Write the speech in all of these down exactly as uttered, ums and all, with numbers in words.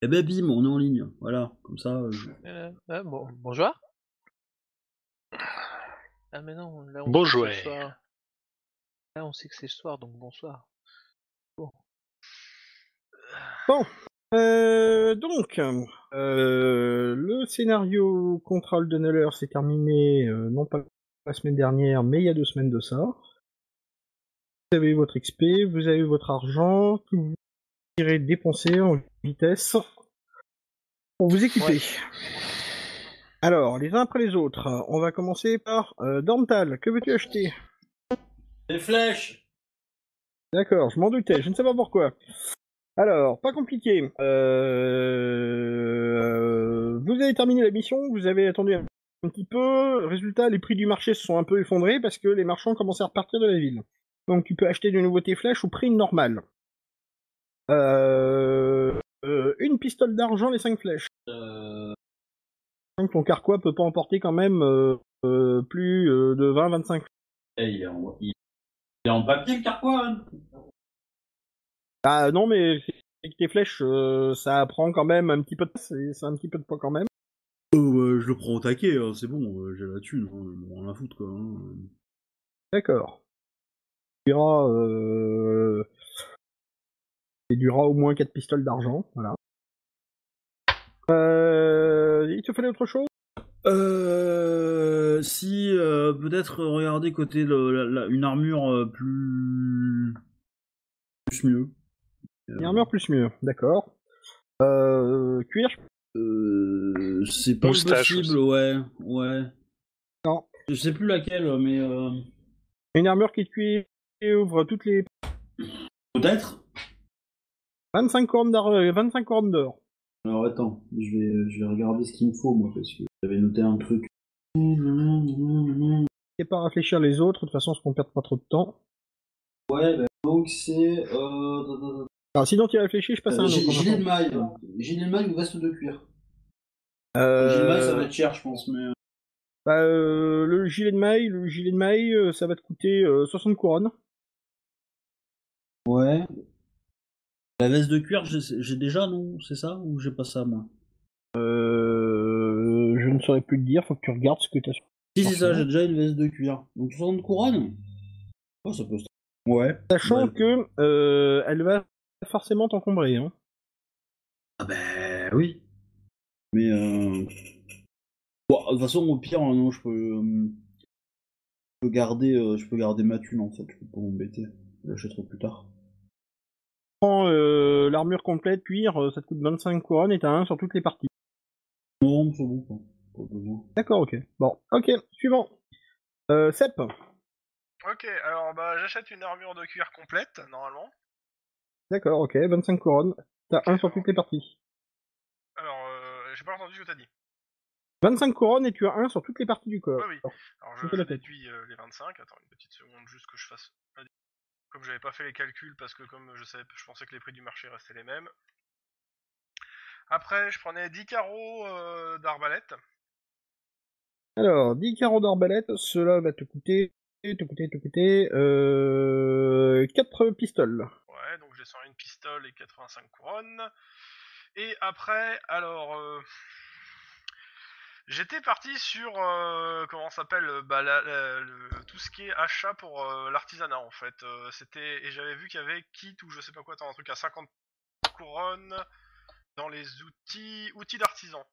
Eh ben bim, on est en ligne. Voilà, comme ça. euh, je- Euh, ah, bon, bonjour. Ah mais non, là on Bon sait que c'est le jouet. soir. Là on sait que c'est le soir, donc bonsoir. Bon. Bon, euh, donc, euh, le scénario Control de Neller s'est terminé, euh, non pas la semaine dernière, mais il y a deux semaines de ça. Vous avez eu votre X P, vous avez eu votre argent, que vous irez dépenser en vitesse pour vous équiper. Ouais. Alors, les uns après les autres, on va commencer par euh, Dormtal, que veux-tu acheter? Les flèches. D'accord, je m'en doutais, je ne sais pas pourquoi. Alors, pas compliqué. Euh... Vous avez terminé la mission, vous avez attendu un un petit peu. Résultat, les prix du marché se sont un peu effondrés parce que les marchands commencent à repartir de la ville. Donc tu peux acheter de nouveau tes flèches au prix normal. Euh... euh, une pistole d'argent, les cinq flèches. Euh... Ton carquois peut pas emporter quand même euh, euh, plus euh, de vingt à vingt-cinq. eh, il, est en... il est en papier le carquois. Hein. Ah non, mais c'est que tes flèches, euh, ça prend quand même un petit peu de... C'est c'est un petit peu de poids quand même. Oh, bah, je le prends au taquet, hein, c'est bon, euh, j'ai la thune, hein, ils m'ont rien à foutre quoi. Hein. D'accord. Tu iras, euh... il durera au moins quatre pistoles d'argent, voilà. Euh... Il te fallait autre chose? Euh, si euh, peut-être regarder côté le, la, la- une armure euh, plus plus mieux. Une Euh, armure plus mieux, d'accord. Euh... Cuir? euh, c'est pas Moustache impossible, aussi. ouais, ouais. Non. Je sais plus laquelle, mais euh, Une armure qui te ouvre toutes les peut-être. vingt-cinq couronnes d'or. vingt-cinq couronnes d'or. Alors attends, je vais je vais regarder ce qu'il me faut moi parce que j'avais noté un truc. Ouais, Et pas réfléchir les autres, de toute façon, on perd pas trop de temps. bah, donc c'est euh, Alors, sinon tu réfléchis, je passe à un autre. gi- en gilet de attendant. maille, gilet de maille ou veste de cuir. Le gilet de maille ça va Euh... être cher je pense, mais euh, Bah, euh, le gilet de maille, le gilet de maille, euh, ça va te coûter euh, soixante couronnes. ouais. La veste de cuir j'ai j'ai déjà non, c'est ça ou j'ai pas ça moi? Euh, je ne saurais plus te dire, faut que tu regardes ce que tu as sur Si, c'est ça, j'ai forcément. déjà une veste de cuir. Donc soixante couronnes. Oh, ça peut se... Ouais. Sachant Ouais. que euh, elle va forcément t'encombrer. Hein. Ah ben oui. Mais euh... bon, de toute façon, au pire, hein, non, je peux, euh, je peux garder, euh, je peux garder ma thune en fait. Je peux pas m'embêter. Je l'achèterai plus tard. Prends euh, l'armure complète cuir, euh, ça te coûte vingt-cinq couronnes et t'as un sur toutes les parties. Non, mais c'est bon, quoi. Pas besoin. D'accord, ok. Bon, ok, suivant. Euh, Sep. Ok, alors bah j'achète une armure de cuir complète, normalement. D'accord, ok, vingt-cinq couronnes. T'as Ok, un sur alors, toutes les parties. alors euh, j'ai pas entendu ce que t'as dit. vingt-cinq couronnes et tu as un sur toutes les parties du corps. Ouais, oui. Alors Je je, te je la tête. déduis euh, les vingt-cinq. Attends une petite seconde, juste que je fasse. Comme j'avais pas fait les calculs, parce que comme je savais, je pensais que les prix du marché restaient les mêmes. Après, je prenais dix carreaux euh, d'arbalète. Alors, dix carreaux d'arbalète, cela va te coûter, te coûter, te coûter, euh, quatre pistoles. Ouais, donc je descends une pistole et quatre-vingt-cinq couronnes. Et après, alors... Euh... J'étais parti sur euh, comment ça s'appelle bah, la, la, le, tout ce qui est achat pour euh, l'artisanat en fait. Euh, c'était et j'avais vu qu'il y avait kit ou je sais pas quoi, t'as un truc à cinquante couronnes dans les outils outils d'artisan.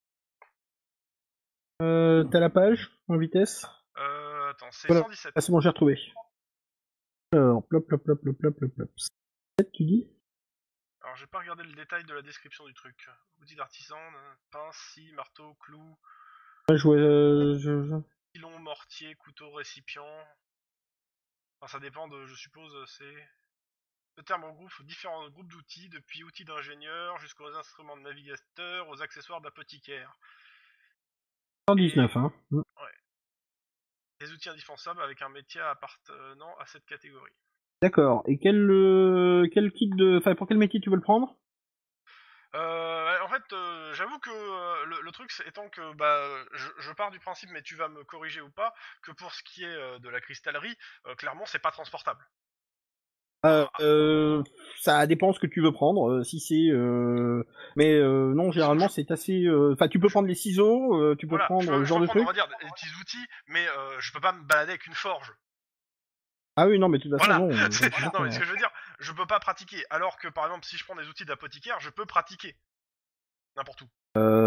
Euh, t'as la page, en vitesse. Euh, attends, c'est Voilà, cent dix-sept. ah, c'est bon, j'ai retrouvé. Alors, plop, plop, plop, plop, plop, plop, plop. sept, tu dis? Alors j'ai pas regardé le détail de la description du truc. Outils d'artisan, pince, scie, marteau, clou, Ouais, je vois, euh, je, je- pilon, mortier, couteau, récipient. Enfin ça dépend de, je suppose, c'est... Le terme regroupe différents groupes d'outils, depuis outils d'ingénieur jusqu'aux instruments de navigateur, aux accessoires d'apothicaire. cent dix-neuf, hein. Mm. Ouais. Des outils indispensables avec un métier appartenant à cette catégorie. D'accord. Et quel, euh, quel kit de, enfin, pour quel métier tu veux le prendre? Euh, en fait, euh, j'avoue que euh, le, le truc, c'est étant que bah, je, je pars du principe, mais tu vas me corriger ou pas, que pour ce qui est euh, de la cristallerie, euh, clairement, c'est pas transportable. Euh, Ah, euh, ça dépend ce que tu veux prendre. Euh, si c'est, euh... mais euh, non, généralement c'est assez. Enfin, euh... tu peux prendre les ciseaux, euh, tu peux Voilà, prendre je peux, ce je genre peux de prendre, trucs. on va dire, des petits outils, mais euh, je peux pas me balader avec une forge. Ah oui, non, mais de toute façon, Voilà, non. euh, c'est- c'est non mais certain. ce que je veux dire, je peux pas pratiquer, alors que par exemple si je prends des outils d'apothicaire, je peux pratiquer. N'importe où.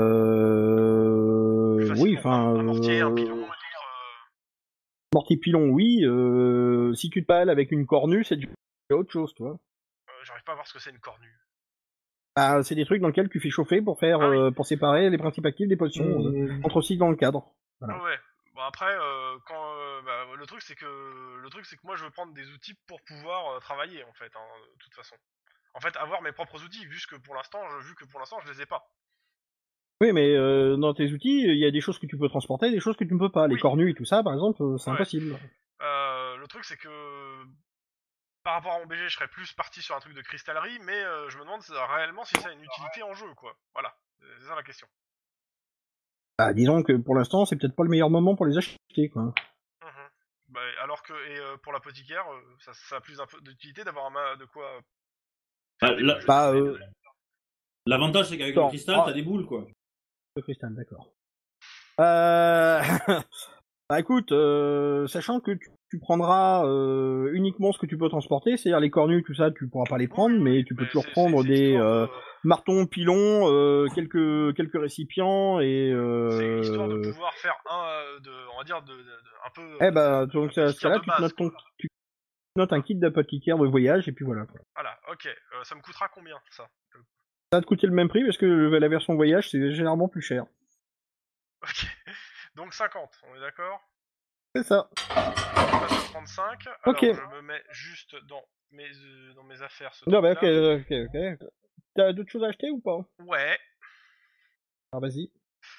Plus Euh... Oui, facilement. enfin. Un, un mortier, un Euh... pilon, euh, Mortier-pilon, oui. Euh... Si tu te bats avec une cornue, c'est déjà autre chose, toi. euh, j'arrive pas à voir ce que c'est une cornue. Bah, c'est des trucs dans lesquels tu fais chauffer pour faire, Ah oui. euh, pour séparer les principes actifs des potions. Euh... Entre aussi dans le cadre. Voilà. Ah ouais. Bon après, euh, quand euh, bah, le truc c'est que le truc c'est que moi je veux prendre des outils pour pouvoir euh, travailler en fait, hein, de toute façon. En fait, avoir mes propres outils, vu que pour l'instant, je, vu que pour l'instant je les ai pas. Oui, mais euh, dans tes outils, il y a des choses que tu peux transporter, des choses que tu ne peux pas. Les Oui. cornues et tout ça, par exemple, euh, c'est Ouais. impossible. Euh, le truc c'est que par rapport à mon B G, je serais plus parti sur un truc de cristallerie, mais euh, je me demande ça, réellement si ça a une utilité en jeu, quoi. Voilà, c'est ça la question. Bah, disons que pour l'instant, c'est peut-être pas le meilleur moment pour les acheter, quoi. Mhm. Bah, alors que et euh, pour l'apothicaire, euh, ça, ça a plus d'utilité d'avoir un ma- de quoi euh, faire Bah, des là- jeux Bah, de- euh, L'avantage, c'est qu'avec le attends. cristal, Ah, t'as des boules, quoi. le cristal, d'accord. Euh... bah écoute, euh, sachant que tu, tu prendras euh, uniquement ce que tu peux transporter, c'est-à-dire les cornues, tout ça, tu pourras pas les Oui, prendre, oui, mais oui, tu peux mais toujours c'est- c'est- prendre c'est des histoire euh, de- martons, pilons, euh, quelques quelques récipients et. c'est histoire de Euh... pouvoir faire un, euh, de, on va dire, de, de- de- un peu Eh euh, ben, donc à ce apothicaire cas-là, de tu te base, notes ton, quoi. tu notes un kit d'apothicaire de voyage et puis voilà. Voilà, ok. Euh, ça me coûtera combien, ça? Ça va te coûter le même prix parce que la version voyage c'est généralement plus cher. Ok. Donc cinquante, on est d'accord? C'est ça. On passe à trente-cinq. Ok. Alors, je me mets juste dans mes, euh, dans mes affaires ce Non, bah ok, truc-là. ok, ok. T'as d'autres choses à acheter ou pas? Ouais. Ah, vas-y.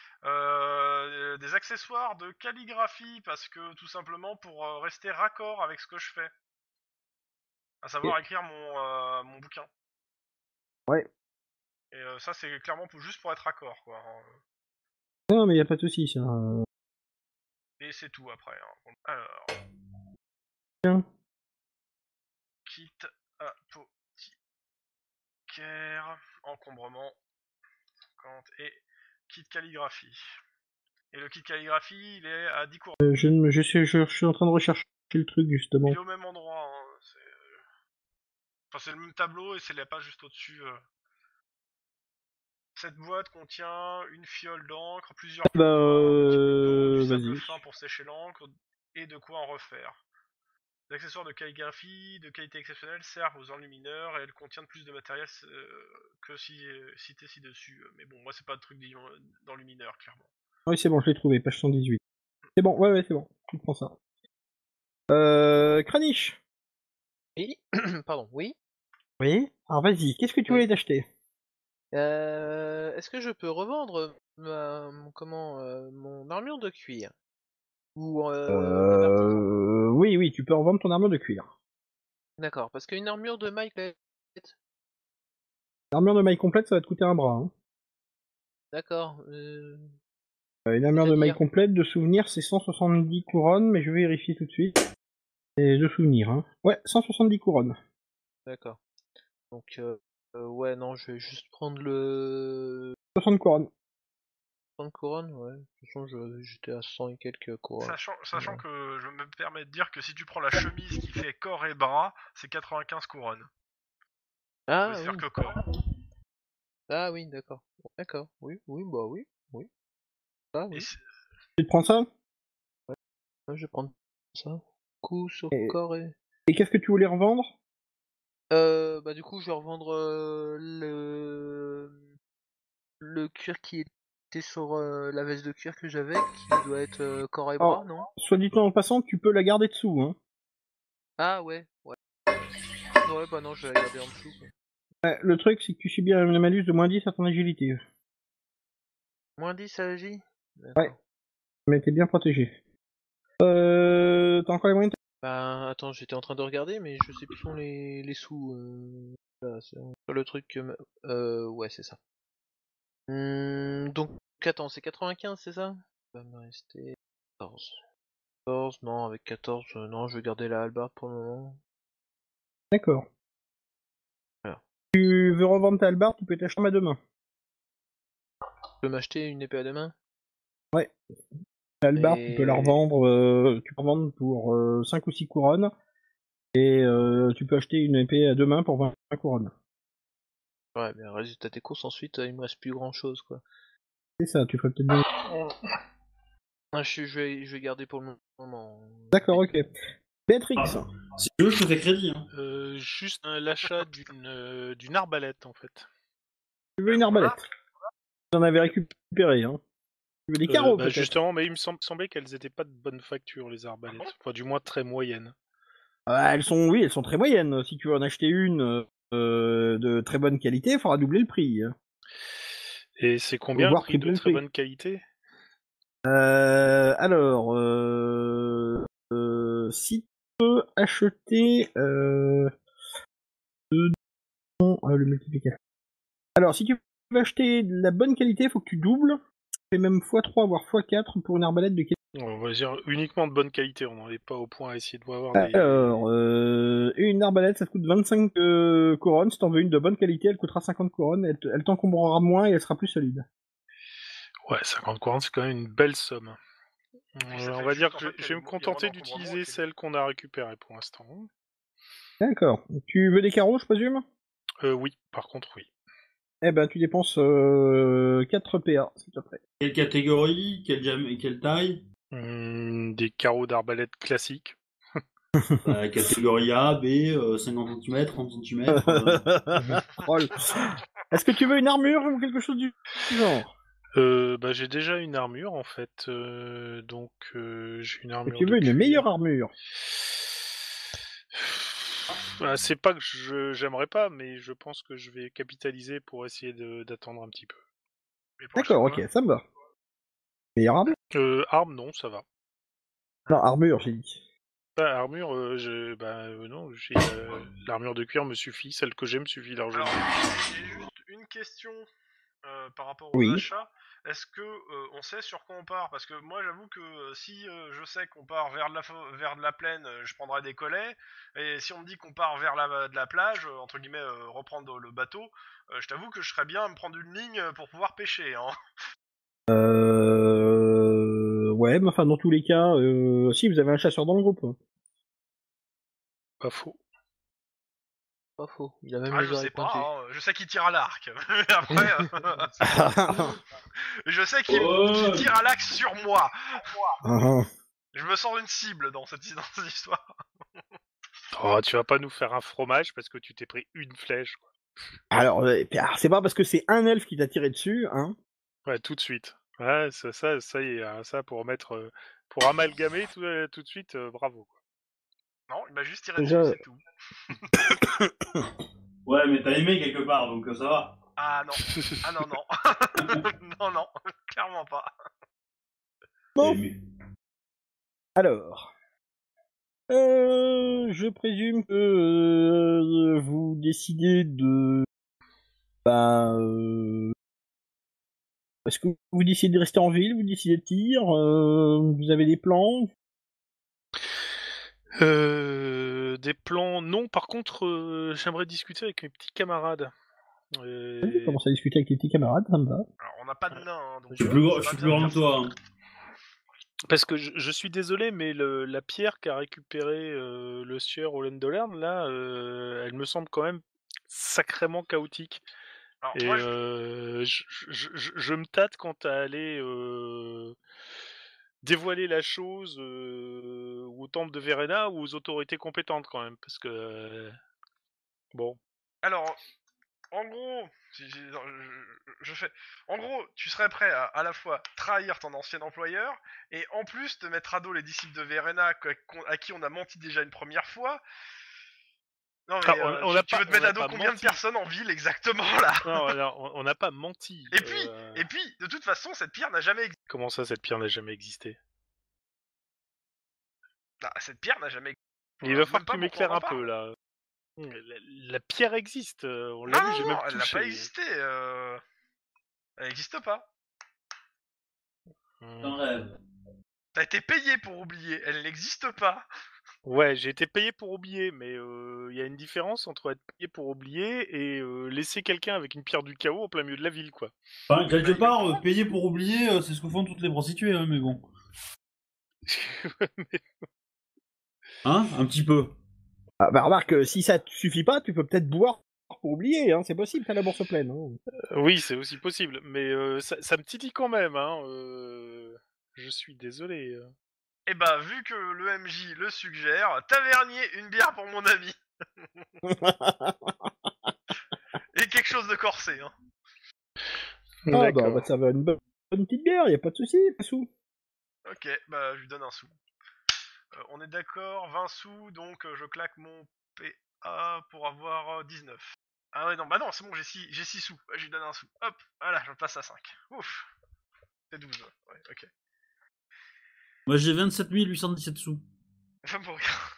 Euh, des accessoires de calligraphie, parce que tout simplement pour euh, rester raccord avec ce que je fais. À savoir Ok. écrire mon, euh, mon bouquin. Ouais. Et euh, ça, c'est clairement pour, juste pour être raccord, quoi. Hein. Non, mais y a pas de soucis, ça. Et c'est tout après. Hein. Alors, Tiens. kit apothicaire, encombrement, cinquante, et kit calligraphie. Et le kit calligraphie, il est à dix courants. Euh, je, ne- je, suis, je, je suis en train de rechercher le truc, justement. Il est au même endroit. Hein. C'est euh, enfin, c'est le même tableau et c'est la page juste au-dessus. Euh. Cette boîte contient une fiole d'encre, plusieurs Bah, points, un petit couteau, du euh, sable vas-y. fin pour sécher l'encre et de quoi en refaire. Les accessoires de calligraphie de qualité exceptionnelle servent aux enlumineurs et elles contiennent plus de matériel euh, que si euh, cité ci-dessus. Mais bon, moi c'est pas de truc d'enlumineur, clairement. Oui, c'est bon, je l'ai trouvé, page cent dix-huit. C'est bon, ouais, ouais, c'est bon. Tu prends ça. Euh, Kranich. Oui, pardon, oui. Oui. Alors, vas-y, qu'est-ce que tu Oui. voulais t'acheter? Euh, Est-ce que je peux revendre ma, mon- comment, euh, mon armure de cuir? Ou euh, les parties? Euh, oui, oui, tu peux en vendre ton armure de cuir. D'accord, parce qu'une armure de maille complète. L'armure de maille complète, ça va te coûter un bras. Hein. D'accord. Euh, Euh, Une armure de maille C'est-à-dire? complète de souvenir, c'est cent soixante-dix couronnes, mais je vais vérifier tout de suite. Et de souvenir, hein. Ouais, cent soixante-dix couronnes. D'accord. Donc, euh, euh, ouais, non, je vais juste prendre le soixante couronnes. cent couronnes, ouais. De toute façon, je- j'étais à cent et quelques couronnes. Sachant, sachant Ouais. que je me permets de dire que si tu prends la chemise qui fait corps et bras, c'est quatre-vingt-quinze couronnes. Ah Faut se oui. faire que corps. Ah oui, d'accord. D'accord. Oui, oui, bah oui, oui. Ah Et oui. c'est- Tu te prends ça? Ouais, je vais prendre ça. Coup sur Et, corps et... et qu'est-ce que tu voulais revendre? Euh, bah du coup, je vais revendre euh, le... le cuir qui était sur euh, la veste de cuir que j'avais, qui doit être euh, corps et bras, Alors, non? soit dit en passant, tu peux la garder dessous, hein. Ah ouais, ouais. Ouais, bah non, je vais la garder en dessous, quoi. Ouais, le truc, c'est que tu subis un malus de moins dix à ton agilité. Moins dix à la J? Ouais, D'accord. mais t'es bien protégé. Euh, t'as encore les moyens de... Bah attends, j'étais en train de regarder, mais je sais plus sont les, les sous. Euh... Là, c'est sur le truc que... ma- Euh, ouais, c'est ça. Hum, donc, attends, c'est quatre-vingt-quinze, c'est ça? Il va me rester quatorze. quatorze, non, avec quatorze, euh, non, je vais garder la hallebarde pour le moment. D'accord. Tu veux revendre ta hallebarde, tu peux t'acheter à deux mains. Je peux m'acheter une épée à deux mains? La hallebarde, Et- tu peux la revendre, euh, tu peux revendre pour euh, cinq ou six couronnes, et euh, tu peux acheter une épée à deux mains pour vingt couronnes. Ouais, mais résultat des courses, ensuite, euh, il me reste plus grand chose, quoi. C'est ça, tu ferais peut-être bien. Ah, je, suis- je, vais, je vais garder pour le moment. D'accord, ok. Béatrix, Ah, si tu veux, je te fais crédit. Hein. Euh, juste euh, l'achat d'une euh, d'une arbalète en fait. tu veux une arbalète? Tu en avais récupéré, hein. Tu veux des Euh, carreaux, bah, peut-être? justement, mais il me sem- semblait qu'elles étaient pas de bonne facture les arbalètes. Enfin, du moins très moyennes. Ah, elles sont, oui, elles sont très moyennes. Si tu veux en acheter une euh, de très bonne qualité, il faudra doubler le prix. hein. Et c'est combien le voir prix de tripler le très prix. bonne qualité? Euh, alors, euh, euh, si tu peux acheter euh, deux dons, euh, le multiplicateur. Alors, si tu veux acheter de la bonne qualité, il faut que tu doubles. Tu fais même fois trois, voire fois quatre pour une arbalète de qualité. On va dire uniquement de bonne qualité. On n'en est pas au point à essayer de voir des. Alors, euh, une arbalète, ça te coûte vingt-cinq euh, couronnes. Si t'en veux une de bonne qualité, elle coûtera cinquante couronnes. Elle, te- elle t'encombrera moins et elle sera plus solide. Ouais, cinquante couronnes, c'est quand même une belle somme. puis, ça Euh, on fait va juste, dire en que je, fait, qu'il y a je vais des me mo- il y a contenter moins d'encombrement d'utiliser et que- celle qu'on a récupérée pour l'instant. D'accord. Tu veux des carreaux, je présume? Euh, oui, par contre, oui. Eh ben, tu dépenses euh, quatre P A, s'il te plaît. Quelle catégorie, quelle, jam... quelle taille Hum, des carreaux d'arbalète classiques. euh, Catégorie A, B, euh, cinquante centimètres, trente centimètres. Euh... Troll. Est-ce que tu veux une armure ou quelque chose du genre? Euh, bah, j'ai déjà une armure en fait, euh, donc euh, j'ai une Est-ce que armure tu de veux une cuir. meilleure armure? Ah, c'est pas que je j'aimerais pas, mais je pense que je vais capitaliser pour essayer de- d'attendre un petit peu. Mais pour D'accord, acheter ok, quoi ça me va. Meilleure armure? Euh, arme, non, ça va. Non, armure, j'ai dit. Bah, armure, euh, je, bah euh, non, j'ai euh, l'armure de cuir me suffit, celle que j'ai me suffit largement. Alors, j'ai juste une question euh, par rapport aux Oui. achats. Est-ce que euh, on sait sur quoi on part? Parce que moi, j'avoue que euh, si euh, je sais qu'on part vers de la fo- vers de la plaine, euh, je prendrai des collets. Et si on me dit qu'on part vers la de la plage, euh, entre guillemets, euh, reprendre le bateau, euh, je t'avoue que je serais bien à me prendre une ligne pour pouvoir pêcher. Hein. Euh... Ouais, mais enfin, dans tous les cas, euh... si, vous avez un chasseur dans le groupe. Pas faux. Pas faux. Il a même Ah, les je oreilles sais pas. pointues. Hein. Je sais qu'il tire à l'arc. Mais après, euh, je sais qu'il Oh. qu'il tire à l'axe sur moi. Ah, Je me sens une cible dans cette, dans cette histoire. Oh, tu vas pas nous faire un fromage parce que tu t'es pris une flèche, quoi. Alors, euh, ah, c'est pas parce que c'est un elfe qui t'a tiré dessus, hein. Ouais, tout de suite. Ouais, ça, ça, ça y est, hein, ça pour mettre, euh, pour amalgamer tout, euh, tout de suite, euh, bravo. Quoi. Non, il m'a juste tiré Déjà- dessus, c'est tout. Ouais, mais t'as aimé quelque part, donc euh, ça va. Ah non, ah non, non. non, non, clairement pas. Bon. T'as aimé. Alors, euh, je présume que euh, vous décidez de, bah, euh, est-ce que vous décidez de rester en ville, vous décidez de tir, euh, vous avez des plans? Euh, des plans, non. Par contre, euh, j'aimerais discuter avec mes petits camarades. Euh, Vas-y, commence à discuter avec tes petits camarades, ça me va. Alors, on n'a pas de nain, hein, donc... Je suis euh, plus, gros- c'est je pas suis bien plus de grand dire que toi. Hein. Parce que je, je suis désolé, mais le, la pierre qu'a récupéré euh, le sieur au Lendolern, là, euh, elle me semble quand même sacrément chaotique. ça. Alors, Et moi, je... euh, je, je, je, je me tâte quant à aller euh, dévoiler la chose euh, au temple de Verena ou aux autorités compétentes quand même, parce que euh, bon. Alors, en gros, si- si- non, je, je fais... En gros, tu serais prêt à à la fois trahir ton ancien employeur et en plus te mettre à dos les disciples de Verena que- qu'on- à qui on a menti déjà une première fois. Non mais Ah, on- euh, on tu, a tu pas- veux te on mettre a à dos pas combien de menti. personnes en ville exactement là? Non, alors, on on n'a pas menti. Et puis, euh, et puis, de toute façon, cette pierre n'a jamais existé. Comment ça, cette pierre n'a jamais existé? Ah, cette pierre n'a jamais existé. Il Euh, va même falloir que pas tu pour qu'on m'éclaires en un peu parle. là. La, la pierre existe, euh, on l'a Non, vu, non, j'ai non, même elle n'a touché. pas existé. Euh... Elle n'existe pas. Hmm. T'en rêves. T'as été payé pour oublier. Elle n'existe pas. Ouais, j'ai été payé pour oublier, mais il euh, y a une différence entre être payé pour oublier et euh, laisser quelqu'un avec une pierre du chaos en plein milieu de la ville, quoi. Enfin, quelque part, euh, payer pour oublier, euh, c'est ce que font toutes les prostituées, hein, mais bon. Mais- Hein? Un petit peu. Ah, bah remarque, euh, si ça te suffit pas, tu peux peut-être boire pour oublier, hein, c'est possible, t'as la bourse pleine. Hein. Oui, c'est aussi possible, mais euh, ça, ça me titille quand même, hein. euh, Je suis désolé. euh. Et bah, vu que le M J le suggère, tavernier, une bière pour mon ami. Et quelque chose de corsé, hein. Ah bah on D'accord. va te servir une bonne, bonne petite bière, y a pas de souci, pas sous. Ok, bah je lui donne un sou. Euh, on est d'accord, vingt sous, donc euh, je claque mon P A pour avoir euh, dix-neuf. Ah ouais, non, bah non, c'est bon, j'ai six, j'ai six sous. Je lui donne un sou. Hop, voilà, je passe à cinq. Ouf. C'est douze, ouais, ok. Moi, j'ai vingt-sept mille huit cent dix-sept sous. Va mourir.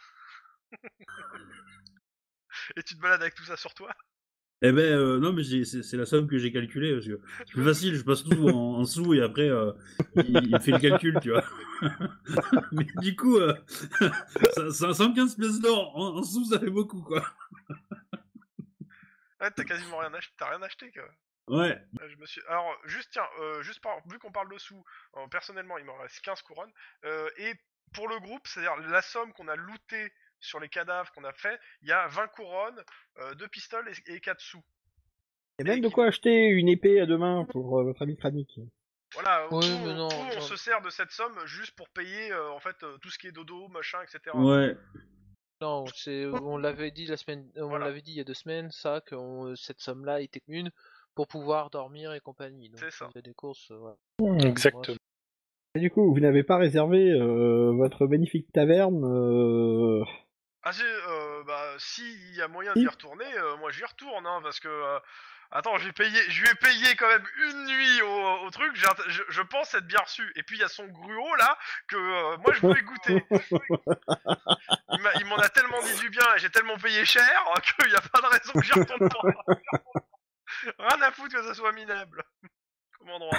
Et tu te balades avec tout ça sur toi? Eh ben, euh, non, mais j'ai- c'est c'est la somme que j'ai calculée, parce que c'est plus facile, je passe tout en, en sous, et après, euh, il, il me fait le calcul, tu vois. Mais du coup, euh, ça- ça- cent quinze pièces d'or en, en sous, ça fait beaucoup, quoi. Ouais, t'as quasiment rien acheté, t'as rien acheté, quoi. Ouais. Euh, Je me suis. Alors, juste tiens, euh, juste par... vu qu'on parle de sous, euh, personnellement, il m'en reste quinze couronnes. Euh, et pour le groupe, c'est-à-dire la somme qu'on a lootée sur les cadavres qu'on a fait, il y a vingt couronnes, euh, deux pistoles et, et quatre sous. Et même Et de qui- quoi acheter une épée à deux mains pour euh, votre ami Kranik. Voilà, où, Oui, où mais on, non, où on non. se sert de cette somme juste pour payer euh, en fait euh, tout ce qui est dodo, machin, et cetera. Ouais. Non, c'est, on l'avait dit la semaine, on Voilà. l'avait dit il y a deux semaines, ça, que on- cette somme-là était commune pour pouvoir dormir et compagnie. Donc, C'est ça. il y a des courses, euh, voilà. Exactement. Et du coup, vous n'avez pas réservé euh, votre magnifique taverne euh... Ah si, euh, bah s'il y a moyen Si. d'y retourner, euh, moi j'y retourne, hein, parce que euh, attends, j'ai payé, je lui ai payé quand même une nuit au, au truc. j'ai int- Je, je pense être bien reçu. Et puis il y a son gruau là que euh, moi je voulais goûter. Il m'a- il m'en a tellement dit du bien et j'ai tellement payé cher qu'il n'y a pas de raison que j'y retourne pas. Rien à foutre que ça soit minable comme endroit.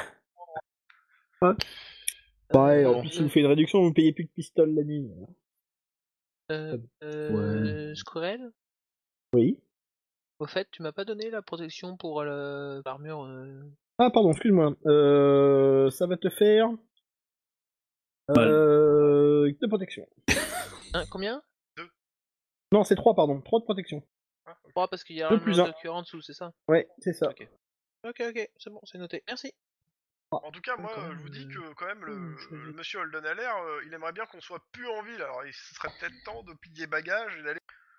Ouais, en Euh, plus, si vous faites une réduction, vous payez plus de pistoles la nuit. euh, euh, Squirrel, Oui. au fait, tu m'as pas donné la protection pour euh, l'armure. euh, Ah, pardon, excuse-moi. Euh, ça va te faire... Mal. Euh... de protection. Hein, combien? Non, c'est trois, pardon. trois de protection. Ah, ok. trois parce qu'il y a Deux un plus numéro un. de cœur en dessous, c'est ça? Ouais, c'est ça. Ok. Ok, ok, c'est bon, c'est noté. Merci. En tout cas, moi, Quand euh, même, je vous dis euh, que quand même le, hum, je- le monsieur Holdenaler, euh, il aimerait bien qu'on soit plus en ville. Alors, il serait peut-être temps de plier bagages et d'aller.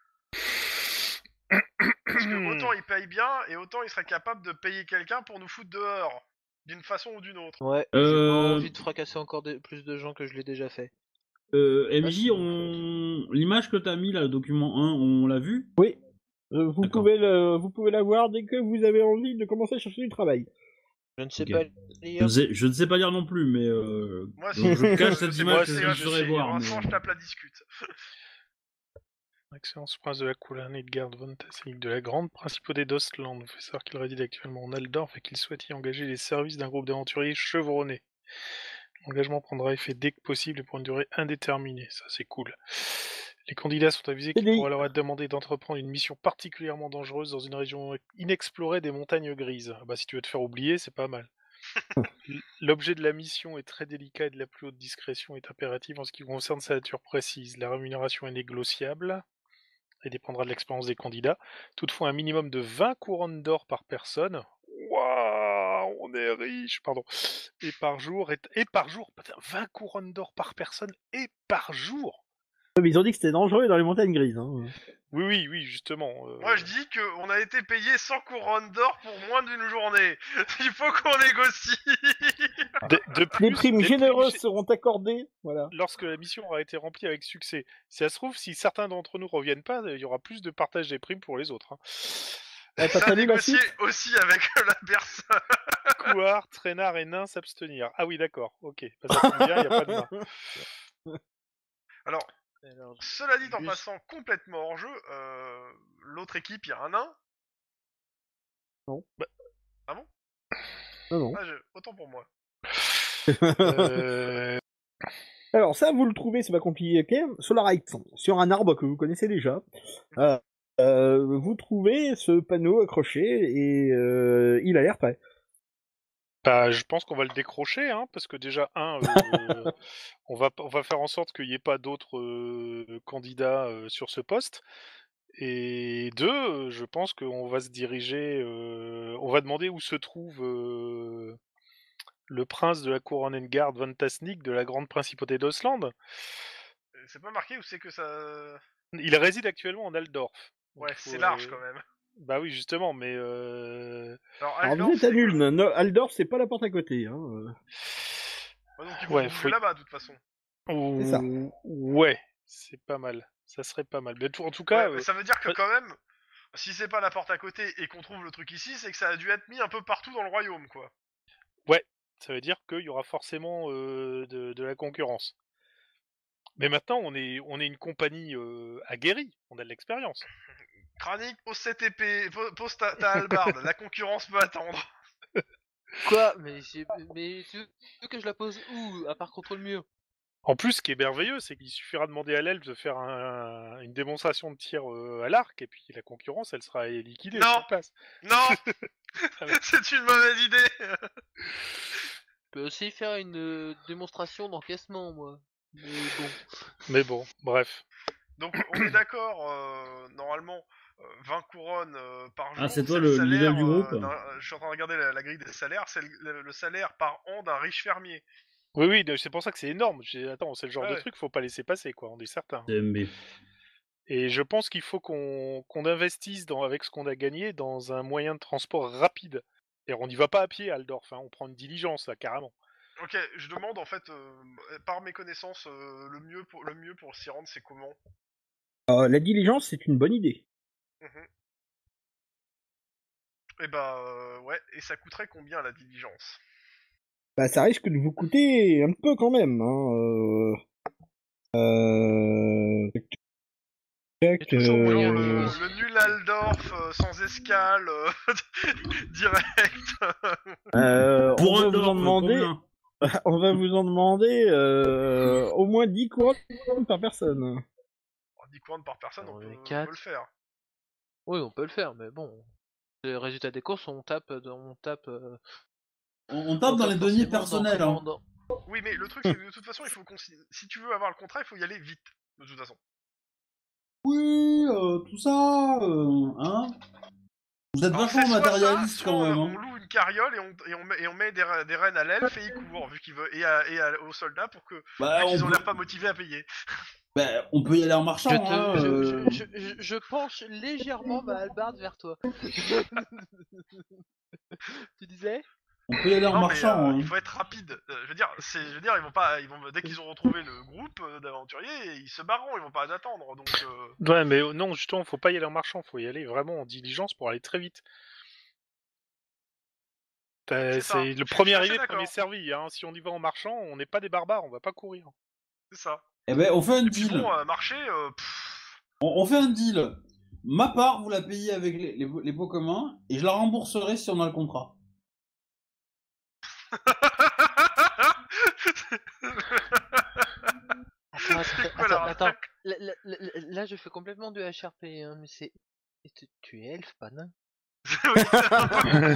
Parce que autant il paye bien et autant il serait capable de payer quelqu'un pour nous foutre dehors, d'une façon ou d'une autre. Ouais, j'ai pas Euh, envie de fracasser encore des- plus de gens que je l'ai déjà fait. euh, Pas M J, de on... l'image que t'as mis, là, le document un, on l'a vu? Oui. Euh, vous, D'accord. pouvez le... vous pouvez la voir dès que vous avez envie de commencer à chercher du travail. Je ne sais Ok. pas Je lire. ne sais, je ne sais pas lire non plus, mais euh, Moi, donc si, je cache je cette sais image pas que si je je saurais sais, voir. pour Mais... l'instant, je tape la discute. Excellence prince de la Coulane et de garde von Tasselig de la Grande Principauté d'Ostland nous fait savoir qu'il réside actuellement en Aldorf et qu'il souhaite y engager les services d'un groupe d'aventuriers chevronnés. L'engagement prendra effet dès que possible et pour une durée indéterminée. Ça, c'est cool. Les candidats sont avisés qu'il C D I. pourra leur être demandé d'entreprendre une mission particulièrement dangereuse dans une région inexplorée des montagnes grises. Ah bah, si tu veux te faire oublier, c'est pas mal. L- L'objet de la mission est très délicat et de la plus haute discrétion est impérative en ce qui concerne sa nature précise. La rémunération est négociable et dépendra de l'expérience des candidats. Toutefois, un minimum de vingt couronnes d'or par personne. Waouh, on est riche, pardon. Et par jour, et, et par jour, putain, vingt couronnes d'or par personne et par jour. Mais ils ont dit que c'était dangereux dans les montagnes grises. Hein. Oui, oui, oui, justement. euh, Moi, je dis qu'on a été payé cent couronnes d'or pour moins d'une journée. Il faut qu'on négocie. de, de plus, Des primes des généreuses gé- seront accordées. Voilà. lorsque la mission aura été remplie avec succès. Si ça se trouve, si certains d'entre nous reviennent pas, il y aura plus de partage des primes pour les autres. Hein. Ah, t'as Ça pas lu la négocier suite aussi avec la personne. Couard, traînard et nain s'abstenir. Ah oui, d'accord, ok. Bah, ça tombe bien, il n'y a pas de nain. Alors, Alors, cela dit, en juste- passant complètement hors jeu, euh, l'autre équipe, il y a un nain. Non. Bah. Ah bon Non, non. ah, je... Autant pour moi. Euh, Alors ça, vous le trouvez, c'est pas compliqué. Solarite, sur un arbre que vous connaissez déjà. Euh, euh, vous trouvez ce panneau accroché et euh, il a l'air prêt. Bah, je pense qu'on va le décrocher, hein, parce que déjà, un, euh, on, va, on va faire en sorte qu'il n'y ait pas d'autres euh, candidats euh, sur ce poste. Et deux, euh, je pense qu'on va se diriger, euh, on va demander où se trouve euh, le prince de la couronne Engard von Tasnik de la grande principauté d'Osland. C'est pas marqué où c'est que ça... Il réside actuellement en Aldorf. Donc Ouais, il faut, c'est large euh, quand même. Bah oui, justement, mais... Euh... Alors, Alors Aldorf, vous êtes à c'est nul, quoi no, Aldorf c'est pas la porte à côté. Hein. euh. Ouais, donc il faut Ouais, bouger faut... là-bas, de toute façon. C'est ça. Ouh, Ouais, c'est pas mal. Ça serait pas mal. Mais tout- en tout cas... Ouais, mais euh, ça veut dire que fa- quand même, si c'est pas la porte à côté et qu'on trouve le truc ici, c'est que ça a dû être mis un peu partout dans le royaume, quoi. Ouais, ça veut dire qu'il y aura forcément euh, de, de la concurrence. Mais maintenant, on est, on est une compagnie euh, aguerrie, on a de l'expérience. Kranik, pose cette épée, po- pose ta, ta hallebarde, la concurrence peut attendre. Quoi? Mais j'ai... Mais tu veux que je la pose où? À part contre le mur? En plus, ce qui est merveilleux, c'est qu'il suffira de demander à l'elfe de faire un- une démonstration de tir euh, à l'arc, et puis la concurrence, elle sera liquidée Non. sur place. Non. Ah ouais. C'est une mauvaise idée. Je peux aussi faire une euh, démonstration d'encaissement, moi. Mais bon. Mais bon, bref. Donc on est d'accord, euh, normalement, euh, vingt couronnes euh, par jour, Ah, c'est toi le le salaire, leader du euh, groupe? d'un- je suis en train de regarder la, la grille des salaires, c'est le, le- le salaire par an d'un riche fermier. Oui, oui, c'est pour ça que c'est énorme. J'ai- Attends, c'est le genre Ouais, de ouais. truc, faut pas laisser passer, quoi, on est certain. T M B. Et je pense qu'il faut qu'on qu'on investisse dans, avec ce qu'on a gagné dans un moyen de transport rapide. Et on n'y va pas à pied à Aldorf, hein, on prend une diligence, là, carrément. Ok, je demande en fait, euh, par mes connaissances, euh, le mieux pour le mieux pour s'y rendre, c'est comment? Alors, la diligence, c'est une bonne idée. Mhm. Et bah euh, ouais, et ça coûterait combien la diligence? Bah, ça risque de vous coûter un peu quand même. Hein. Euh... Euh... Y a toujours euh, moyen Genre de le, négocier. le nul Aldorf euh, sans escale, euh, direct. euh, Pour on un va vous en orbe, demander, combien? on va vous en demander euh, au moins dix couronnes par personne. dix couronnes par personne, on On peut, est on quatre. peut le faire. Oui, on peut le faire, mais bon. Le résultat des courses, on tape, dans- on tape. euh, On, on tape on dans tape les deniers forcément personnels. dans- Hein. dans- Oui, mais le truc, c'est que de toute façon, il faut qu'on si si tu veux avoir le contrat, il faut y aller vite. De toute façon. Oui, euh, tout ça. Euh, hein. Vous êtes Alors, vachement c'est soit ça, matérialiste soit quand on, même. on Hein. loue une carriole et on, et on met, et on met des, re- des rennes à l'elfe et il court, vu qu'il veut, et, à, et à- aux soldats pour que, Bah, vu on, qu'ils ont peut... l'air pas motivés à payer. bah, on peut y aller en marchant. Je, te, Hein, je, euh. je, je, je- je penche légèrement ma hallebarde vers toi. Tu disais? On peut y aller en Non, mais marchant. euh, Hein. il faut être rapide. Euh, je veux dire, c'est, je veux dire, ils vont pas, ils vont, dès qu'ils ont retrouvé le groupe euh, d'aventuriers, ils se barreront, ils vont pas attendre. Donc, euh, Ouais, mais non, justement, faut pas y aller en marchant, faut y aller vraiment en diligence pour aller très vite. T'as- C'est ça. C'est Je- le je premier suis assez arrivé, d'accord. premier servi. Hein. Si on y va en marchant, on n'est pas des barbares, on va pas courir. c'est ça. Eh ben, on fait un Et puis deal. bon, euh, marcher, euh, pff, On, on fait un deal. Ma part, vous la payez avec les, les, les pots communs et je la rembourserai si on a le contrat. Attends, C'est attends, quoi la attends, attends. remarque? Là, là, là, là, je fais complètement du H R P, hein, mais c'est. Tu- Tu es elfe, pas nain. Oui, c'est un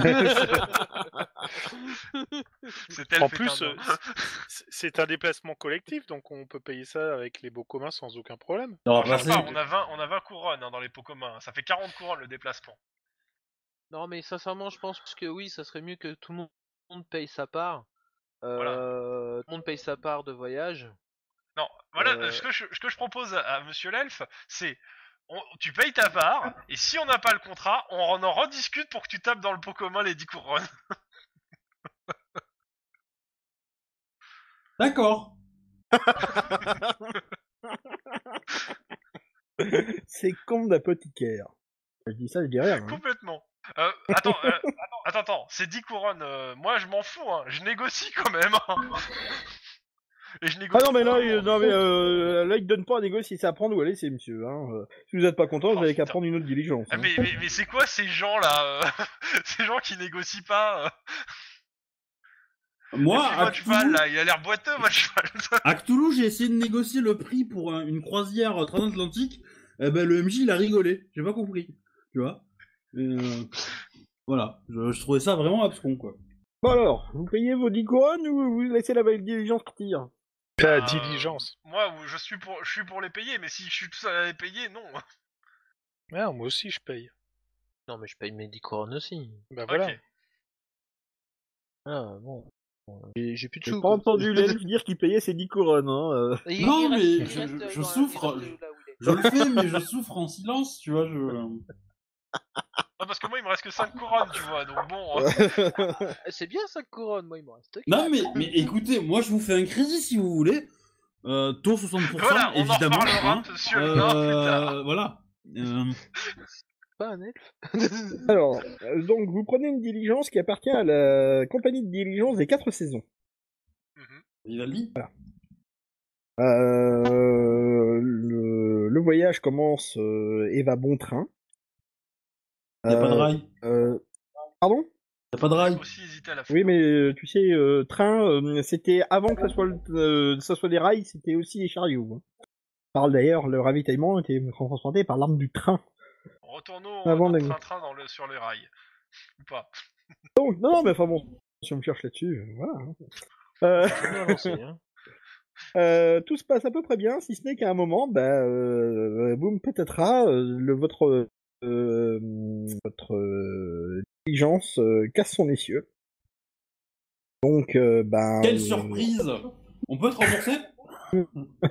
peu- c'est elle En fait plus, un euh, nain. c'est- c'est un déplacement collectif, donc on peut payer ça avec les baux communs sans aucun problème. On va Alors, passer- pas, on a vingt, on a vingt couronnes hein, dans les pots communs. Ça fait quarante couronnes le déplacement. Non, mais sincèrement, je pense que oui, ça serait mieux que tout le monde paye sa part. Voilà. Euh, Tout le monde paye sa part de voyage. Non, voilà, Euh. ce, que je, ce que je propose à, à Monsieur l'elfe, c'est on- tu payes ta part, et si on n'a pas le contrat, on en en rediscute pour que tu tapes dans le pot commun les dix couronnes. D'accord. C'est con d'apothicaire. Je dis ça, je dis rien. Hein. Complètement. Euh, attends, euh, attends, attends, attends, c'est dix couronnes, euh, moi je m'en fous, hein, je négocie quand même. Hein. Et je Ah négocie non mais là, pas, il, non, mais, euh, là il donne pas à négocier, c'est à prendre ou à laisser monsieur. Hein. Euh, Si vous êtes pas content, vous Oh, avez qu'à putain. prendre une autre diligence. Ah, Hein. mais, mais, mais c'est quoi ces gens là euh, Ces gens qui négocient pas euh Moi, Et puis, à votre cheval, Cthulhu, là, il a l'air boiteux, votre cheval. à Cthulhu, j'ai essayé de négocier le prix pour un- une croisière transatlantique. Eh ben, le M J, il a rigolé. J'ai pas compris. Tu vois. Et, euh, Voilà. Je, je trouvais ça vraiment abscon, quoi. Bon alors, vous payez vos dix couronnes ou vous laissez la diligence partir? La Euh, diligence. Moi, je suis pour, je suis pour les payer, mais si je suis tout seul à les payer, non. Ah, moi aussi, je paye. Non, mais je paye mes dix couronnes aussi. Bah voilà. Ok. Ah, bon. J'ai j'ai plus de J'ai sous. pas quoi. entendu l'elfe dire qu'il payait ses dix couronnes, hein. euh. Il- Non, il reste- mais il je- reste, je- euh, je dans la- souffre. il reste là où il est. Je le fais, mais je souffre en silence, tu vois. Je. Non, parce que moi, il me reste que cinq couronnes, tu vois, donc bon. Ah, c'est bien cinq couronnes, moi il me reste. Non, mais, mais écoutez, moi, je vous fais un crédit si vous voulez. Euh, taux soixante pour cent, Voilà, on en évidemment. reparlera hein. sur le nord plus tard. Euh, voilà. Euh, Pas un elfe. Alors, euh, donc vous prenez une diligence qui appartient à la compagnie de diligence des quatre saisons. Mhm. il a dit. Euh, le, le voyage commence euh, et va bon train. Il n'y a pas de Euh, rail. euh, pardon? Il n'y a pas de rail. J'ai aussi hésité à la fin. Oui, mais euh, tu sais, euh, train, euh, c'était avant que ça soit, le- euh, ça soit des rails, c'était aussi des chariots. Hein. Parle d'ailleurs, le ravitaillement était transporté par l'arme du train. Retournons Avant en la- train-train dans le, sur les rails. Ou pas. Donc, non, non, mais enfin bon, si on me cherche là-dessus, euh, voilà. hein. Euh, Faut bien avancer, hein. euh, tout se passe à peu près bien, si ce n'est qu'à un moment, bah, euh, boum, patatras, euh, le, votre, euh, votre euh, diligence euh, casse son essieu. Donc, euh, ben... Quelle euh, surprise. On peut te rembourser. Eh,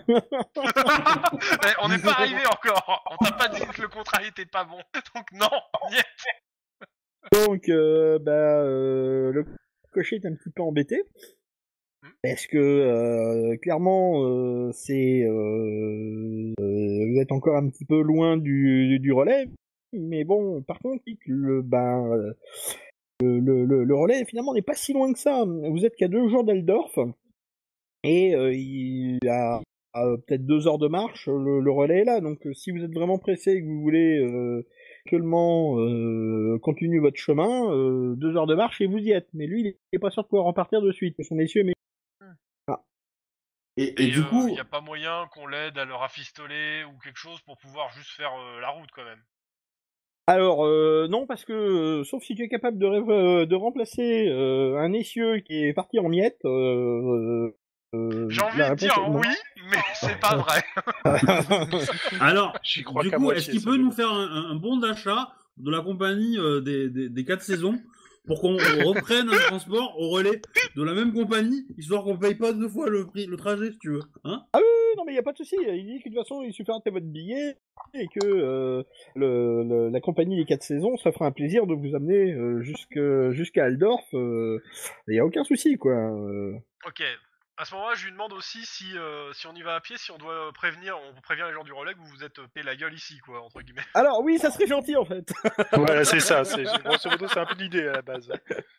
on n'est pas arrivé encore. On t'a pas dit que le contrat était pas bon. Donc non. Niet. Donc, euh, bah, euh, le cocher est un petit peu embêté. Parce que, euh, clairement, euh, c'est... Euh, euh, vous êtes encore un petit peu loin du, du relais. Mais bon, par contre, le, ben, euh, le, le, le, le relais, finalement, n'est pas si loin que ça. Vous êtes qu'à deux jours d'Eldorf. Et euh, il y a, à peut-être deux heures de marche, le, le relais est là. Donc, euh, si vous êtes vraiment pressé et que vous voulez... Euh, actuellement euh, continuez votre chemin, euh, deux heures de marche et vous y êtes. Mais lui, il est pas sûr de pouvoir repartir de suite. Son essieu, mais Et, et, Et du euh, coup, il n'y a pas moyen qu'on l'aide à le rafistoler ou quelque chose pour pouvoir juste faire euh, la route quand même. alors euh, non, parce que euh, sauf si tu es capable de, ré- de remplacer euh, un essieu qui est parti en miettes. Euh, euh, J'ai envie la de dire réponse est non. oui, mais c'est pas vrai. alors, J'y crois du qu'à coup, moitié, est-ce qu'il ce peut jeu. nous faire un, un bon d'achat de la compagnie euh, des, des, des quatre saisons pour qu'on reprenne un transport au relais de la même compagnie, histoire qu'on paye pas deux fois le prix, le trajet, si tu veux, hein? Non, mais il y a pas de souci. Il dit que de toute façon, il suffira de faire votre billet et que euh, le, le, la compagnie des quatre saisons, ça fera un plaisir de vous amener euh, jusque jusqu'à Aldorf. Il euh, y a aucun souci, quoi. Euh, Ok. À ce moment-là, je lui demande aussi si euh, si on y va à pied, si on doit prévenir, on prévient les gens du relais que vous vous êtes payé la gueule ici, quoi, entre guillemets. Alors oui, ça serait gentil en fait. Voilà, c'est ça. C'est, grosso modo, c'est un peu l'idée à la base.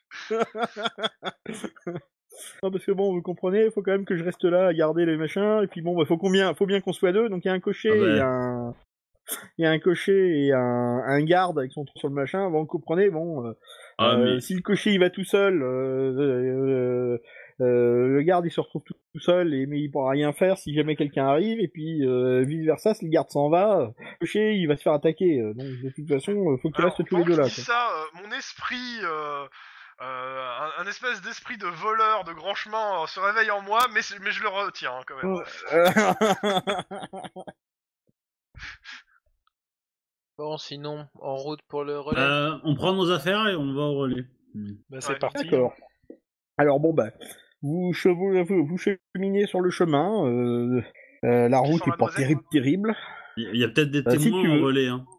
Non, parce que bon, vous comprenez, il faut quand même que je reste là à garder les machins. Et puis bon, bah, faut combien, faut bien qu'on soit deux. Donc il y a un cocher Ah bah. et un, il y a un cocher et un, un garde avec son truc sur le machin. Bon, vous comprenez, bon. Euh, Ah, euh, mais- Si le cocher il va tout seul, euh, euh, euh, le garde il se retrouve tout, tout seul et mais il pourra rien faire si jamais quelqu'un arrive. Et puis euh, vice versa, si le garde s'en va, le cocher il va se faire attaquer. Donc de toute façon, euh, faut qu'ils Alors, restent tous les pendant deux que là. je dis quoi. ça, euh, mon esprit, euh, euh, un, un espèce d'esprit de voleur de grand chemin euh, se réveille en moi, mais, c'est- mais je le retiens hein, quand même. Bon, sinon, en route pour le relais. Euh, on prend nos affaires et on va au relais. Hmm. Bah, c'est Ouais, parti. D'accord. Alors bon bah, vous, chevaux, vous, vous cheminez sur le chemin. Euh, euh, la Qui route sent est pas mademoiselle terrible, terrible. Il y a peut-être des Bah, si témoins tu au veux. relais, hein.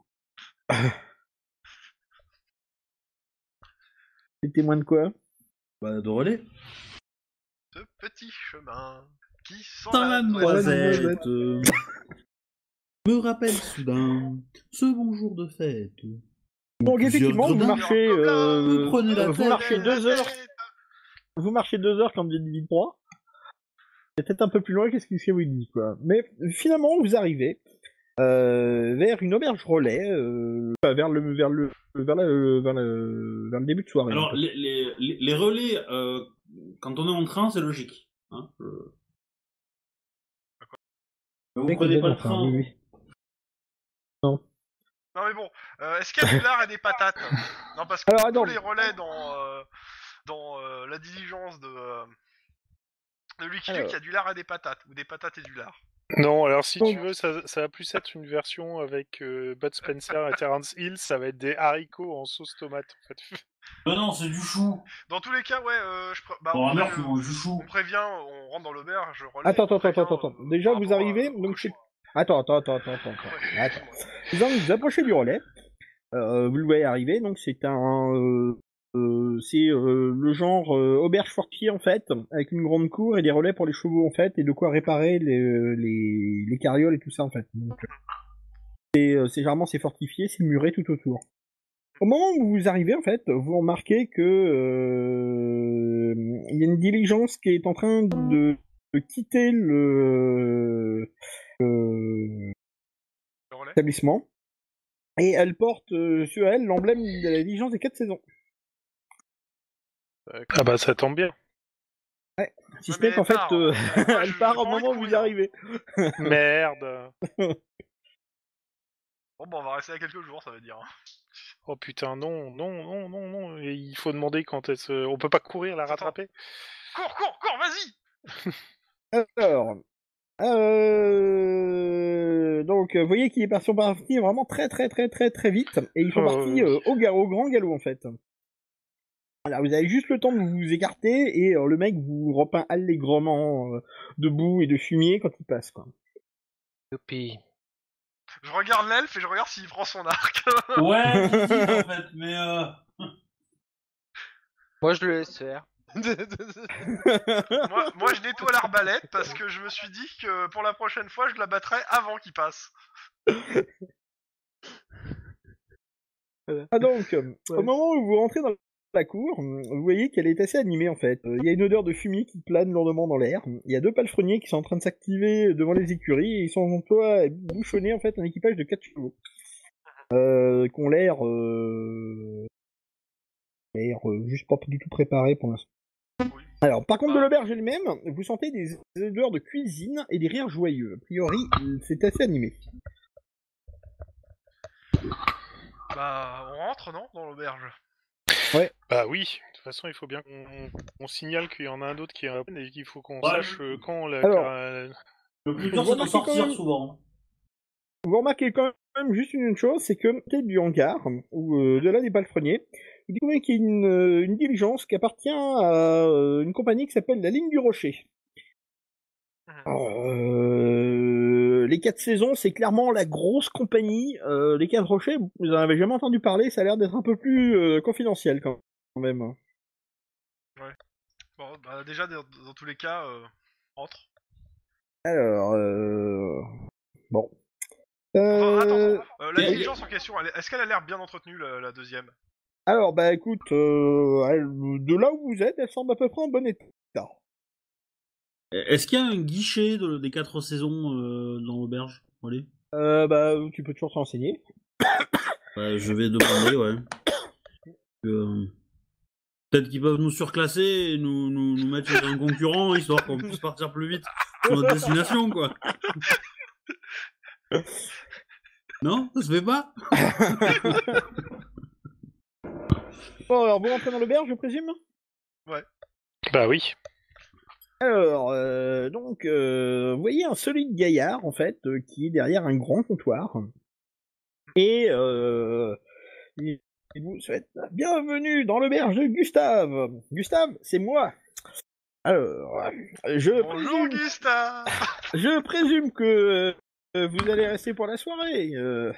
Les témoins de quoi? Bah, de relais. Ce petit chemin qui sent Dans la noisette. noisette euh, me rappelle soudain ce bon jour de fête. Donc Plusieurs effectivement, vous gredins. marchez, euh, Vous prenez la vous tête. marchez deux heures, vous marchez deux heures comme dit dit trois. C'est peut-être un peu plus loin qu'est-ce qu'il vous dit quoi. Mais finalement, vous arrivez euh, vers une auberge relais, euh, enfin, vers le vers le vers le vers le, vers le début de soirée. Alors, en fait. les, les, les- les relais, euh, quand on est en train, c'est logique. Hein, je... Mais vous Mec, prenez il pas est le train. oui, oui. Non. Non mais bon, euh, est-ce qu'il y a du lard et des patates? Non parce que Alors, tous attends. les relais dans euh, dans euh, la diligence de euh, de Lucky Luke, il y a du lard et des patates ou des patates et du lard. Non, alors si Donc- tu veux, ça, ça va plus être une version avec euh, Bud Spencer et Terence Hill, ça va être des haricots en sauce tomate en fait. Ah non, c'est du chou. Dans tous les cas, ouais, euh, je pré- bah, Dans on, la mer, pré- tu manges du chou. on prévient, on rentre dans l'auberge, je relais. Attends, on attends, prévient, attends, attends. euh, Déjà, par vous rapport à- arrivez, au donc cocher. c'est- Attends, attends, attends, attends, attends. Ouais, attends. excuse-moi. Vous, en- vous approchez du relais. Euh, vous le voyez arriver, donc c'est un... Euh, euh, c'est euh, le genre euh, auberge fortier en fait, avec une grande cour et des relais pour les chevaux en fait, et de quoi réparer les, les, les carrioles et tout ça en fait. Donc, c'est, euh, c'est généralement c'est fortifié, c'est muré tout autour. Au moment où vous arrivez en fait, vous remarquez que euh, il y a une diligence qui est en train de, de quitter le, le Le relais. établissement. Et elle porte euh, sur elle l'emblème de la diligence des quatre saisons. Ah bah ça tombe bien. Si Ouais, ce n'est mais qu'en fait, part, euh, hein. Moi, je- elle part j'ai au pas envie moment de où vous courir. arrivez. Merde. Bon, bah, on va rester à quelques jours, ça veut dire. hein. Oh putain, non, non, non, non, non. Et il faut demander quand elle se... On peut pas courir, la Attends. rattraper. Cours, cours, cours, vas-y. Alors, euh... donc, vous voyez qu'il est parti, parti vraiment très très très très très vite, et ils sont Euh. partis euh, au, ga- au grand galop en fait. Voilà, vous avez juste le temps de vous écarter, et euh, le mec vous repeint allègrement euh, de boue et de fumier quand il passe, quoi. Youpi. Je regarde l'elfe et je regarde s'il prend son arc. Ouais, j'hésite en fait, mais euh... Moi, je le laisse faire. moi, moi, je nettoie l'arbalète parce que je me suis dit que pour la prochaine fois, je la battrai avant qu'il passe. Ah donc, euh, au moment où vous rentrez dans la cour, vous voyez qu'elle est assez animée en fait. Il y a une odeur de fumier qui plane lourdement dans l'air. Il y a deux palefreniers qui sont en train de s'activer devant les écuries et ils sont en toi à bouchonner en fait un équipage de quatre chevaux. Euh, qui ont l'air... Euh... l'air euh, juste pas du tout préparés pour l'instant. Oui. Alors, par contre, de l'auberge elle-même, vous sentez des odeurs de cuisine et des rires joyeux. A priori, c'est assez animé. Bah, on rentre, non, dans l'auberge. Bah oui, de toute façon, il faut bien qu'on on signale qu'il y en a un autre qui est à peine et qu'il faut qu'on Ouais. sache euh, quand la... Alors. la- le plus dur Vous c'est de remarquez quand sortir même- souvent. Vous remarquez quand même juste une chose, c'est que tête du hangar, ou euh, de là des palefreniers, vous découvrez qu'il y a une, euh, une diligence qui appartient à euh, une compagnie qui s'appelle la Ligne du Rocher. Euh, les quatre saisons, c'est clairement la grosse compagnie. Euh, les quatre rochers, vous en avez jamais entendu parler, ça a l'air d'être un peu plus euh, confidentiel quand même. Bon, bah, déjà, dans, dans tous les cas, euh, rentre. Alors, euh... bon. Enfin, Euh... attends, euh, la et- diligence en question, elle est- est-ce qu'elle a l'air bien entretenue, la, la deuxième? Alors, bah écoute, euh, elle- de là où vous êtes, elle semble à peu près en bon état. Est-ce qu'il y a un guichet de- des quatre saisons euh, dans l'auberge? Allez. Euh, bah, tu peux toujours te renseigner. Bah, je vais demander, ouais. Euh, Peut-être qu'ils peuvent nous surclasser et nous, nous, nous mettre chez un concurrent, histoire qu'on puisse partir plus vite sur notre destination, quoi. Non? Ça se fait pas? Bon, alors, vous rentrez dans l'auberge, je présume? Bah oui. Alors, euh, donc, euh, vous voyez un solide gaillard, en fait, euh, qui est derrière un grand comptoir. Et, euh, il il vous souhaite la bienvenue dans l'auberge de Gustave. Gustave, c'est moi. Alors, je Bonjour, présume, Gustave. je présume que euh, vous allez rester pour la soirée. Euh,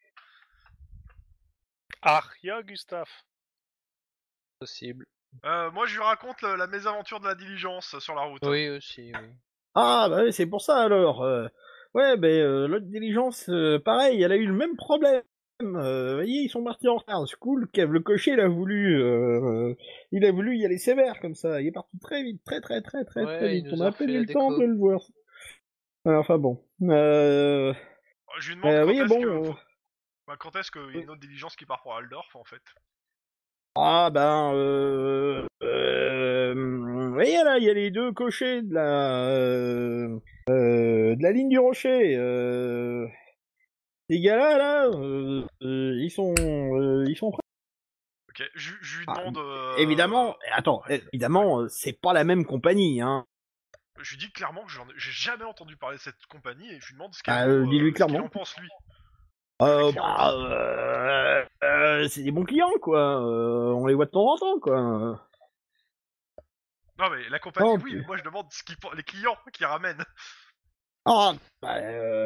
Aria, Gustave. Possible. Euh, moi, je lui raconte le- la mésaventure de la diligence sur la route. Oui, aussi, oui. Ah, bah oui, c'est pour ça, alors. Euh, ouais, ben, euh, l'autre diligence, euh, pareil, elle a eu le même problème. Euh, vous voyez, ils sont partis en retard. C'est cool, Kev, le cocher, il a voulu, euh, il a voulu y aller sévère, comme ça. Il est parti très vite, très très très très Ouais, très il vite. nous On a a à peine refait eu la le temps déco. de le voir. Ouais, enfin bon. Euh... Je lui demande Euh, quand oui, est-ce bon, que... euh, faut- bah, quand est-ce qu'il y a une autre diligence qui part pour Aldorf, en fait. Ah ben, euh, euh, voyez là, il y a les deux cochers de la euh, euh, de la ligne du rocher. Euh, ces gars-là, là, euh, euh, ils sont euh, ils sont prêts. Ok, je, je lui Ah, demande... euh, Évidemment, attends, ouais, évidemment, euh, c'est pas la même compagnie, hein. Je lui dis clairement que j'en ai- j'ai jamais entendu parler de cette compagnie et je lui demande ce qu'elle Bah, vaut, euh, dis-lui euh, ce qu'il clairement. en pense lui. Euh, Les clients bah, aussi. euh, euh, c'est des bons clients, quoi. Euh, on les voit de temps en temps, quoi. Non mais la compagnie, Oh, oui, puis- mais moi je demande ce qu'ils, les clients qui ramènent. Ah, bah,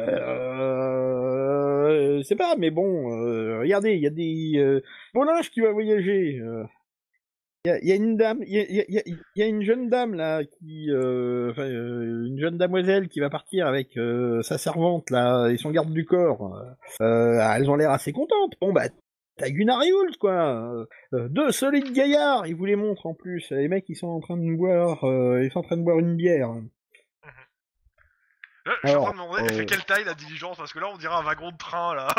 euh, c'est pas, mais bon, euh, regardez, il y a des euh, Bolinge qui va voyager. euh. Il y, a, y a une dame, il y a, y, a, y, a, y a une jeune dame là qui, euh, enfin, euh, une jeune damoiselle qui va partir avec euh, sa servante là et son garde du corps. Euh, elles ont l'air assez contentes. Bon bah, t'as Gunnar et Hult, quoi. Euh, deux solides gaillards, ils vous les montrent en plus. Les mecs, ils sont en train de boire, euh, ils sont en train de boire une bière. Là, je suis en Alors, train de me demander, elle fait euh, quelle taille la diligence parce que là on dirait un wagon de train là.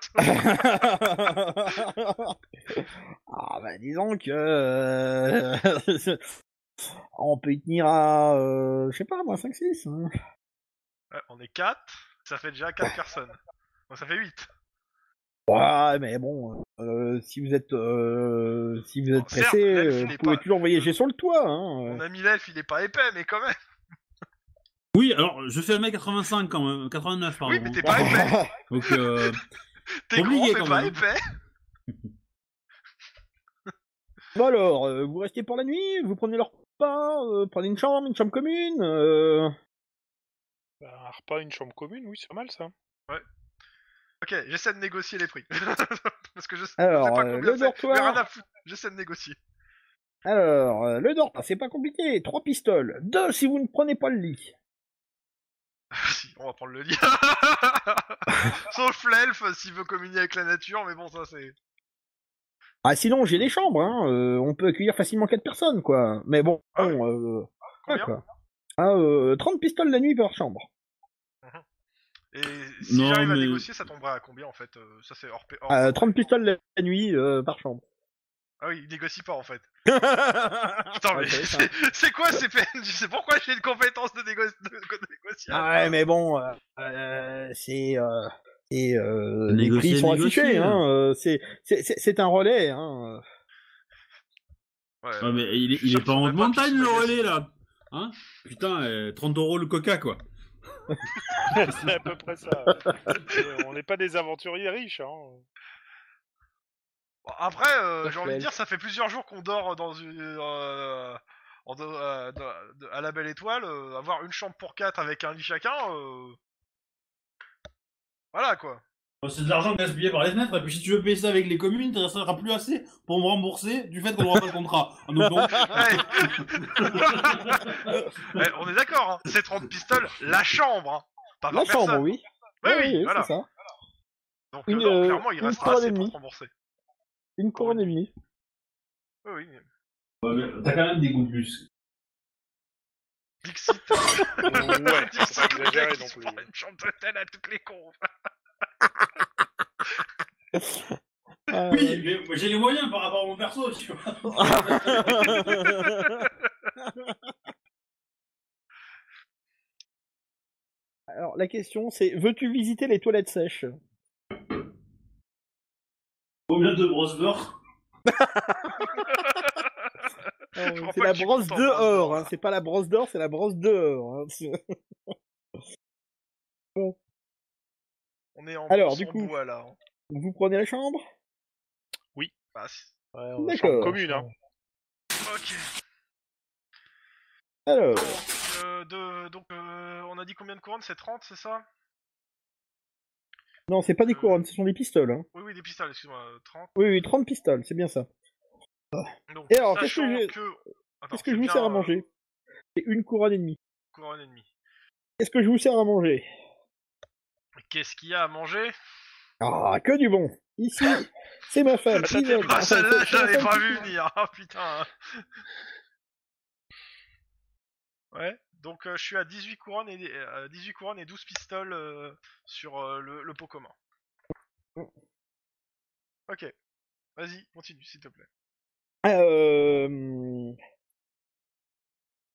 ah bah disons que euh, on peut y tenir à, euh, je sais pas moi, cinq six. Hein. Ouais, on est quatre, ça fait déjà quatre personnes. Donc ça fait huit. Ouais, mais bon, euh, si vous êtes, euh, si vous êtes Bon, certes, pressé, l'elfe, euh, il vous est pouvez pas- toujours voyager sur le toit. Hein. Mon ami l'elfe il est pas épais mais quand même. Oui, alors je fais un mètre quatre-vingt-cinq quand même, quatre-vingt-neuf pardon. Oui mais t'es pas épais. Donc euh, T'es grand compliqué mais quand pas même. épais. Bon alors, euh, vous restez pour la nuit, vous prenez leur repas, euh, prenez une chambre, une chambre commune. Euh... Bah, un repas, une chambre commune, oui, c'est pas mal ça. Ok, j'essaie de négocier les prix. Parce que je, sais- je sais Alors, pas euh, combien le c'est, mais dortoir. rien à foutre. J'essaie de négocier. Alors, euh, le dortoir, c'est pas compliqué. Trois pistoles, deux si vous ne prenez pas le lit. Si, on va prendre le lit. Sauf l'elfe s'il veut communier avec la nature, mais bon ça c'est... Ah sinon, j'ai des chambres. Hein. Euh, on peut accueillir facilement quatre personnes, quoi. Mais bon, Ah ouais. bon, euh, Combien quoi. Ah, euh, trente pistoles la nuit par chambre. Et si Non, j'arrive à mais- négocier, ça tomberait à combien en fait? euh, Ça c'est hors... pa- hors Euh, hors- trente pistoles la nuit euh, par chambre. Ah oui, il négocie pas en fait. Putain mais Ok, ça. c'est, c'est quoi ces P N J? C'est pourquoi j'ai une compétence de, négo... de... de négociation? Ah ouais, mais bon, euh, euh, c'est... Euh, et euh, les Négocier, prix sont négocier, affichés, hein. hein. euh, C'est c'est- c'est- c'est un relais, hein. Ouais, Ouais, mais il est, je suis il sûr est qu'ils pas sont en même pas montagne tous le magasins. relais là. Hein? Putain, euh, trente euros le coca quoi. C'est à peu près ça. Et on n'est pas des aventuriers riches, hein. Bon, après, euh, Sauf j'ai envie de l'elfe. dire, ça fait plusieurs jours qu'on dort dans une... Euh, en de- euh, de- de- à la Belle Étoile, euh, avoir une chambre pour quatre avec un lit chacun, euh... voilà quoi. Bon, c'est de l'argent gaspillé par les fenêtres, et puis si tu veux payer ça avec les communes, ça sera plus assez pour me rembourser du fait qu'on n'aura pas le contrat. Ah, donc non. Ouais. Ouais, on est d'accord, hein. C'est trente pistoles, la chambre, hein. Pas par La chambre, personne. oui. Ouais, Oui, oui, oui, voilà. c'est ça. Donc Une, euh, non, euh, clairement, il une restera couronne assez et pour demie. te rembourser. Une couronne et demie. Oui, oui. Ouais, mais t'as quand même des goûts de plus. Dixit. Ouais, Dixit, faut pas le exagérer gars qui non se plus. prend une chambre d'hôtel à toutes les cons. Ah, Oui, mais moi, j'ai les moyens par rapport à mon perso, tu vois. Alors, la question, c'est, veux-tu visiter les toilettes sèches? Combien de brosses beurre? Alors, Je crois c'est pas la que tu brosse comptes en brosse dehors, d'or, hein. là. C'est pas la brosse d'or, c'est la brosse dehors. Hein. C'est- On est en Alors, brosse du en coup. bois là. hein. Vous prenez la chambre? Bah, si. Ouais, on a D'accord. chambre commune, hein. Ok. Alors, Donc, euh, de, donc euh, on a dit combien de couronnes? C'est trente, c'est ça? non, c'est pas des couronnes, ce sont des pistoles. Hein. Oui, oui, des pistoles, excuse-moi. euh, trente. Oui, oui, trente pistoles, c'est bien ça. Donc, Et alors, qu'est-ce que sachant j'ai- que... Attends, Qu'est-ce que c'est je vous bien, sers à euh, manger? C'est une couronne et demie. couronne et demie. Qu'est-ce que je vous sers à manger? Qu'est-ce qu'il y a à manger? Ah, que du bon. Ici, c'est ma femme. Ça, t'es Isole. Ah, Enfin, celle-là, c'est- je c'est ma l'avais femme pas qui- vu venir. Ah, putain. Ouais. Donc, euh, je suis à dix-huit couronnes et, euh, dix-huit couronnes et douze pistoles euh, sur euh, le, le pot commun. Ok. Vas-y, continue, s'il te plaît. Euh...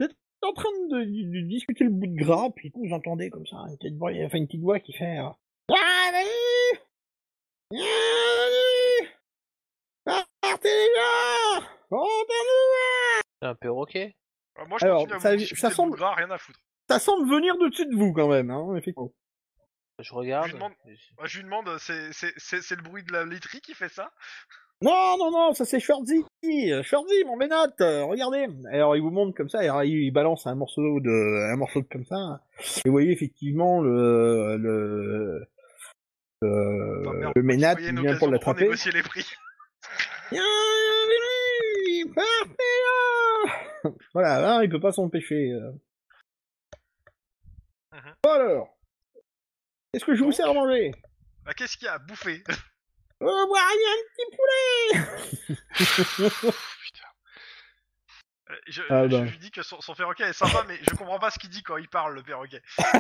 en train de, de- de discuter le bout de gras, puis vous entendez comme ça une petite voix, enfin une petite voix qui fait. Euh, Allez, allez, partez les gars, entendez-nous. C'est un perroquet. Euh, moi, je Alors, continue à ça- vous discuter ça de semble- bout de gras, rien à foutre. Ça semble venir de dessus de vous quand même, hein, effectivement. Je regarde. Je lui demande- Bah, je lui demande, c'est, c'est, c'est, c'est le bruit de la laiterie qui fait ça? Non, non, non, ça c'est Schwarzy, Schwarzy, mon Ménote, euh, regardez. Alors il vous montre comme ça, alors, il balance un morceau de, un morceau de comme ça, et vous voyez effectivement le, le, le, Putain, merde, le Ménat Voyez qui une vient pour occasion de l'attraper. renégocier les prix. Bienvenue, partez là. Voilà, là il peut pas s'empêcher. euh. Mhm. Bon alors, qu'est-ce que je vous Donc sers à manger? Bah, qu'est-ce qu'il y a à bouffer? Euh, voilà, il y a un petit poulet. Euh, Je, Ah je bah. lui dis que son, son perroquet est sympa, mais je comprends pas ce qu'il dit quand il parle, le perroquet.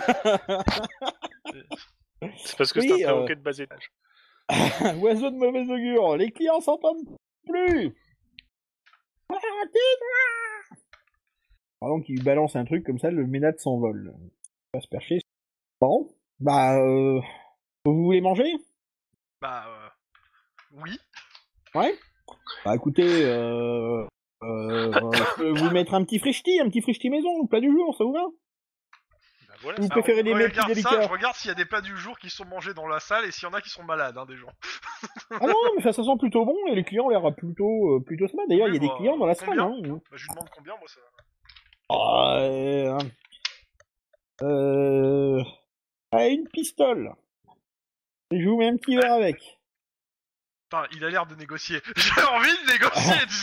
C'est parce que Oui, c'est un euh, perroquet de bas étage. Oiseau de mauvaise augure, les clients s'entendent plus. Ah, tais-toi. Pendant qu'il balance un truc comme ça, le Ménat s'envole. Il va se percher. Bon, bah, euh, vous voulez manger? Bah, euh, oui. Ouais. Bah écoutez, euh, euh, je peux vous mettre un petit frichti, un petit frichti maison, le plat du jour, ça vous va? Bah voilà, Vous c'est- préférez des mets plus regarde ça, délicats? je regarde s'il y a des plats du jour qui sont mangés dans la salle et s'il y en a qui sont malades, hein, des gens. Ah non, mais ça, ça sent plutôt bon et les clients ont l'air plutôt, euh, plutôt sympa. D'ailleurs, il Oui, y a des bah, clients dans la salle. combien Hein. Bah, je lui demande combien, moi, ça. Ah, euh, euh, ah, une pistole. Et je vous mets un petit verre avec. Putain, il a l'air de négocier. J'ai envie de négocier, tu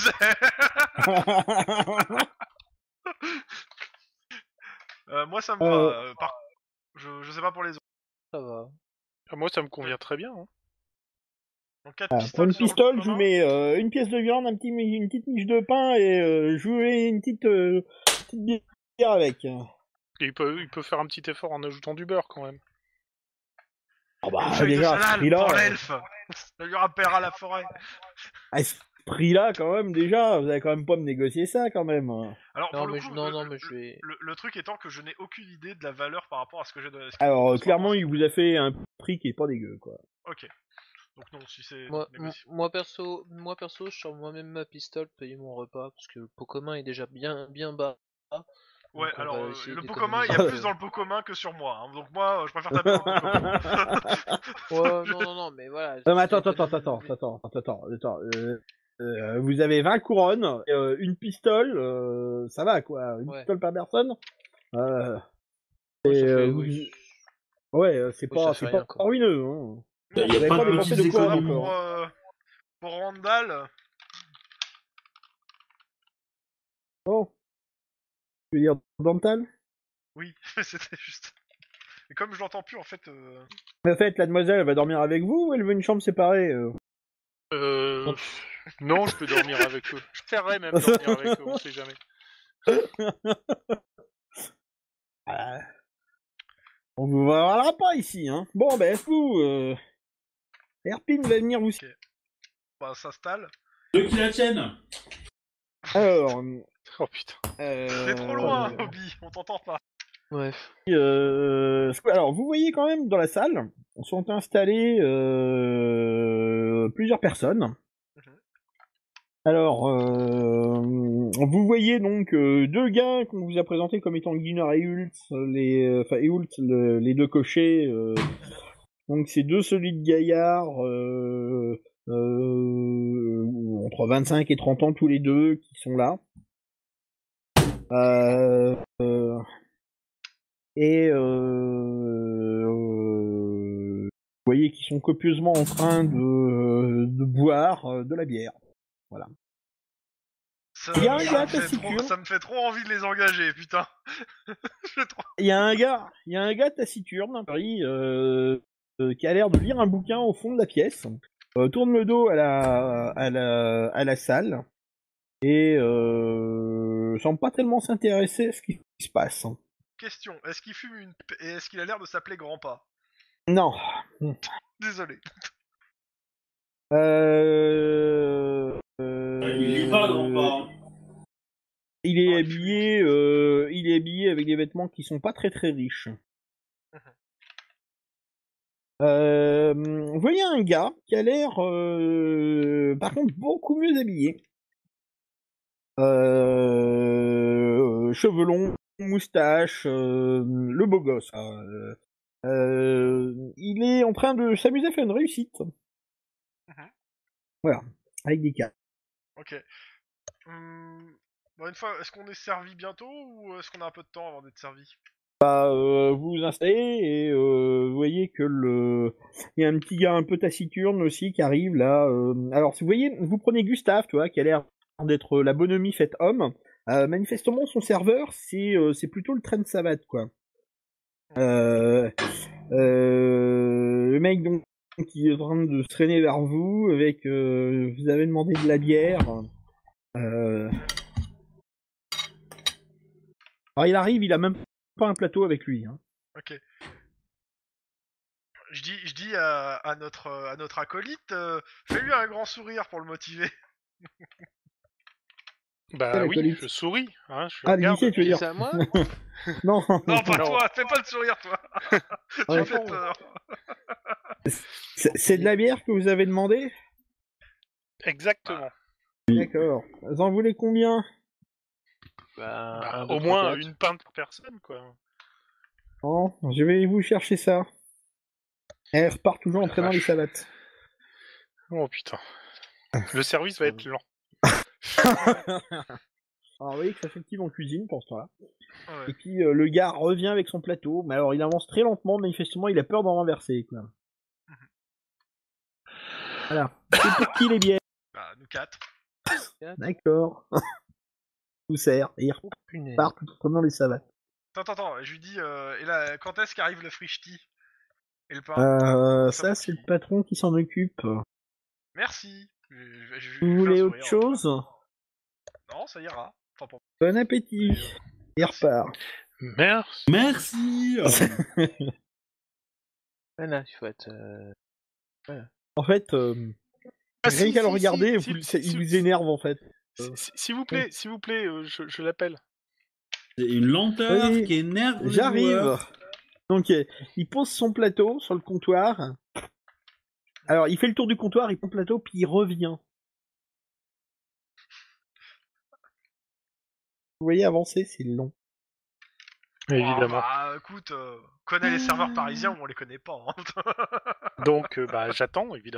sais. Euh, moi, ça me Euh. va. euh, par... je, je sais pas pour les autres. Ça va. Ah, moi, ça me convient très bien. Hein. Donc, quatre Ah, pour pistoles une sur le pistole, coup je vous commun. mets euh, une pièce de viande, un petit, une petite miche de pain et euh, je vous mets une petite, euh, petite bière avec. Et il peut, il peut faire un petit effort en ajoutant du beurre quand même. Ah Une bah feuille de déjà, à ce salade prix-là, pour euh, l'elfe. Ça lui rappellera la forêt. à ce prix-là quand même déjà, vous allez quand même pas me négocier ça quand même. Alors, Non pour le mais coup, je... non le, non le- mais je vais. le- le truc étant que je n'ai aucune idée de la valeur par rapport à ce que j'ai de ce qu'il Alors propose euh, clairement, par il vous a fait un prix qui est pas dégueu quoi. rapport- Ok. Donc, non, si c'est Moi, négociable. moi perso, moi perso, je sors moi-même ma pistole, payer mon repas parce que le pot commun est déjà bien bien bas. Ouais, Donc, on alors, va euh, essayer le pot commun, il y a d'économiser. plus dans le pot commun que sur moi. Hein. Donc, moi, euh, je préfère taper dans le pot commun. Ouais, non non non mais voilà. Non mais attends, c'est- attends, attends, attends, attends, attends, attends, attends. Euh, euh, vous avez vingt couronnes, euh, une pistole, euh, ça va quoi, une Ouais. pistole par personne. Euh, Ouais, et, ça fait- euh, oui. vous- ouais, euh, c'est Oui, pas, ça c'est fait pas rien, quoi. ruineux. Hein. Il y a Vous avez pas pas de dépensé petites de couronnes économies. encore. Pour, euh, pour Randall, Bon. Tu veux dire dental? oui, c'était juste. Et comme je l'entends plus, en fait. Euh... En fait, la demoiselle, elle va dormir avec vous ou elle veut une chambre séparée euh Euh... non, je peux dormir avec eux. Je préférerais même dormir avec eux, on sait jamais. Ah. On vous verra pas ici, hein. Bon, ben, vous, euh... Herpine va venir vous... Bah, s'installe. Ceux qui la tiennent. Alors... euh, Oh putain. euh, T'es trop loin, euh, Obi, on t'entend pas. Bref. euh, alors, vous voyez quand même dans la salle, sont installées euh, plusieurs personnes. Mhm. Alors, euh, vous voyez donc euh, deux gars qu'on vous a présentés comme étant Gunnar et Hult, les, euh, enfin Hult, le, les deux cochers. Euh, donc c'est deux solides gaillards, euh, euh, entre vingt-cinq et trente ans tous les deux, qui sont là. Euh, euh, et euh, euh, vous voyez qu'ils sont copieusement en train de, de boire euh, de la bière. Voilà. Ça, Il y a un ça gars me fait taciturne. trop, ça me fait trop envie de les engager, putain. J'ai trop... Il y a un gars, il y a un gars taciturne, à Paris, euh, euh, qui a l'air de lire un bouquin au fond de la pièce, euh, tourne le dos à la, à la, à la salle, et euh, semble pas tellement s'intéresser à ce qui se passe. Question, est-ce qu'il fume une... p- et est-ce qu'il a l'air de s'appeler Grand-Pa? Non. Désolé. Euh... euh, Il lit pas, grand-père. Il est Non, il habillé, euh, il est habillé avec des vêtements qui sont pas très très riches. Euh, vous voyez un gars qui a l'air, euh, par contre, beaucoup mieux habillé. Euh, cheveux longs, moustache, euh, le beau gosse. Euh, euh, il est en train de s'amuser à faire une réussite. Mhm. Voilà, avec des cartes. Ok. Hum, bon, une fois, est-ce qu'on est servi bientôt ou est-ce qu'on a un peu de temps avant d'être servi? Euh, vous vous installez et euh, vous voyez que le, il y a un petit gars un peu taciturne aussi qui arrive là. Euh... Alors, si vous voyez, vous prenez Gustave, tu vois, qui a l'air d'être la bonhomie faite homme. Euh, manifestement, son serveur, c'est euh, c'est plutôt le train de savate, quoi. Euh, euh, le mec donc qui est en train de se traîner vers vous avec, euh, vous avez demandé de la bière. Euh... Alors il arrive, il a même pas un plateau avec lui. Hein. Ok. Je dis, je dis à, à notre à notre acolyte, euh, fais-lui un grand sourire pour le motiver. Bah Quel oui, acolyte je souris, hein, je Ah, regarde. l'initié, tu veux Tu dis dire ça à moi? Non. Non, pas Non. toi, fais pas le sourire, toi. Tu Ouais. me fais peur. C'est c'est de la bière que vous avez demandé? Exactement. D'accord. Vous en voulez combien? Bah, Bah, un, deux, au trois, moins quatre. une pinte par personne, quoi. Bon, je vais vous chercher ça. Elle repart toujours Oh en la traînant les vache. savates. Oh putain. Le service va être lent. Alors vous voyez que ça s'active en cuisine pour ce temps-là. Ouais. Et puis euh, le gars revient avec son plateau, mais alors il avance très lentement, manifestement il a peur d'en renverser. Quoi. Voilà. C'est pour qui les bières? Bah, nous quatre. D'accord. Vous sert, et il Oh, punaise. repart tout en prenant les savates. Attends, attends, attends. Je lui dis, euh, et là, quand est-ce qu'arrive le frichti et le pain? Euh, Ça ça pour c'est qui le patron qui s'en occupe. Merci. Je, je- je- je Vous lui fais un voulez autre sourire. chose? Non, ça ira. Enfin, pour... Bon appétit. Il Merci. repart. Merci. Merci. Voilà, il faut être. euh, En fait, euh, Ah, rien si, qu'à le si, regarder, si, vous- si, ça- il si- vous énerve en fait. si- si- S'il vous plaît, s'il vous plaît, euh, je, je l'appelle. C'est une lenteur Oui, qui énerve les J'arrive. joueurs. Donc, euh, il pose son plateau sur le comptoir. Alors, il fait le tour du comptoir, il prend le plateau, puis il revient. Vous voyez, avancer, c'est long. Évidemment. Oh, bah, écoute, euh, on connaît les serveurs parisiens ou on les connaît pas. Hein. Donc, euh, bah, j'attends, évidemment.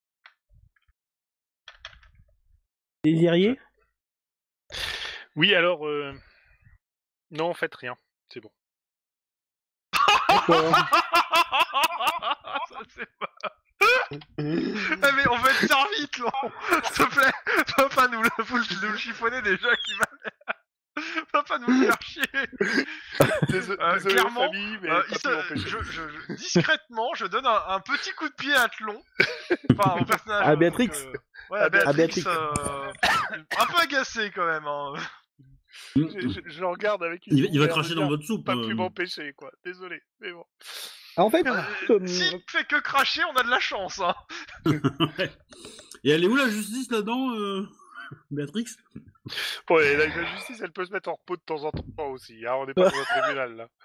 Désiriez? Oui, alors, euh... non, en fait, rien. C'est bon. D'accord. Ça, c'est pas... Eh, mais on va être servi, Tlon. S'il te plaît, va pas nous le, nous le chiffonner déjà qui va... Va pas nous le faire chier. Désolé, Euh, désolé clairement, famille, mais Euh, pas il pu se- m'empêcher. je, je- je- discrètement, je donne un, un petit coup de pied à Tlon. Enfin, au personnage. À euh, Béatrix. donc, euh, ouais, à À Béatrix. Béatrix. euh, un peu agacé quand même. Hein. Je, je- je le regarde avec une Il, va- il va douceur cracher de dans dire, votre soupe. Pas euh. pu m'empêcher, quoi. Désolé, mais bon. En fait, Euh, euh, S'il fait que cracher, on a de la chance. Hein. Ouais. Et elle est où la justice là-dedans, euh... Béatrix? Bon, et la, la justice, elle peut se mettre en repos de temps en temps aussi. Hein. On n'est pas dans un tribunal, là.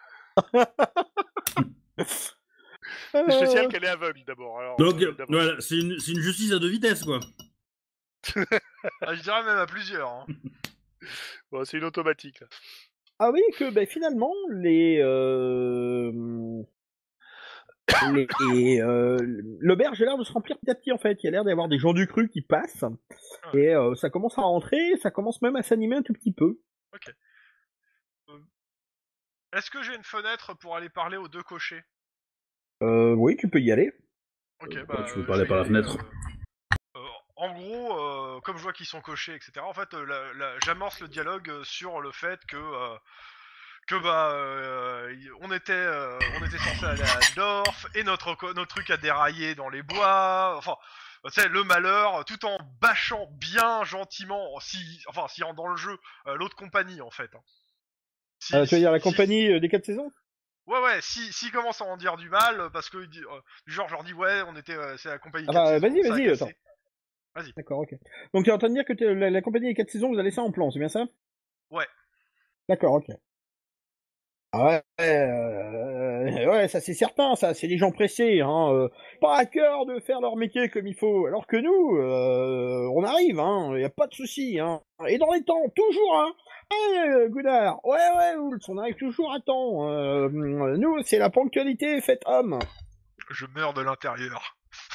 euh, Je signale qu'elle est aveugle, d'abord. Alors, Donc, euh, d'abord. voilà, c'est une, c'est une justice à deux vitesses, quoi. Ah, je dirais même à plusieurs. Hein. Bon, c'est une automatique, là. Ah oui, que ben, finalement, les... Euh... les, les, euh, l'auberge a l'air de se remplir petit à petit en fait. Il y a l'air d'avoir des gens du cru qui passent et euh, ça commence à rentrer, ça commence même à s'animer un tout petit peu. Ok. Euh, Est-ce que j'ai une fenêtre pour aller parler aux deux cochers? Euh, oui, tu peux y aller. Ok, Euh, bah. tu peux euh, parler je par la vais y aller, fenêtre. euh, euh, en gros, euh, comme je vois qu'ils sont cochés, et cetera. En fait, euh, la- la- j'amorce le dialogue euh, sur le fait que. Euh, que bah euh, y- on était euh, on était censé aller à Dorf et notre co- notre truc a déraillé dans les bois, enfin tu sais le malheur, tout en bâchant bien gentiment si enfin si rentre dans le jeu euh, l'autre compagnie en fait. Hein. Si, Euh, tu veux dire la si- compagnie euh, des quatre saisons? Ouais ouais, si si commence à en dire du mal parce que euh, du genre je leur dis ouais, on était euh, c'est la compagnie Ah quatre bah, saisons, vas-y, ça a vas-y, cassé. attends. Vas-y. D'accord, ok. Donc tu es en train de dire que t'es- la, la compagnie des quatre saisons, vous avez laissé en plan, c'est bien ça? Ouais. D'accord, ok. Ah ouais, euh, ouais, ça c'est certain, ça, c'est des gens pressés, hein, euh, pas à cœur de faire leur métier comme il faut, alors que nous, euh, on arrive, hein, y a pas de souci, hein, et dans les temps, toujours, hein. Hey, Goudard, ouais, ouais, Oults, on arrive toujours à temps. Euh, nous, c'est la ponctualité faite homme. Je meurs de l'intérieur.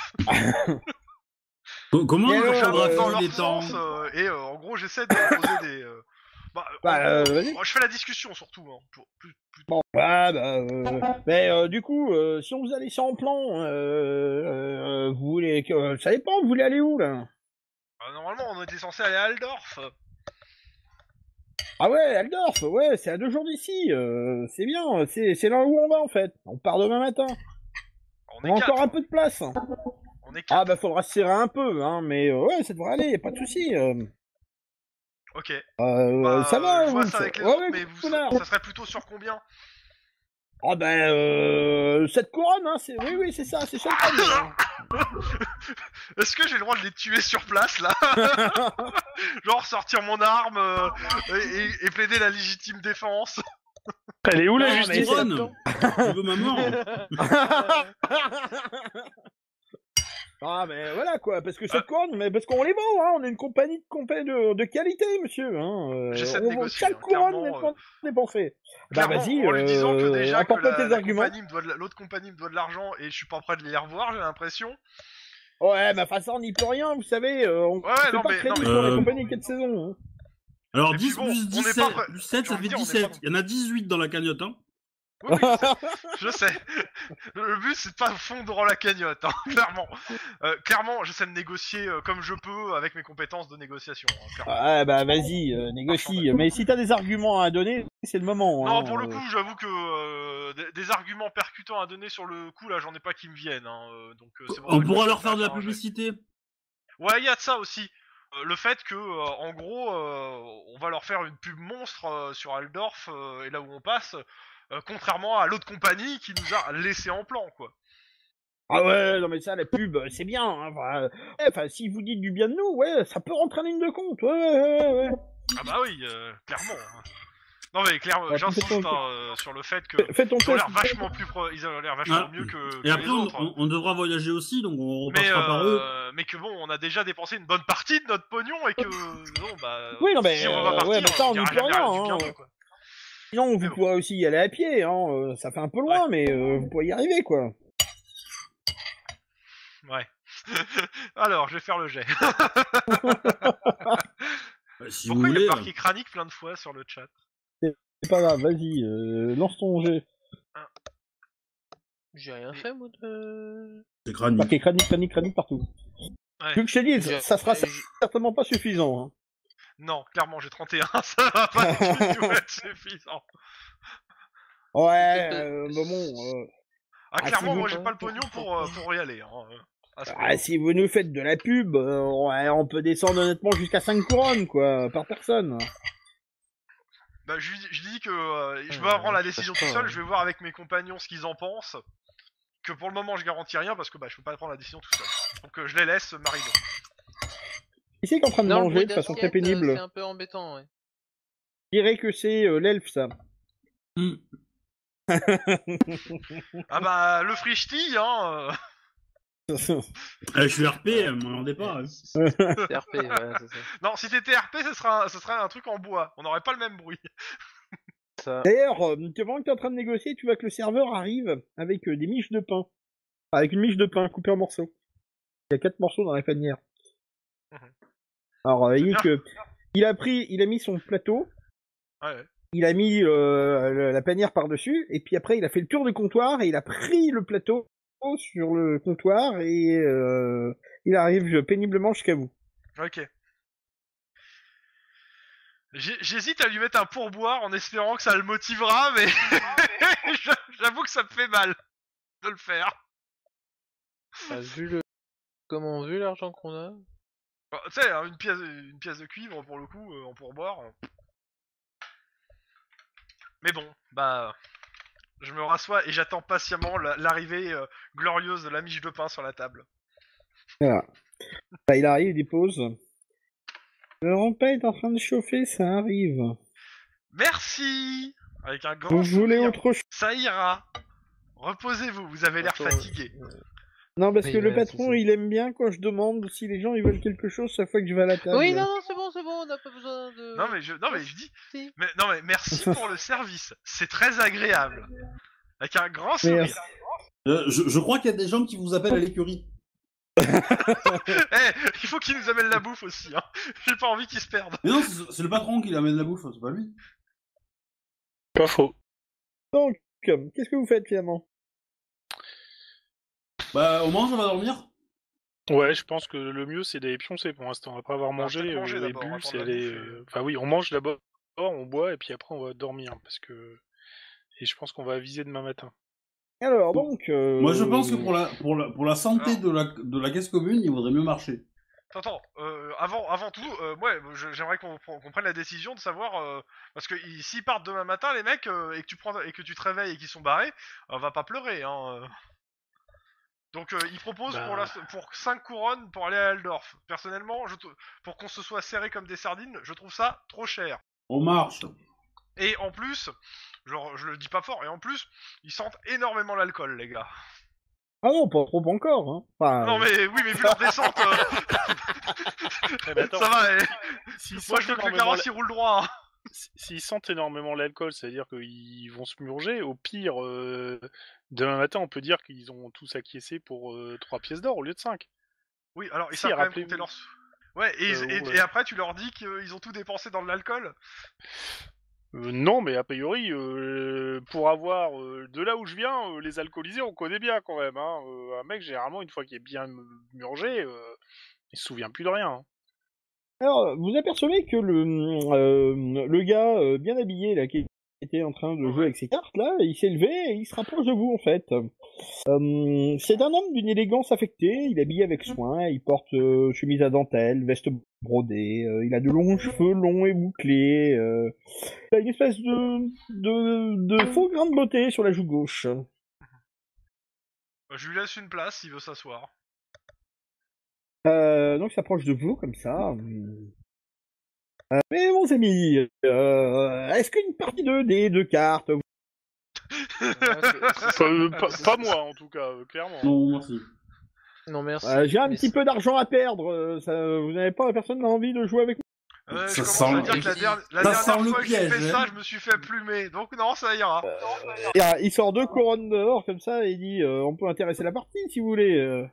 Co- Comment Et on alors, a J'abonde euh, dans choisi leur les temps sens euh, et euh, en gros j'essaie de poser des. Euh... Bah, en Bah, euh, gros, vas-y. moi, je fais la discussion surtout. Hein, pour, plus, plus... Bon, ah, bah, euh, mais euh, du coup, euh, si on vous a laissé en plan, euh, euh, vous voulez, que, euh, ça dépend, vous voulez aller où là? Bah, normalement on était censé aller à Aldorf. Ah ouais, Aldorf, ouais, c'est à deux jours d'ici, euh, c'est bien, c'est, c'est là où on va en fait. On part demain matin. On On est a quatre. encore un peu de place. On est Ah quatre. bah faudra se serrer un peu, hein, mais euh, ouais, ça devrait aller, y a pas de souci. Euh, Ok. euh, Bah, ça va, je vois Wolf. ça avec les Ouais, autres, ouais, mais vous, connard. ça serait plutôt sur combien? Ah ben, euh, cette couronne, hein, c'est, oui, oui, c'est ça, c'est ça le panier, hein. Est-ce que j'ai le droit de les tuer sur place là? Genre sortir mon arme euh, et, et- et plaider la légitime défense? Elle est où la Non, mais justice c'est- là-dedans? Je veux ma mort. Ah mais voilà quoi, parce que cette couronne, mais parce qu'on les vend, hein, on est une compagnie de, compé- de, de qualité, monsieur, hein. Euh, J'essaie de on vend négocier, chaque hein, couronne clairement, nettement dépensée. Bah Clairement, vas-y, en lui disant que euh, déjà que apporte-moi la, tes la arguments. compagnie me doit de la- l'autre compagnie me doit de l'argent et je suis pas prêt de les revoir, j'ai l'impression. Ouais, mais enfin ça on n'y peut rien, vous savez, euh, on Ouais, ouais, fait non, pas mais- crédit non, mais- sur la Euh, compagnie quatre saisons. Hein. Alors Et puis dix bon, plus on n'est dix-sept, pas prêt- plus sept, j'ai ça envie fait de dire, on n'est dix-sept. pas- Il y en a dix-huit dans la cagnotte, hein. Oui, oui, je sais. Je sais. Le but c'est de pas fondre la cagnotte, hein, clairement. Euh, clairement, j'essaie de négocier euh, comme je peux avec mes compétences de négociation. Hein, clairement. Ouais, bah vas-y, euh, négocie. Mais si t'as des arguments à donner, c'est le moment. Non, hein, pour le euh. coup, j'avoue que euh, des, des arguments percutants à donner sur le coup, là, j'en ai pas qui me viennent. Hein, euh, donc euh, c'est pour ça On que pourra je leur suis prêt faire de à la un jet. publicité. Ouais, il y a de ça aussi. Euh, le fait que, euh, en gros, euh, on va leur faire une pub monstre euh, sur Aldorf euh, et là où on passe, euh, contrairement à l'autre compagnie qui nous a laissé en plan, quoi. Ah ouais, non mais ça, la pub, c'est bien. Hein, enfin, euh, ouais, enfin, si vous dites du bien de nous, ouais, ça peut rentrer en ligne de compte. Ouais, ouais, ouais. ouais. Ah bah oui, euh, clairement. hein. Non mais clairement, Ouais, j'insiste fais ton- hein, euh, sur le fait que Fais- Fais ton ils ont test. l'air vachement plus, pro... ils ont l'air vachement Ah. mieux que, Et que après, les on, autres. on- on devra voyager aussi, donc on Mais, repassera par eux. euh, mais que bon, on a déjà dépensé une bonne partie de notre pognon et que bon bah Oui, non, mais, si on euh, va partir, ouais, mais ça, on dira n'y peut jamais rien, du bien hein. d'eux, quoi. Sinon, vous Mais bon. pourrez aussi y aller à pied. Hein, euh, ça fait un peu loin, mais euh, vous pourrez y arriver, quoi. Ouais. Alors, je vais faire le jet. Bah, si Pourquoi vous il y voulez. a marqué cranique plein de fois sur le chat? C'est pas grave, vas-y, euh, lance ton jet. J'ai rien fait, moi, de... C'est crânique. Marqué cranique, cranique, cranique partout. Ouais. Tu veux que je te dise, J'ai- ça sera j'ai- certainement pas suffisant. Hein. Non, clairement, j'ai trente et un, ça va pas du tout être suffisant. Ouais, C'est- euh, mais bon... Euh... Ah, Ah, clairement, si moi vous- j'ai pas le pognon pour, euh, pour y aller. Hein. euh, à ce Ah, moment. si vous nous faites de la pub, euh, ouais, on peut descendre honnêtement jusqu'à cinq couronnes, quoi, par personne. Bah, je, lui- je lui dis que euh, je veux Euh, prendre la je décision sais tout pas, seul, ouais. je vais voir avec mes compagnons ce qu'ils en pensent. Que pour le moment je garantis rien parce que bah, je peux pas prendre la décision tout seul. Donc euh, je les laisse mariner. Qui c'est qui est en train de Non, le manger bruit de façon très d'assiette, euh, pénible c'est un peu embêtant, ouais. Je dirais que c'est euh, l'elfe, ça. Hmm. Ah bah le frichti, hein. euh, Euh, je suis R P, m'en rendez pas. hein. C'est R P, ouais, c'est ça. Non, si t'étais R P, ce serait un, ce serait un truc en bois. On n'aurait pas le même bruit. Ça. D'ailleurs, euh, pendant que t'es en train de négocier, tu vois que le serveur arrive avec euh, des miches de pain. Avec une miche de pain coupée en morceaux. Il y a quatre morceaux dans la panière. Mhm. Alors, euh, C'est voyez bien. que il a pris, il a mis son plateau, Ouais. il a mis euh, le- la panière par-dessus, et puis après il a fait le tour du comptoir et il a pris le plateau sur le comptoir et euh, il arrive péniblement jusqu'à vous. Ok. J'ai- J'hésite à lui mettre un pourboire en espérant que ça le motivera, mais j'avoue que ça me fait mal de le faire. Bah, vu le... Comment, vu l'argent qu'on a... Enfin, tu sais, hein, une pièce, une pièce de cuivre pour le coup, euh, en pourboire. euh. Mais bon, bah, je me rassois et j'attends patiemment la- l'arrivée euh, glorieuse de la miche de pain sur la table. Voilà. Là, il arrive, il dépose. Le repas est en train de chauffer, ça arrive. Merci. Avec un grand Vous voulez sourire. autre chose? Ça ira. Reposez-vous, vous avez l'air Attends, fatigué. Non, parce Oui, que le ouais, patron, c'est ça. il aime bien quand je demande si les gens ils veulent quelque chose chaque fois que je vais à la table. Oui, non, non, c'est bon, c'est bon, on n'a pas besoin de. Non mais je, non mais je dis, Merci. mais non mais merci pour le service. C'est très agréable. Avec un grand Merci. sourire. Euh, je, je crois qu'il y a des gens qui vous appellent à l'écurie. Eh, il faut qu'il nous amène la bouffe aussi. Hein. J'ai pas envie qu'ils se perdent. Mais non, c'est c'est le patron qui l'amène la bouffe, c'est pas lui. Pas faux. Donc, qu'est-ce que vous faites finalement? Bah, au moins, on va dormir. Ouais, je pense que le mieux c'est d'aller pioncer pour l'instant. Après avoir On va mangé, peut-être manger euh, et d'abord, bu, attendre c'est la aller. bouffe et- euh, Enfin oui, on mange d'abord, on boit et puis après on va dormir parce que. Et je pense qu'on va aviser demain matin. Alors, donc... Euh... Moi, je pense que pour la, pour la, pour la santé Alors. de la, de la caisse commune, il vaudrait mieux marcher. Attends, euh, avant, avant tout, euh, ouais, je- j'aimerais qu'on qu'on prenne la décision de savoir euh, parce que ils- s'ils partent demain matin, les mecs, euh, et que tu prends et que tu te réveilles et qu'ils sont barrés, on va pas pleurer, hein. euh. Donc euh, ils proposent Bah. pour la, pour cinq couronnes pour aller à Aldorf. Personnellement, je, t- pour qu'on se soit serré comme des sardines, je trouve ça trop cher. On marche. Et en plus, genre, je le dis pas fort, et en plus, ils sentent énormément l'alcool, les gars. Ah non, pas trop encore, hein. Enfin, Non mais oui, mais vu leur descente, euh, Eh ben, attends, ça va. eh. s'ils Moi, sentent je veux que le énormément carrosse il roule droit. hein. s- S'ils sentent énormément l'alcool, c'est-à-dire qu'ils vont se murger, au pire, euh, demain matin, on peut dire qu'ils ont tous acquiescé pour euh, trois pièces d'or au lieu de cinq. Oui, alors ils Si, savent quand même rappelez-vous. compter leurs sous. Ouais, et, Euh, et- ouais. et après tu leur dis qu'ils ont tout dépensé dans de l'alcool. Euh, non, mais a priori, euh, pour avoir euh, de là où je viens, euh, les alcoolisés, on connaît bien quand même. Hein. Euh, un mec, généralement, une fois qu'il est bien murgé, euh, il se souvient plus de rien. Hein. alors, vous apercevez que le, euh, le gars euh, bien habillé, là, qui était en train de jouer Ouais. avec ses cartes, là, il s'est levé et il se rapproche de vous, en fait. Euh, c'est un homme d'une élégance affectée, il est habillé avec soin, il porte euh, chemise à dentelle, veste brodée, euh, il a de longs cheveux longs et bouclés, euh, il a une espèce de, de, de faux grain de beauté sur la joue gauche. Je lui laisse une place s'il veut s'asseoir. Euh, donc il s'approche de vous, comme ça. Euh, mais bons amis, euh, est-ce qu'une partie de dés, de cartes... Ouais, c'est- c'est- Pas, euh, pas- pas moi, en tout cas, euh, clairement. Non, merci. Non, merci. Euh, J'ai un mais petit c'est- peu d'argent à perdre, euh, ça, vous n'avez pas, personne n'a envie de jouer avec moi? Euh, Ça je commence sent à le- dire que la, der- la Ça dernière sent le fois que j'ai piège, fait hein. ça, je me suis fait plumer. Donc non, ça ira. Et, euh, il sort deux couronnes d'or comme ça et il dit euh, on peut intéresser la partie si vous voulez. euh.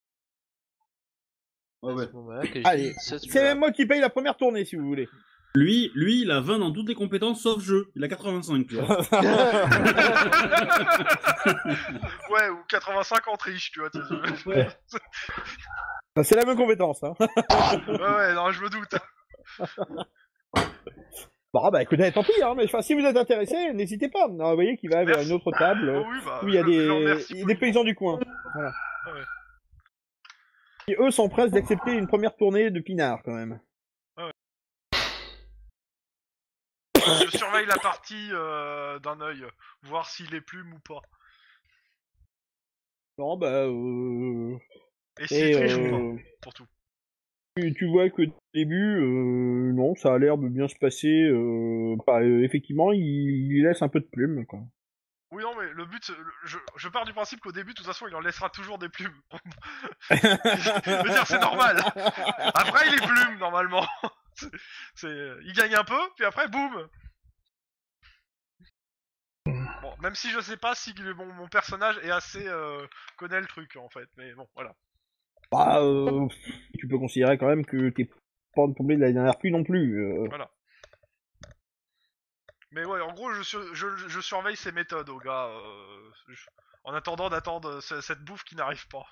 Ouais, ouais. à ce moment-là que je Allez, dis, ça, tu c'est vas- même moi qui paye la première tournée si vous voulez. Lui, lui, il a vingt dans toutes les compétences sauf jeu. Il a quatre-vingt-cinq, tu vois. Ouais, ou quatre-vingt-cinq en triche, tu vois. tu- Ouais. C'est la même compétence. Hein. ouais, ouais, non, je me doute. Bon bah écoutez, tant pis, hein, mais enfin, si vous êtes intéressé, n'hésitez pas. Alors, vous voyez qu'il va vers Merci. une autre table Oh oui, bah, où il y a je- je leur des, remercie des poliment. paysans du coin. Voilà. Ah ouais. Et eux sont prêts d'accepter une première tournée de pinard quand même. Je surveille la partie euh, d'un œil, voir s'il est plume ou pas. Non bah euh... Et s'il et, triche ou euh, pas, pour tout. tu, tu vois que au début, euh, non, ça a l'air de bien se passer. Euh, bah, euh, effectivement, il, il laisse un peu de plume, quoi. Oui, non, mais le but, c'est- le- je, je pars du principe qu'au début, de toute façon, il en laissera toujours des plumes. Je veux dire, c'est normal. Après, il est plume, normalement. C'est, c'est- il gagne un peu, puis après, boum. Bon, même si je sais pas si le- mon, mon personnage est assez euh, connaît le truc, en fait. Mais bon, voilà. Bah, euh, tu peux considérer quand même que t'es pas tombé de la dernière pluie non plus. euh. Voilà. Mais ouais, en gros, je, sur- je, je surveille ses méthodes au gars, euh, je- en attendant d'attendre ce- cette bouffe qui n'arrive pas.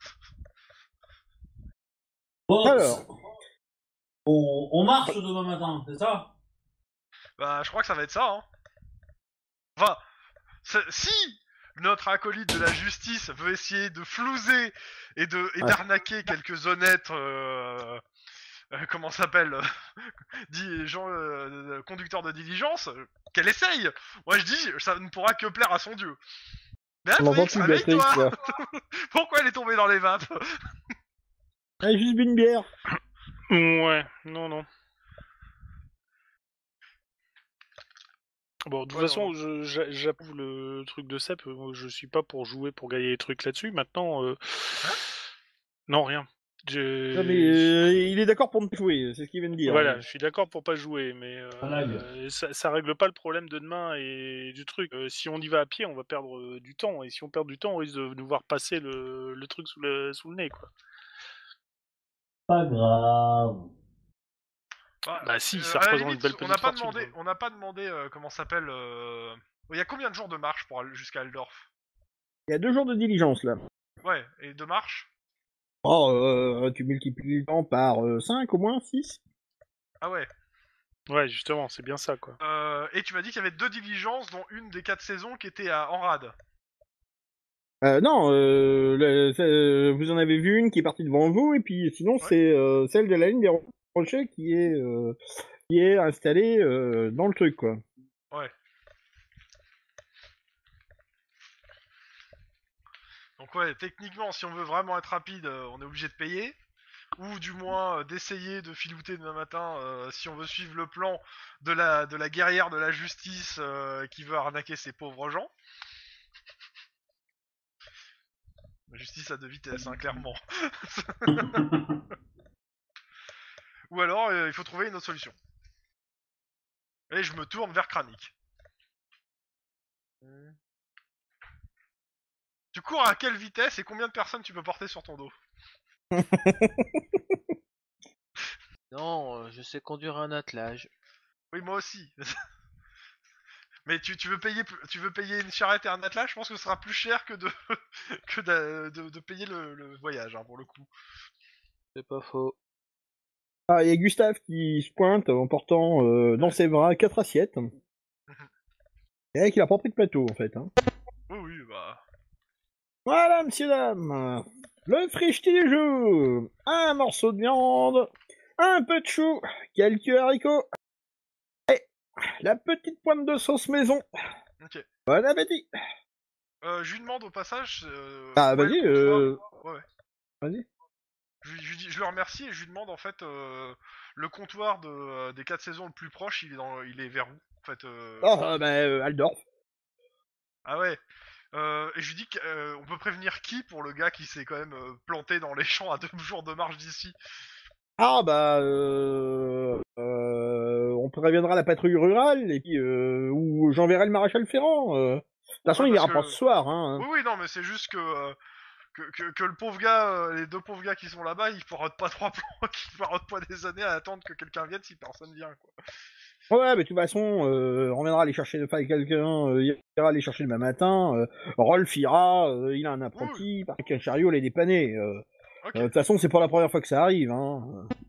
Bon, Alors. on, on marche demain matin, c'est ça? Bah, je crois que ça va être ça, hein. Enfin, c'est- si notre acolyte de la justice veut essayer de flouser et de et Ouais. d'arnaquer quelques honnêtes, euh, euh, comment ça s'appelle, dit gens euh, conducteurs de diligence, euh, qu'elle essaye. Moi, je dis, ça ne pourra que plaire à son dieu. On entend Béatrix, plus avec Béatrix, toi. là. Pourquoi elle est tombée dans les vapes? Allez, juste bu une bière. Ouais, non, non. Bon, de toute Ouais, façon, non, je- j'a- j'approuve le truc de Sep. Moi, je suis pas pour jouer pour gagner des trucs là-dessus. Maintenant, euh... non, rien. Je... Non, mais euh, il est d'accord pour ne pas jouer, c'est ce qu'il vient de dire. Voilà, je suis d'accord pour pas jouer, mais euh, Blague. euh, ça, ça règle pas le problème de demain et du truc. Euh, si on y va à pied, on va perdre euh, du temps, et si on perd du temps, on risque de nous voir passer le, le truc sous le, sous le nez, quoi. Pas grave. Ah, Bah si, euh, ça à la représente limite, une belle on petite n'a pas fortune, demandé, quoi. on n'a pas demandé euh, comment ça s'appelle. euh, Il y a combien de jours de marche pour aller jusqu'à Aldorf? Il y a deux jours de diligence là. Ouais, et de marche? Oh, euh, tu multiplies le temps par cinq au moins, six. Ah ouais. Ouais, justement, c'est bien ça, quoi. Euh, et tu m'as dit qu'il y avait deux diligences, dont une des quatre saisons qui était à en rade. Euh, non, euh, le- c'est- euh, vous en avez vu une qui est partie devant vous, et puis sinon c'est euh, celle de la ligne des rochers qui est euh, qui est installée euh, dans le truc, quoi. Ouais. Donc ouais, techniquement, si on veut vraiment être rapide, euh, on est obligé de payer. Ou du moins euh, d'essayer de filouter demain matin, euh, si on veut suivre le plan de la, de la guerrière de la justice euh, qui veut arnaquer ces pauvres gens. La justice à deux vitesses, hein, clairement. Ou alors, euh, il faut trouver une autre solution. Et je me tourne vers Kranik. Hmm. Tu cours à quelle vitesse et combien de personnes tu peux porter sur ton dos? Non, euh, je sais conduire un attelage. Oui, moi aussi. Mais tu, tu veux payer plus- tu veux payer une charrette et un attelage, je pense que ce sera plus cher que de que de, de, de payer le, le voyage, hein, pour le coup. C'est pas faux. Ah, il y a Gustave qui se pointe en portant euh, dans ses bras quatre assiettes. Et avec, il a pas pris de plateau en fait. Hein. Oui, oui, bah. Voilà, messieurs, dames, le frichti du jour. Un morceau de viande, un peu de chou, quelques haricots, et la petite pointe de sauce maison. Ok. Bon appétit. Euh, je lui demande au passage. Euh, Ah, où est vas-y, le comptoir. euh... Ouais, ouais. Vas-y. Je, lui- je, lui dis- je le remercie et je lui demande en fait euh, le comptoir de, euh, des quatre saisons le plus proche, il est dans, il est vers où en fait. Euh... Oh, euh, bah, euh, Aldorf. Ah ouais. Euh, et je lui dis qu'on peut prévenir qui pour le gars qui s'est quand même euh, planté dans les champs à deux jours de marche d'ici. Ah, bah, euh... euh, on préviendra la patrouille rurale, et puis, euh, ou j'enverrai le maréchal Ferrand. Euh. De toute façon, Ouais, il parce ira pas que- ce soir, hein. Oui, oui, non, mais c'est juste que, euh, que, que, que le pauvre gars, euh, les deux pauvres gars qui sont là-bas, ils poireautent pas trois plans, qu'ils poireautent pas des années à attendre que quelqu'un vienne si personne vient, quoi. Ouais, mais de toute façon, euh, on reviendra aller chercher enfin, quelqu'un, euh, il ira aller chercher demain matin, euh, Rolf ira, euh, il a un apprenti, il part avec un chariot, les dépanner. Euh, Ok. euh, de toute façon, c'est pas la première fois que ça arrive. Hein.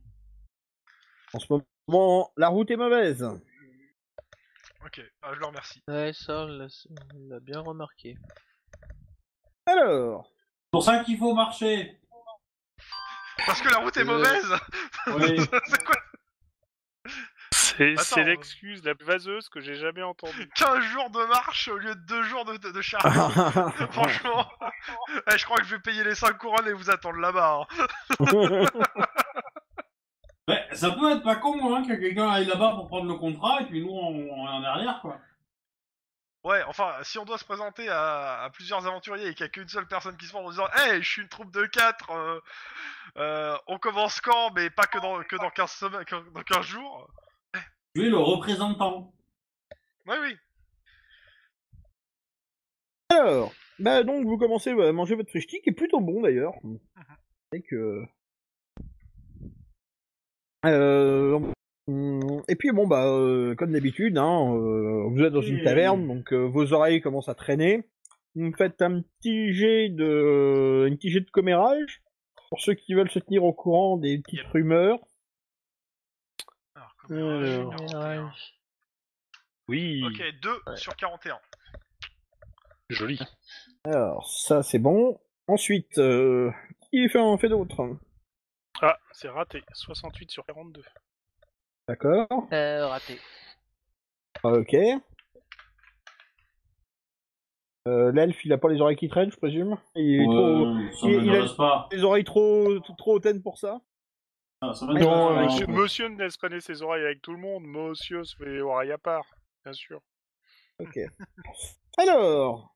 En ce moment, la route est mauvaise. Ok, ah, je le remercie. Ouais, ça, on l'a on l'a bien remarqué. Alors, C'est pour ça qu'il faut marcher. Parce que la route est Euh, mauvaise. Oui. C'est quoi? C'est Attends, c'est euh. l'excuse la plus vaseuse que j'ai jamais entendue. quinze jours de marche au lieu de deux jours de, de, de chariot. Franchement, eh, je crois que je vais payer les cinq couronnes et vous attendre là-bas. Hein. Ouais, ça peut être pas con hein, que quelqu'un aille là-bas pour prendre le contrat et puis nous on, on est en arrière quoi. Ouais, enfin, si on doit se présenter à, à plusieurs aventuriers et qu'il n'y a qu'une seule personne qui se vend en disant « Hey, je suis une troupe de quatre, euh, euh, on commence quand, mais pas que dans, que dans quinze semaines, que dans quinze jours. » Tu es le représentant. Oui, oui. alors, bah donc vous commencez à manger votre frichti, qui est plutôt bon d'ailleurs. Et que... Euh, et puis bon bah euh, comme d'habitude, hein, euh, vous êtes dans une taverne, donc euh, vos oreilles commencent à traîner. Vous me faites un petit jet de, un petit jet de commérage pour ceux qui veulent se tenir au courant des petites Yep. rumeurs. Alors, commérage, Euh, quarante et un. Oui, Ok, deux Ouais. sur quarante et un. joli. Alors ça c'est bon. Ensuite, euh, qui fait en fait d'autres? Ah, c'est raté. soixante-huit sur quarante-deux. D'accord. Euh, raté. Ok. Euh, L'elfe, il a pas les oreilles qui traînent, je présume. Il est trop, Euh, ça il- il a- m'intéresse pas. les oreilles trop, trop hautaines pour ça. Ah, ça Non, m'intéresse monsieur, pas. monsieur ne laisse pas ses oreilles avec tout le monde. Monsieur se fait les oreilles à part, bien sûr. Ok. Alors,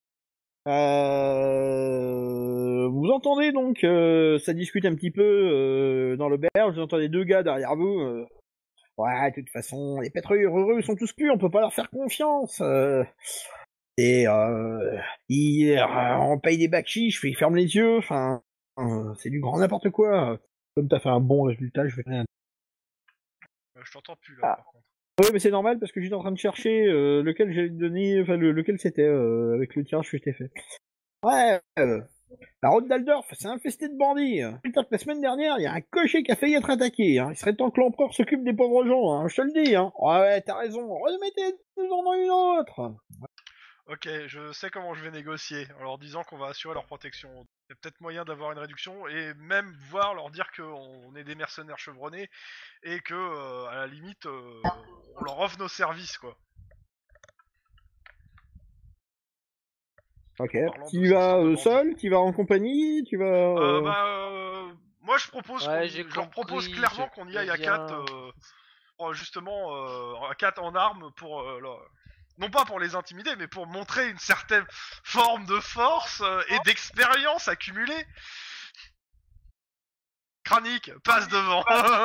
euh, vous entendez donc, euh, ça discute un petit peu euh, dans l'auberge. Vous entendez deux gars derrière vous. Euh, ouais, de toute façon, les pétroliers heureux sont tous cuits. On peut pas leur faire confiance. Euh, et euh, ils, euh, on paye des bakchiches, ils ferment les yeux. Enfin, euh, c'est du grand n'importe quoi. Comme t'as fait un bon résultat, je vais rien. Euh, je t'entends plus là, Ah. par contre. Oui, mais c'est normal parce que j'étais en train de chercher euh, lequel j'allais te donner, enfin le, lequel c'était euh, avec le tirage que je t'ai fait. Ouais, euh, la route d'Aldorf, c'est infesté de bandits. Putain, que la semaine dernière, il y a un cocher qui a failli être attaqué. Hein. Il serait temps que l'empereur s'occupe des pauvres gens, hein, je te le dis. Hein. Ouais, ouais, t'as raison, remettez-nous dans une autre. Ok, je sais comment je vais négocier, en leur disant qu'on va assurer leur protection. Il y a peut-être moyen d'avoir une réduction, et même voir leur dire qu'on est des mercenaires chevronnés, et que, euh, à la limite, euh, on leur offre nos services, quoi. Ok, Parlant tu de cette vas sorte de euh, bandit. seul, tu vas en compagnie, tu vas... Euh, Euh... bah, euh, moi je propose, Ouais, qu'on- j'ai je leur propose compris, clairement je qu'on y aille à viens. quatre, euh, pour, justement, euh, à quatre en armes pour, euh, là, non pas pour les intimider, mais pour montrer une certaine forme de force euh, et d'expérience accumulée. Kranik, passe devant.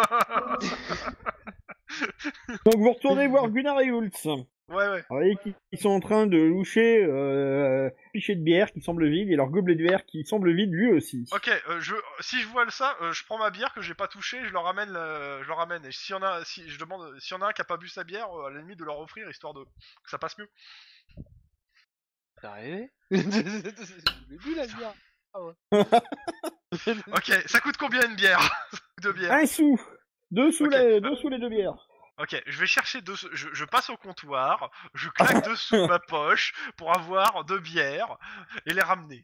Donc vous retournez voir Gunnar et Hultz. Ouais, ouais. Vous voyez qu'ils sont en train de loucher euh, pichet de bière qui semble vide et leur gobelet de verre qui semble vide lui aussi. Ok, euh, je, si je vois ça, euh, je prends ma bière que j'ai pas touchée, je leur ramène, le, je leur ramène. Et si y en a, si je demande, s'il y en a un qui a pas bu sa bière, euh, à la limite de leur offrir histoire de que ça passe mieux. T'as rêvé? J'ai bu la bière. Ah ouais. Ok, ça coûte combien une bière? Deux bières. Un sou. Deux sous, Ok. les, deux sous les deux bières. Ok, je vais chercher deux. Je, je passe au comptoir, je claque deux sous de ma poche pour avoir deux bières et les ramener.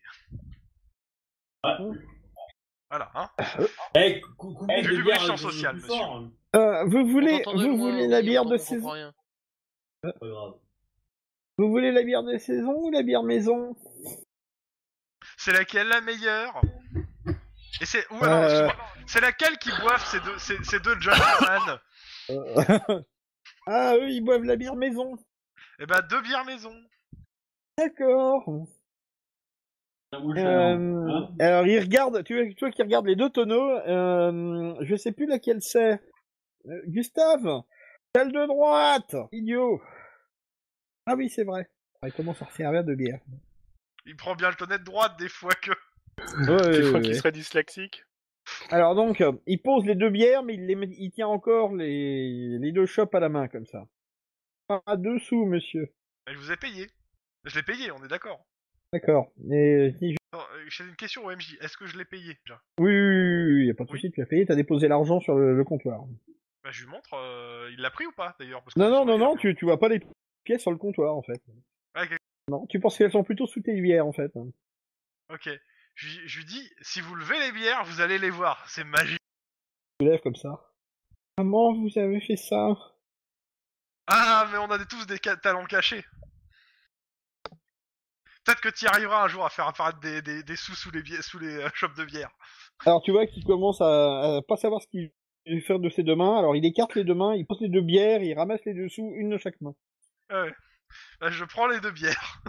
Voilà, hein. Eh, cou- coupez J'ai des du bières champ un peu social, plus monsieur. fort, hein. Euh, vous On voulez, t'entend de vous loin, voulez oui, la on bière t'en- de on comprend saison rien. Pas grave. Vous voulez la bière de saison ou la bière maison? C'est laquelle la meilleure? Et c'est ou alors, Euh, excuse-moi, c'est laquelle qui boivent ces deux, ces, ces deux gentlemen? euh, Ah, eux, ils boivent la bière maison. Eh ben deux bières maison. D'accord. Ça vous cher, hein. Euh, alors, ils regardent, tu vois, toi qui regardes les deux tonneaux, euh, je sais plus laquelle c'est. Euh, Gustave, celle de droite, idiot. Ah oui, c'est vrai. Ah, il commence à refaire un verre de bière. Il prend bien le tonnet de droite des fois que. Ouais, Des ouais, fois ouais, qu'il ouais. serait dyslexique. Alors donc, euh, il pose les deux bières, mais il, les met- il tient encore les, les deux chopes à la main, comme ça. À deux sous, monsieur. Je vous ai payé. Je l'ai payé, on est d'accord. D'accord. Et si je- Alors, euh, J'ai une question au M J. Est-ce que je l'ai payé déjà? Oui, oui, oui, oui, y a pas de Oui. souci, tu as payé, t'as déposé l'argent sur le, le comptoir. Bah je lui montre. Euh, il l'a pris ou pas d'ailleurs? Parce que Non, là, non, sur non, lui, non, il a tu, tu vois pas les pièces sur le comptoir, en fait. rien. Ok. Non, tu penses qu'elles sont plutôt sous tes bières, en fait. Ok. Je, lui- je lui dis, si vous levez les bières, vous allez les voir. C'est magique. Tu lèves comme ça. Comment vous avez fait ça? Ah, mais on a des- tous des ca- talents cachés. Peut-être que tu y arriveras un jour à faire apparaître des, des, des sous sous les, bi- sous les euh, shops de bière. Alors tu vois qu'il commence à, à pas savoir ce qu'il veut faire de ses deux mains, alors il écarte les deux mains, il pose les deux bières, il ramasse les deux sous, une de chaque main. Ouais. Bah, je prends les deux bières.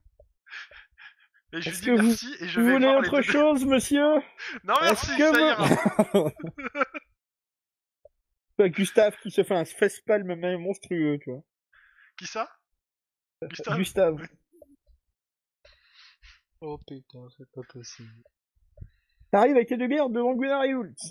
Et je lui Est-ce dis que vous- merci et je Vous vais voulez voir les autre deux... chose, monsieur? Non merci, Est-ce que ça vous- ira. Tu vois Gustave qui se fait un face-palme même monstrueux, tu vois. Qui ça? Gustave. Gustave. Oui. Oh putain, c'est pas possible. T'arrives avec tes deux bières devant Gunnar et Hultz.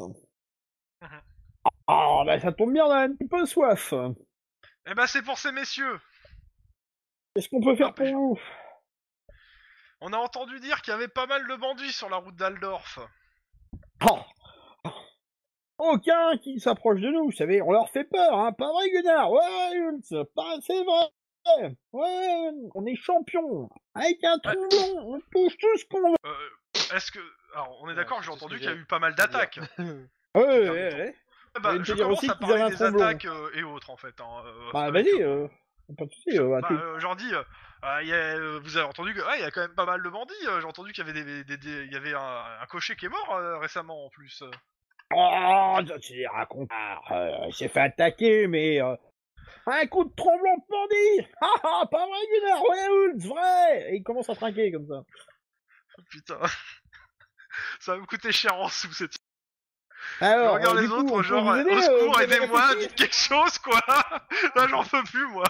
Ah, bah ça tombe bien, on a un petit peu soif. Eh ben c'est pour ces messieurs. Qu'est-ce qu'on peut faire Hop, pour je- vous? On a entendu dire qu'il y avait pas mal de bandits sur la route d'Aldorf. Oh. Aucun qui s'approche de nous, vous savez, on leur fait peur, hein, pas vrai Gunnar? Ouais, Hultz, pas... c'est vrai. Ouais, on est champion. Avec un Ouais. tromblon, on touche tout ce qu'on veut. Euh, Est-ce que... Alors on est Ouais, d'accord, c'est j'ai tout ce entendu que qu'il y a j'ai eu pas mal à dire. d'attaques. Ouais, dernier ouais, temps. ouais. Ah bah, J'allais te je dire commence aussi à qu'ils parler avaient un des tromblon. attaques euh, et autres en fait. Hein, euh, Bah avec, vas-y, euh, euh, pas de soucis. Euh, bah, tu- euh, j'en dis, euh, euh, y a, euh, vous avez entendu que, ouais, il y a quand même pas mal de bandits. euh, J'ai entendu qu'il y avait des, des, des- il y avait un, un cocher qui est mort euh, récemment en plus. euh. Oh, ça c'est raconte. Euh, il s'est fait attaquer, mais euh, Un coup de tromblon de bandit. Ah ah, pas vrai, Gunnar, ouais, Hulz, vrai. Et il commence à trinquer comme ça. Putain. Ça va me coûter cher en sous cette. Alors, je regarde euh, les du autres, coup, on peut genre, vous aider, au euh, secours, vous avez aidez-moi, réfléchi dites quelque chose, quoi. Là, j'en peux plus, moi.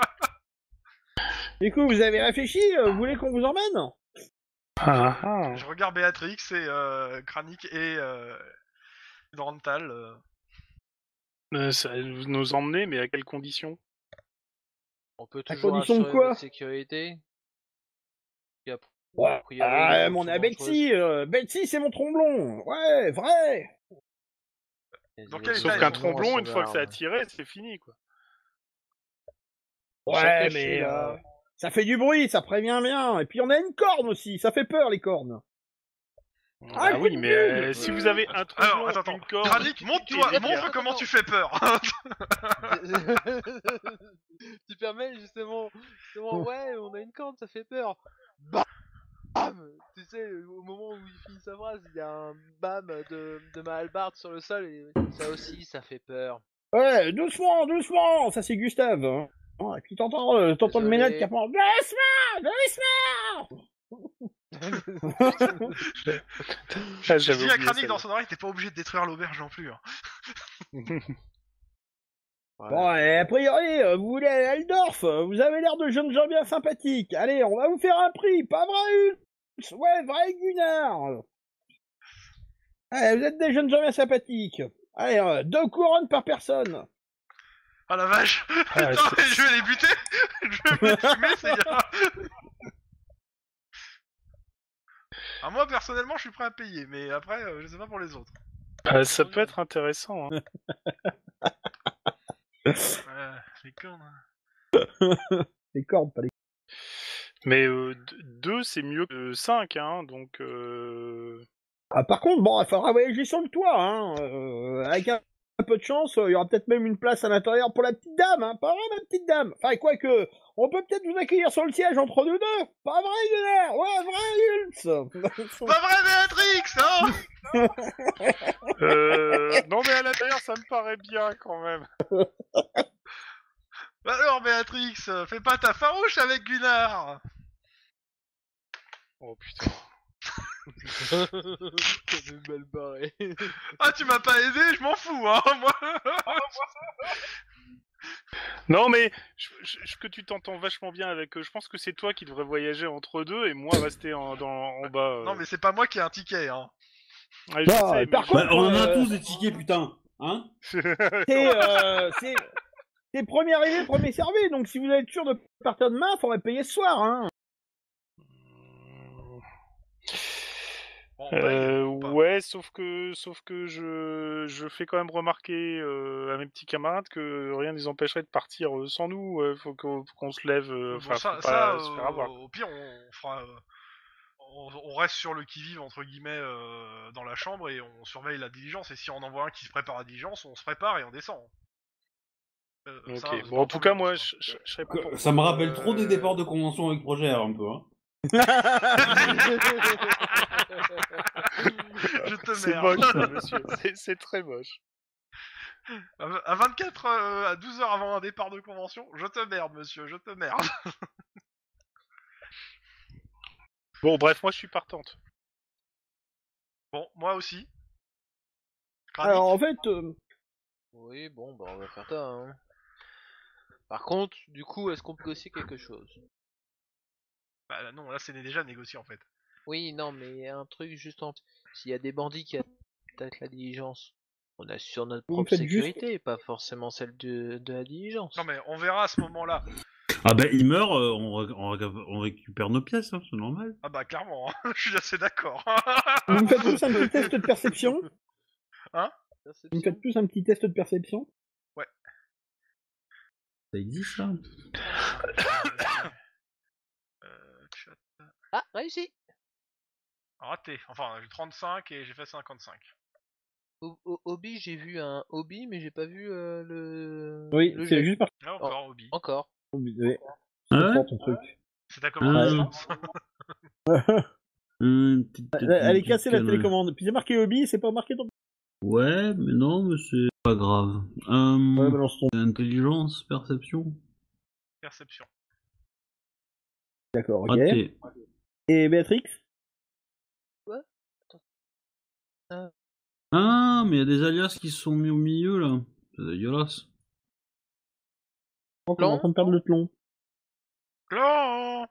Du coup, vous avez réfléchi, euh, vous voulez qu'on vous emmène? Ah, ah. Je regarde Béatrix et euh, Kranik et euh, Drantal. Euh. Euh, ça va nous emmener, mais à quelles conditions? On peut À toujours condition de assurer quoi? votre sécurité. Et a- Ouais, a priori, les ah, routes mais on sont est à dangereuses. Betsy, euh, Betsy c'est mon tromblon. Ouais, vrai. Les- Dans les quel routes Sauf état qu'un ils sont sont tromblon, dangereuses, une fois que ça a merde. tiré, c'est fini, quoi. Ils sont Ouais, cachés, mais là. euh, ça fait du bruit, ça prévient bien. Et puis on a une corne aussi, ça fait peur les cornes. Ah, Bah coup oui, de mais bulle. euh, si vous avez un Alors, tromblon, attends, attends. une corde... Kranik, montre-toi, et- montre attends, comment attends. tu fais peur. Tu permets justement, justement, ouais, on a une corde, ça fait peur. Bam. Tu sais, au moment où il finit sa phrase, il y a un bam de, de ma hallebarde sur le sol et ça aussi, ça fait peur. Ouais, doucement, doucement. Ça c'est Gustave. Hein. Ah, et puis t'entends, euh, t'entends le Désolé. ménade qui apprend. Doucement, doucement. Ah, Je j'avais dis à oublié Kranik celle-là. dans son oreille, t'es pas obligé de détruire l'auberge non plus. Hein. Ouais. Bon, et a priori, euh, vous voulez aller à Eldorf, euh, vous avez l'air de jeunes gens bien sympathiques. Allez, on va vous faire un prix, pas vrai, Hulz? Ouais, vrai, Gunnar. Allez, vous êtes des jeunes gens bien sympathiques. Allez, euh, deux couronnes par personne. Ah la vache. Ah, Putain, c'est- mais je vais les buter. Je vais les fumer, ces gars. Ah, moi, personnellement, je suis prêt à payer, mais après, euh, je sais pas pour les autres. Ah, ça peut être intéressant. Hein. Euh, les cornes. hein. Les cornes, pas les... Mais euh, d- deux, c'est mieux que cinq, hein, donc... Euh... Ah, par contre, bon, il faudra voyager sur le toit, hein. Euh, avec un, un peu de chance, il y aura peut-être même une place à l'intérieur pour la petite dame, hein. Pas vrai, ma petite dame? Enfin, quoi que, on peut peut-être vous accueillir sur le siège entre nous deux. Pas vrai, Gunnar? Ouais, vrai, Hulz. Pas vrai, Béatrix, hein. Euh... non, mais à l'intérieur, ça me paraît bien, quand même. Bah alors, Béatrix, euh, fais pas ta farouche avec Gunnar. Oh, putain. C'est mal barré. Ah, tu m'as pas aidé, je m'en fous, hein, moi. Non, mais je, je, je- que tu t'entends vachement bien avec eux. Je pense que c'est toi qui devrais voyager entre deux et moi rester en, dans, en bas. euh. Non, mais c'est pas moi qui ai un ticket, hein. Ouais, je Non, sais, par mais contre, Bah, on en a euh, tous des tickets, putain. Hein? je- C'est, euh, c'est, c'est premier arrivé, premier servi. Donc, si vous êtes sûr de partir demain, faudrait payer ce soir, hein. Bon, on paye, Euh, ou pas. ouais, sauf que, sauf que je, je fais quand même remarquer euh, à mes petits camarades que rien ne les empêcherait de partir euh, sans nous. Euh, faut qu'on faut qu'on se lève. euh, Bon, Enfin, ça, faut ça pas euh, se faire avoir. au pire, on fera... euh, on, on reste sur le qui-vive, entre guillemets, euh, dans la chambre, et on surveille la diligence, et si on en voit un qui se prépare à la diligence, on se prépare et on descend. Euh, Ok. ça, c'est Bon, pas en un tout problème, cas, moi, ça. je, je, je serais pas Que- pour- Ça me rappelle euh, trop des départs de convention avec Projet R, un peu. Hein. Je te C'est merde. moche, ça, monsieur. C'est- C'est très moche. À à vingt-quatre, euh, à douze heures avant un départ de convention, je te merde, monsieur, je te merde. Bon, bref, moi, je suis partante. Bon, moi aussi. Granit. Alors, en fait, euh, Oui, bon, bah on va faire ça. Hein. Par contre, du coup, est-ce qu'on peut négocier quelque chose? Bah non, là c'est déjà négocié en fait. Oui, non, mais un truc juste en... S'il y a des bandits qui attaquent la diligence, on assure notre Vous me propre faites juste- sécurité, pas forcément celle de, de la diligence. Non mais on verra à ce moment-là. Ah bah, il meurt, euh, on, ré- on, ré- on récupère nos pièces, hein, c'est normal. Ah bah clairement, hein. Je suis assez d'accord. vous me faites tous un petit test de perception. Perception. Vous me faites tous un petit test de perception. Ça existe, ça? euh, chat. Ah, réussi. Raté. Enfin, j'ai trente-cinq et j'ai fait cinquante-cinq. Au, au hobby, j'ai vu un hobby, mais j'ai pas vu euh, le. Oui, le c'est jet. juste par... Là encore, hobby. Encore. Ouais. Ah ouais? C'est ton truc. C'est ta commande, Euh. je pense. Hum, petite- Elle elle est petite cassée la canne. télécommande. Puis c'est marqué hobby, c'est pas marqué ton... Ouais, mais non, mais c'est pas grave. Euh, Ouais, balance ton. Intelligence, perception. Perception. D'accord, ok. Raté. Et Béatrix? Ah, mais il y a des alias qui se sont mis au milieu là. C'est dégueulasse. Je crois qu'on est en train de perdre le tlon. Clon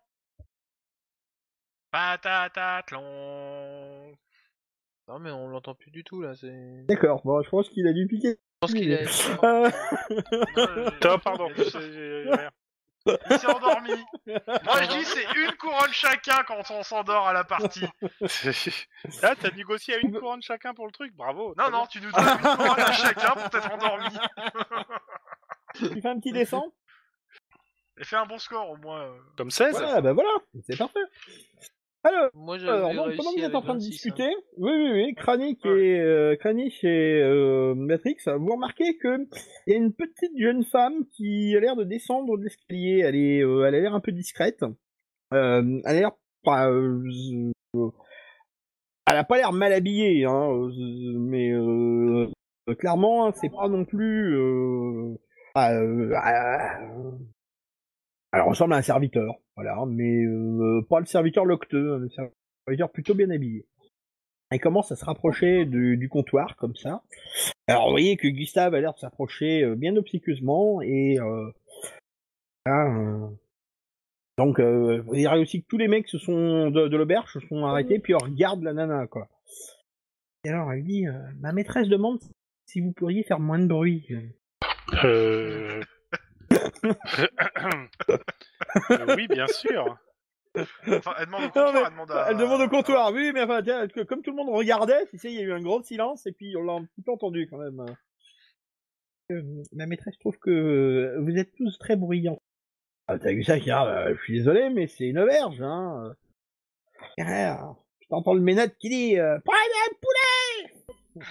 Patatatlon. Non, mais on l'entend plus du tout là. C'est. D'accord, bon, je pense qu'il a dû piquer. Je pense qu'il a. Euh, Non, pardon. j'ai- j'ai rien. Il s'est endormi. Moi je dis c'est une couronne chacun quand on s'endort à la partie. Là, t'as négocié à une couronne chacun pour le truc, bravo. Non, très non, tu nous donnes une couronne à chacun pour t'être endormi. tu fais un petit dessin? Et fais un bon score au moins. euh. bien. Comme seize. Voilà, bah voilà, c'est parfait. Alors, Moi, alors j'avais donc, réussi pendant que vous êtes avec en train de vingt-six, discuter, hein. oui, oui, oui, Kranich Ouais. et, euh, Kranich et euh, Matrix, vous remarquez que il y a une petite jeune femme qui a l'air de descendre de l'escalier. Elle est, euh, elle a l'air un peu discrète. Euh, elle a l'air pas, euh, euh, elle a pas l'air mal habillée, hein, euh, mais euh, euh, clairement, c'est pas non plus. Euh, euh, euh, elle ressemble à un serviteur, voilà, mais euh, pas le serviteur locteux, le serviteur plutôt bien habillé. Elle commence à se rapprocher du, du comptoir, comme ça. Alors, vous voyez que Gustave a l'air de s'approcher euh, bien obséquieusement, et euh, là, euh, donc, euh, vous direz aussi que tous les mecs se sont de, de l'auberge se sont arrêtés, puis ils regardent la nana, quoi. Et alors, elle dit, euh, ma maîtresse demande si vous pourriez faire moins de bruit. Euh... euh, oui, bien sûr. Enfin, elle demande au Non, comptoir, mais elle demande à... Elle demande au comptoir, oui, mais enfin, tiens, que- comme tout le monde regardait, tu sais, il y a eu un grand silence, et puis on l'a un petit peu entendu, quand même. Euh, ma maîtresse trouve que euh, vous êtes tous très bruyants. Ah, t'as vu ça, Kira? Euh, je suis désolé, mais c'est une auberge, hein. Kira, je t'entends le ménote qui dit euh, prenez un poulet.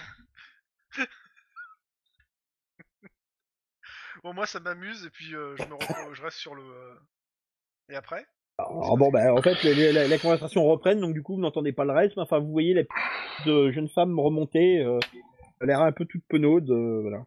Bon, moi ça m'amuse, et puis euh, je me repos- je reste sur le... euh, Et après Alors, bon, bah, en fait, les, les, la, la conversation reprenne, donc du coup, vous n'entendez pas le reste, mais enfin, vous voyez la petite euh, jeune femme remonter, euh, elle a l'air un peu toute penaude, euh, voilà.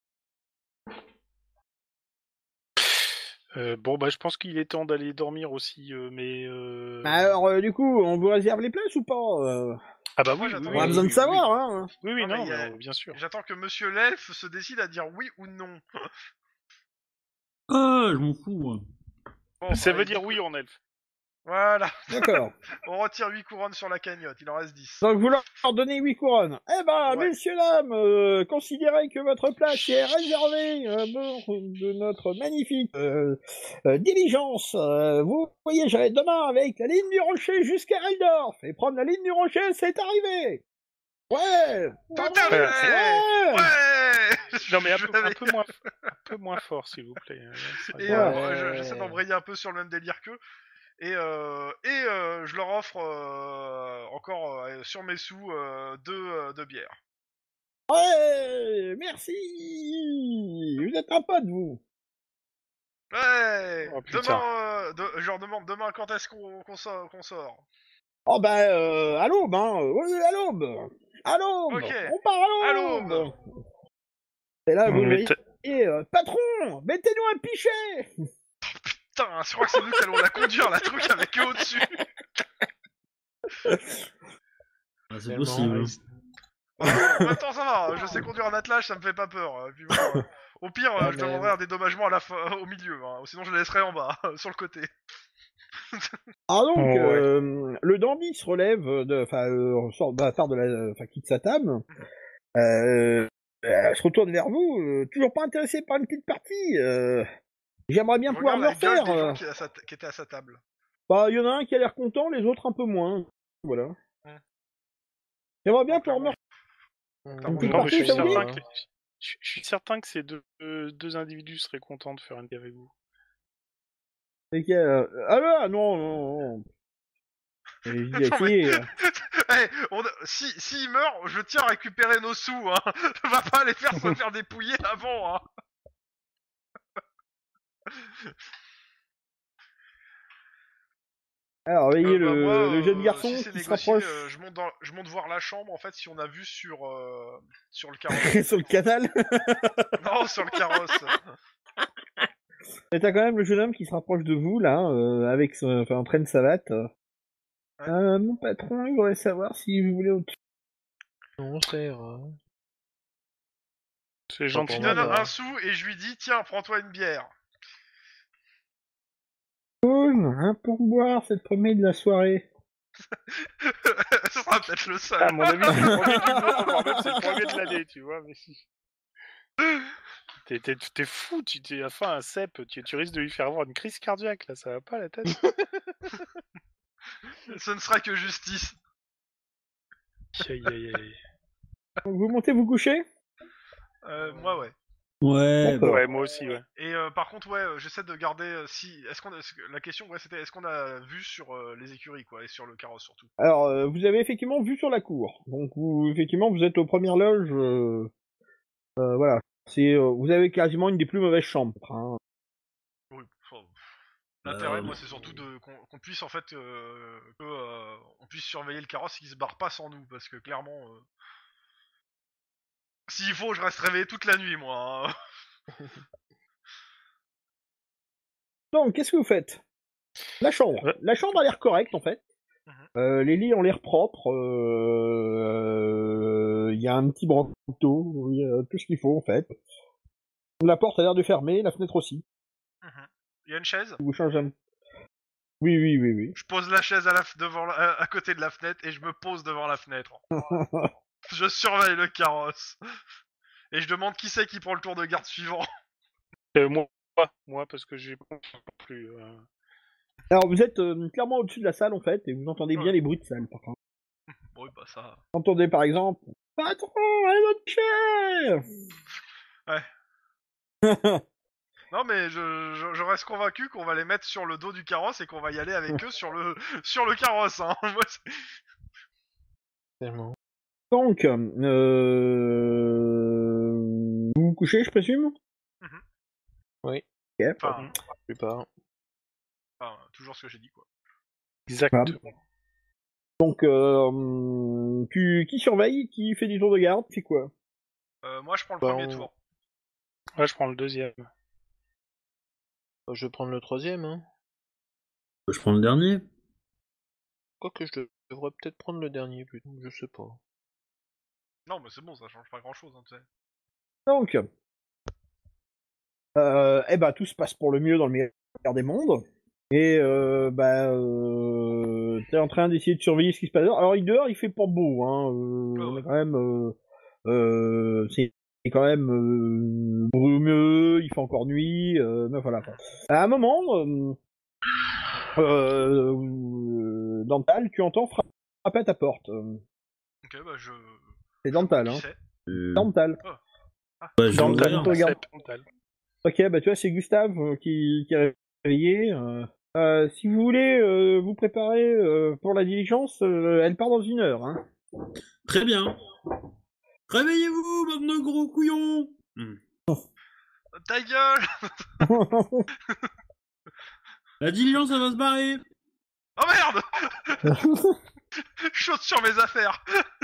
Euh, bon, bah, je pense qu'il est temps d'aller dormir aussi, euh, mais. Euh... Bah, alors, euh, du coup, on vous réserve les places ou pas euh Ah bah Moi, oui, j'attends. oui, On a oui, besoin oui, de oui, savoir, oui. hein. Oui, oui, Non, mais non, il y a- non, bien sûr. J'attends que Monsieur l'elfe se décide à dire oui ou non. Ah, je m'en fous, moi. Bon, Ça allez, veut dire dix oui cou- en elfe. Voilà, D'accord. on retire huit couronnes sur la cagnotte, il en reste dix. Donc vous leur donnez huit couronnes. Eh ben, Ouais. messieurs, dames, euh, considérez que votre place est réservée à bord de notre magnifique euh, euh, diligence. Euh, vous voyagerez demain avec la ligne du Rocher jusqu'à Eldorf. Et prendre la ligne du Rocher, c'est arrivé. Ouais. Tout à Ouais. fait. Ouais. Ouais. Non, mais un Je peu, un l'avais- peu moins, un peu moins fort, s'il vous plaît. Et Ouais. euh, je- j'essaie d'embrayer un peu sur le même délire qu'eux. Et, euh, et euh, je leur offre euh, encore euh, sur mes sous euh, deux, euh, deux bières. Ouais. Merci. Vous êtes un pote, vous. Ouais. Oh, putain. Demain, euh, de- je leur demande demain quand est-ce qu'on qu'on sort, qu'on sort. Oh ben, euh, à l'aube, hein. Oui, à l'aube. À l'aube. Ok. On part à À l'aube. l'aube. Et là, vous Mais voyez, t'as- euh, patron, mettez-nous un pichet. Putain, je crois que c'est nous qui allons la conduire, la truc avec eux au-dessus. Ah, c'est Tellement possible. nice. En même temps, ça va, je sais conduire un attelage, ça me fait pas peur. Et puis bon, euh, au pire, euh, Ah, je mais- demanderai un dédommagement à la fin, au milieu, hein, sinon je les laisserai en bas, sur le côté. Ah donc, Oh, ouais. euh, le dandy se relève, de, enfin, euh, sort, bah, part de la, enfin, quitte sa table, euh, euh, se retourne vers vous, euh, toujours pas intéressé par une petite partie. Euh, J'aimerais bien Je pouvoir regarde me la gueule refaire. des euh. gens qui, à sa t- qui étaient à sa table. Bah, il y en a un qui a l'air content, les autres un peu moins. Voilà. Hmm. J'aimerais bien Non, pouvoir me clairement. Une petite Non, mais partie, je suis ça vous dit certain que, je, je suis certain que ces deux, euh, deux individus seraient contents de faire un avec vous. refaire. Euh, ah là, non, non, non. Et je dis, Non, si, euh, Eh, on a- si s'il meurt, je tiens à récupérer nos sous, hein. On va pas les faire se faire dépouiller avant, hein. Alors, vous voyez Euh, bah, le, moi, le jeune euh, garçon si c'est qui se négocié, rapproche euh, je, monte dans- je monte voir la chambre, en fait, si on a vu sur, euh, sur le carrosse. sur le canal. Non, sur le carrosse. Et t'as quand même le jeune homme qui se rapproche de vous, là, euh, avec son, enfin, en train de savate. Ouais. Euh, mon patron, il voudrait savoir si vous voulez autre Non, ça ira. C'est Pas gentil. Je pour lui donne moi, bah. un sou et je lui dis, tiens, prends-toi une bière. chose, un pourboire, c'est le premier de la soirée. Ce sera peut-être le seul. À mon avis, c'est le premier du mois, voire même c'est le premier de l'année, tu vois. Mais si. T'es, t'es, t'es fou, tu t'es enfin un cep, tu, tu risques de lui faire avoir une crise cardiaque, là, ça va pas la tête. Ce ne sera que justice. Aïe, aïe, aïe. Donc, vous montez vous coucher? Euh, moi, ouais. Ouais, D'accord. bah, Ouais, moi aussi, ouais. Et euh, par contre, ouais, euh, j'essaie de garder. euh, si, est-ce qu'on, a- est-ce que- la question, ouais, c'était, est-ce qu'on a vu sur euh, les écuries, quoi, et sur le carrosse surtout. Alors, euh, vous avez effectivement vu sur la cour. Donc, vous, effectivement, vous êtes aux premières loges. Euh, euh, voilà. C'est, euh, vous avez quasiment une des plus mauvaises chambres. Hein. Oui. Enfin, l'intérêt, Euh, moi, c'est surtout de qu'on, qu'on puisse en fait, euh, que, euh, on puisse surveiller le carrosse et qu'il se barre pas sans nous, parce que clairement, euh, s'il faut, je reste réveillé toute la nuit, moi. Hein. Donc, qu'est-ce que vous faites? La chambre. Ouais. La chambre a l'air correcte, en fait. Mhm. Euh, les lits ont l'air propres. euh, Il y a un petit branteau. Il y a tout ce qu'il faut, en fait. La porte a l'air de fermer, la fenêtre aussi. Mhm. Il y a une chaise. Vous changez un... Oui, oui, oui, oui. Je pose la chaise à, la f- devant la- à- à côté de la fenêtre et je me pose devant la fenêtre. Je surveille le carrosse. Et je demande qui c'est qui prend le tour de garde suivant. Euh, moi, moi, parce que j'ai pas plus. Euh... Alors, vous êtes euh, clairement au-dessus de la salle, en fait, et vous entendez bien Ouais. les bruits de salle, par contre. Bon, oui, bah ça. Vous entendez, par exemple, patron, un autre chair. Non, mais je, je, je reste convaincu qu'on va les mettre sur le dos du carrosse et qu'on va y aller avec eux sur le, sur le carrosse. Hein. Moi, c'est- Tellement. Donc, euh... vous vous couchez, je présume? Oui. Ok. enfin, La plupart. enfin, toujours ce que j'ai dit, quoi. Exactement. Donc, euh... tu... qui surveille? Qui fait du tour de garde? Fait quoi? Euh, moi, je prends le Bah, premier on- tour. Ouais, je prends le deuxième. Bah, je vais prendre le troisième, hein. je prends le dernier. Quoique je devrais peut-être prendre le dernier plutôt, je sais pas. Non, mais c'est bon, ça change pas grand-chose, hein, tu sais. Donc, euh, eh ben, tout se passe pour le mieux dans le meilleur des mondes. Et euh, bah, euh, t'es en train d'essayer de surveiller ce qui se passe dehors. Alors, il dehors, il fait pas beau, hein. Euh, Ah on ouais. est quand même, euh, euh, c'est c'est quand même euh, brumeux. Il fait encore nuit. Euh, mais voilà. Quoi. À un moment, euh, euh, Dental, tu entends frapper à ta porte. Euh, Ok, bah je. C'est Dental, Qui hein. c'est Euh, Dental. bah, je vais Dental, ouvrir. te regarde. Cep, Dental. Ok, bah tu vois, c'est Gustave euh, qui, qui est réveillé. Euh, euh, si vous voulez euh, vous préparer euh, pour la diligence, euh, elle part dans une heure. Hein. Très bien. Réveillez-vous, bande de gros couillons. Hmm. Ta gueule. La diligence, elle va se barrer. Oh merde. Je saute sur mes affaires.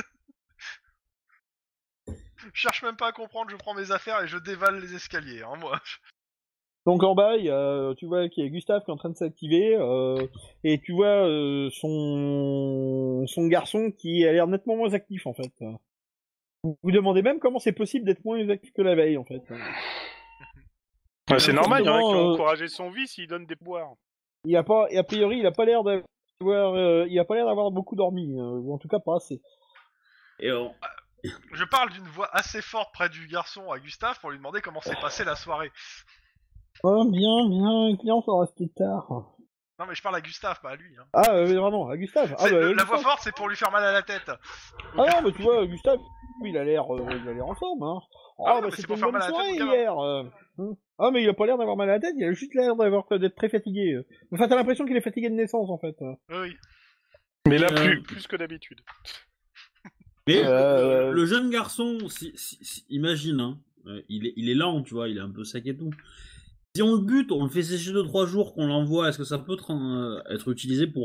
Je cherche même pas à comprendre, je prends mes affaires et je dévale les escaliers, hein, moi. Donc en bas, il y a, tu vois qu'il y a Gustave qui est en train de s'activer, euh, et tu vois euh, son son garçon qui a l'air nettement moins actif en fait. Vous vous demandez même comment c'est possible d'être moins actif que la veille en fait. Ouais, c'est normal, il y en a qui ont Justement, euh, encouragé son vice, il donne des boires. Il a pas, et a priori, il a pas l'air d'avoir, euh, il a pas l'air d'avoir beaucoup dormi, euh, ou en tout cas pas assez. Et on... Je parle d'une voix assez forte près du garçon à Gustave pour lui demander comment s'est passée la soirée. Oh bien, bien, les clients sont restés tard. Non mais je parle à Gustave, pas à lui. Hein. Ah, euh, vraiment, à Gustave. Ah, C'est- bah, le- la Gustave. voix forte, c'est pour lui faire mal à la tête. Ah non, mais tu vois, Gustave, il a l'air, euh, il a l'air en forme, hein. Ah Ah, non, bah mais c'est c'était pour une faire bonne mal à la tête soirée au gamin. hier. euh. Hum. Ah, mais il a pas l'air d'avoir mal à la tête, il a juste l'air d'avoir d'être très fatigué. euh. Enfin, t'as l'impression qu'il est fatigué de naissance, en fait. Oui, oui. Mais là, Euh, plus, plus que d'habitude. Mais Euh, euh, le jeune garçon, si, si- si- imagine, hein, euh, il, est, il est lent, tu vois, il est un peu sec et tout. Si on le bute, on le fait sécher deux trois jours, qu'on l'envoie, est-ce que ça peut tra- euh, être utilisé pour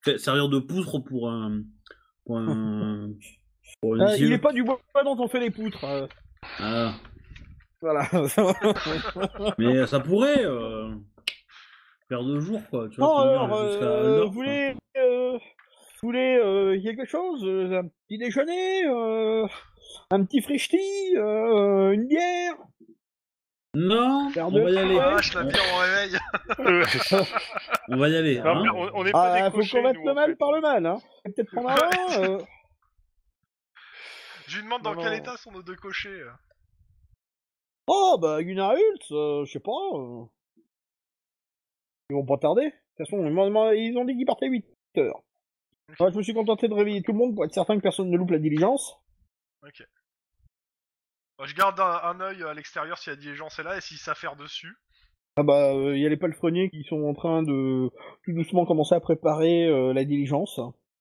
fait servir de poutre pour un... Pour un... pour une Euh, issue. il est pas du bois dont on fait les poutres. euh, Ah. Voilà. Mais ça pourrait euh, faire deux jours, quoi. Tu vois, Non, tenir alors, jusqu'à euh, Aldorf, vous voulez, euh, vous voulez euh, quelque chose, euh, un petit déjeuner, euh, un petit frichti, euh, une bière. Non, Verre on de va y lait. aller. Ah, vache, la bière au réveil. Euh, On va y aller. non, hein. mais on, on est pas Ah, des faut cochers, combattre nous, le en mal fait. par le mal, hein. Faut peut-être prendre un vin. euh. Je lui demande dans Non, quel non. état sont nos deux cochers. Oh, bah, Gunnar Hult, euh, je sais pas. euh. Ils vont pas tarder. De toute façon, ils m'ont demandé- ils ont dit qu'ils partaient à huit heures. Moi, je me suis contenté de réveiller tout le monde pour être certain que personne ne loupe la diligence. Ok. Bah, je garde un, un œil à l'extérieur si la diligence est là et s'il s'affaire dessus. Ah bah, il euh, y a les palefreniers qui sont en train de tout doucement commencer à préparer euh, la diligence.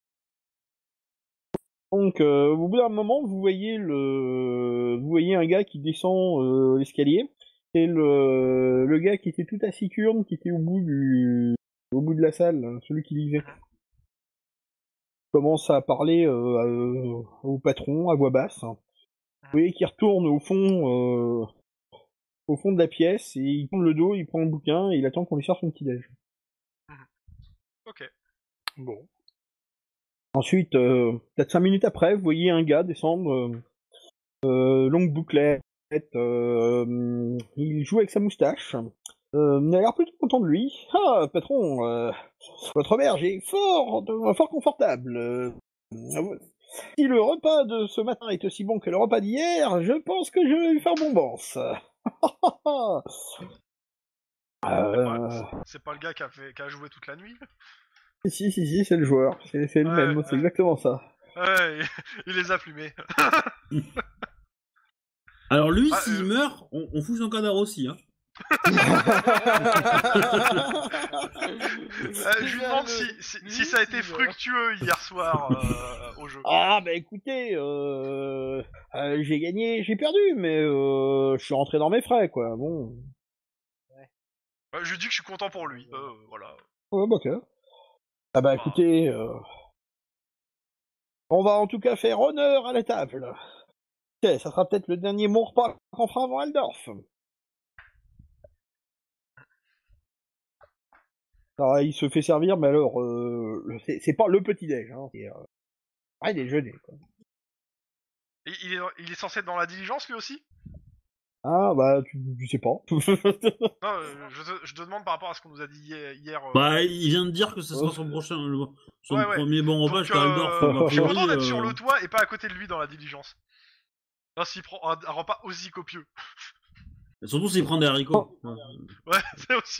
Donc, euh, au bout d'un moment, vous voyez le, vous voyez un gars qui descend euh, l'escalier. C'est le, le gars qui était tout taciturne, qui était au bout du, au bout de la salle, hein, celui qui lisait. Il commence à parler euh, à- au patron à voix basse. Vous voyez qu'il retourne au fond, euh, au fond de la pièce et il tourne le dos, il prend le bouquin et il attend qu'on lui serve son petit déj. Ok. Bon. Ensuite, euh, peut-être cinq minutes après, vous voyez un gars descendre, euh, euh, longue bouclette, euh, il joue avec sa moustache. Euh, il a l'air plutôt content de lui. Ah, patron, euh, votre auberge est fort, fort confortable. Euh, si le repas de ce matin est aussi bon que le repas d'hier, je pense que je vais lui faire bombance. euh... Ouais, c'est pas le gars qui a, fait, qui a joué toute la nuit. Si, si, si, c'est le joueur. C'est, c'est le Ouais, même, c'est ouais. exactement ça. Ouais, il, il les a plumés. Alors lui, Ah, s'il euh. meurt, on, on fout son cadavre aussi. Hein. Euh, je lui demande si, si, si ça a été fructueux hier soir euh, au jeu. Ah bah écoutez, euh, euh, j'ai gagné, j'ai perdu, mais euh, je suis rentré dans mes frais, quoi. Bon. Euh, je lui dis que je suis content pour lui. Euh, voilà. Ouais, bah ok. Ah bah écoutez, euh, on va en tout cas faire honneur à la table. Ok, ça sera peut-être le dernier bon repas qu'on fera avant Aldorf. Alors il se fait servir, mais alors, euh, le- c'est, c'est pas le petit-déj, hein, c'est euh, ah, déjeuner, quoi. Et il est, il est censé être dans la diligence lui aussi. Ah bah, tu, tu sais pas. Non, euh, je, te, je te demande par rapport à ce qu'on nous a dit hier. hier euh, Bah, il vient de dire que ça sera son prochain, le- son Ouais, ouais. premier bon repas Donc, jusqu'à Aldorf. euh, donc, a je suis priori, content d'être euh, sur le toit et pas à côté de lui dans la diligence. Non, s'il prend un, un repas aussi copieux. Surtout s'il prend des haricots. Ouais, c'est aussi.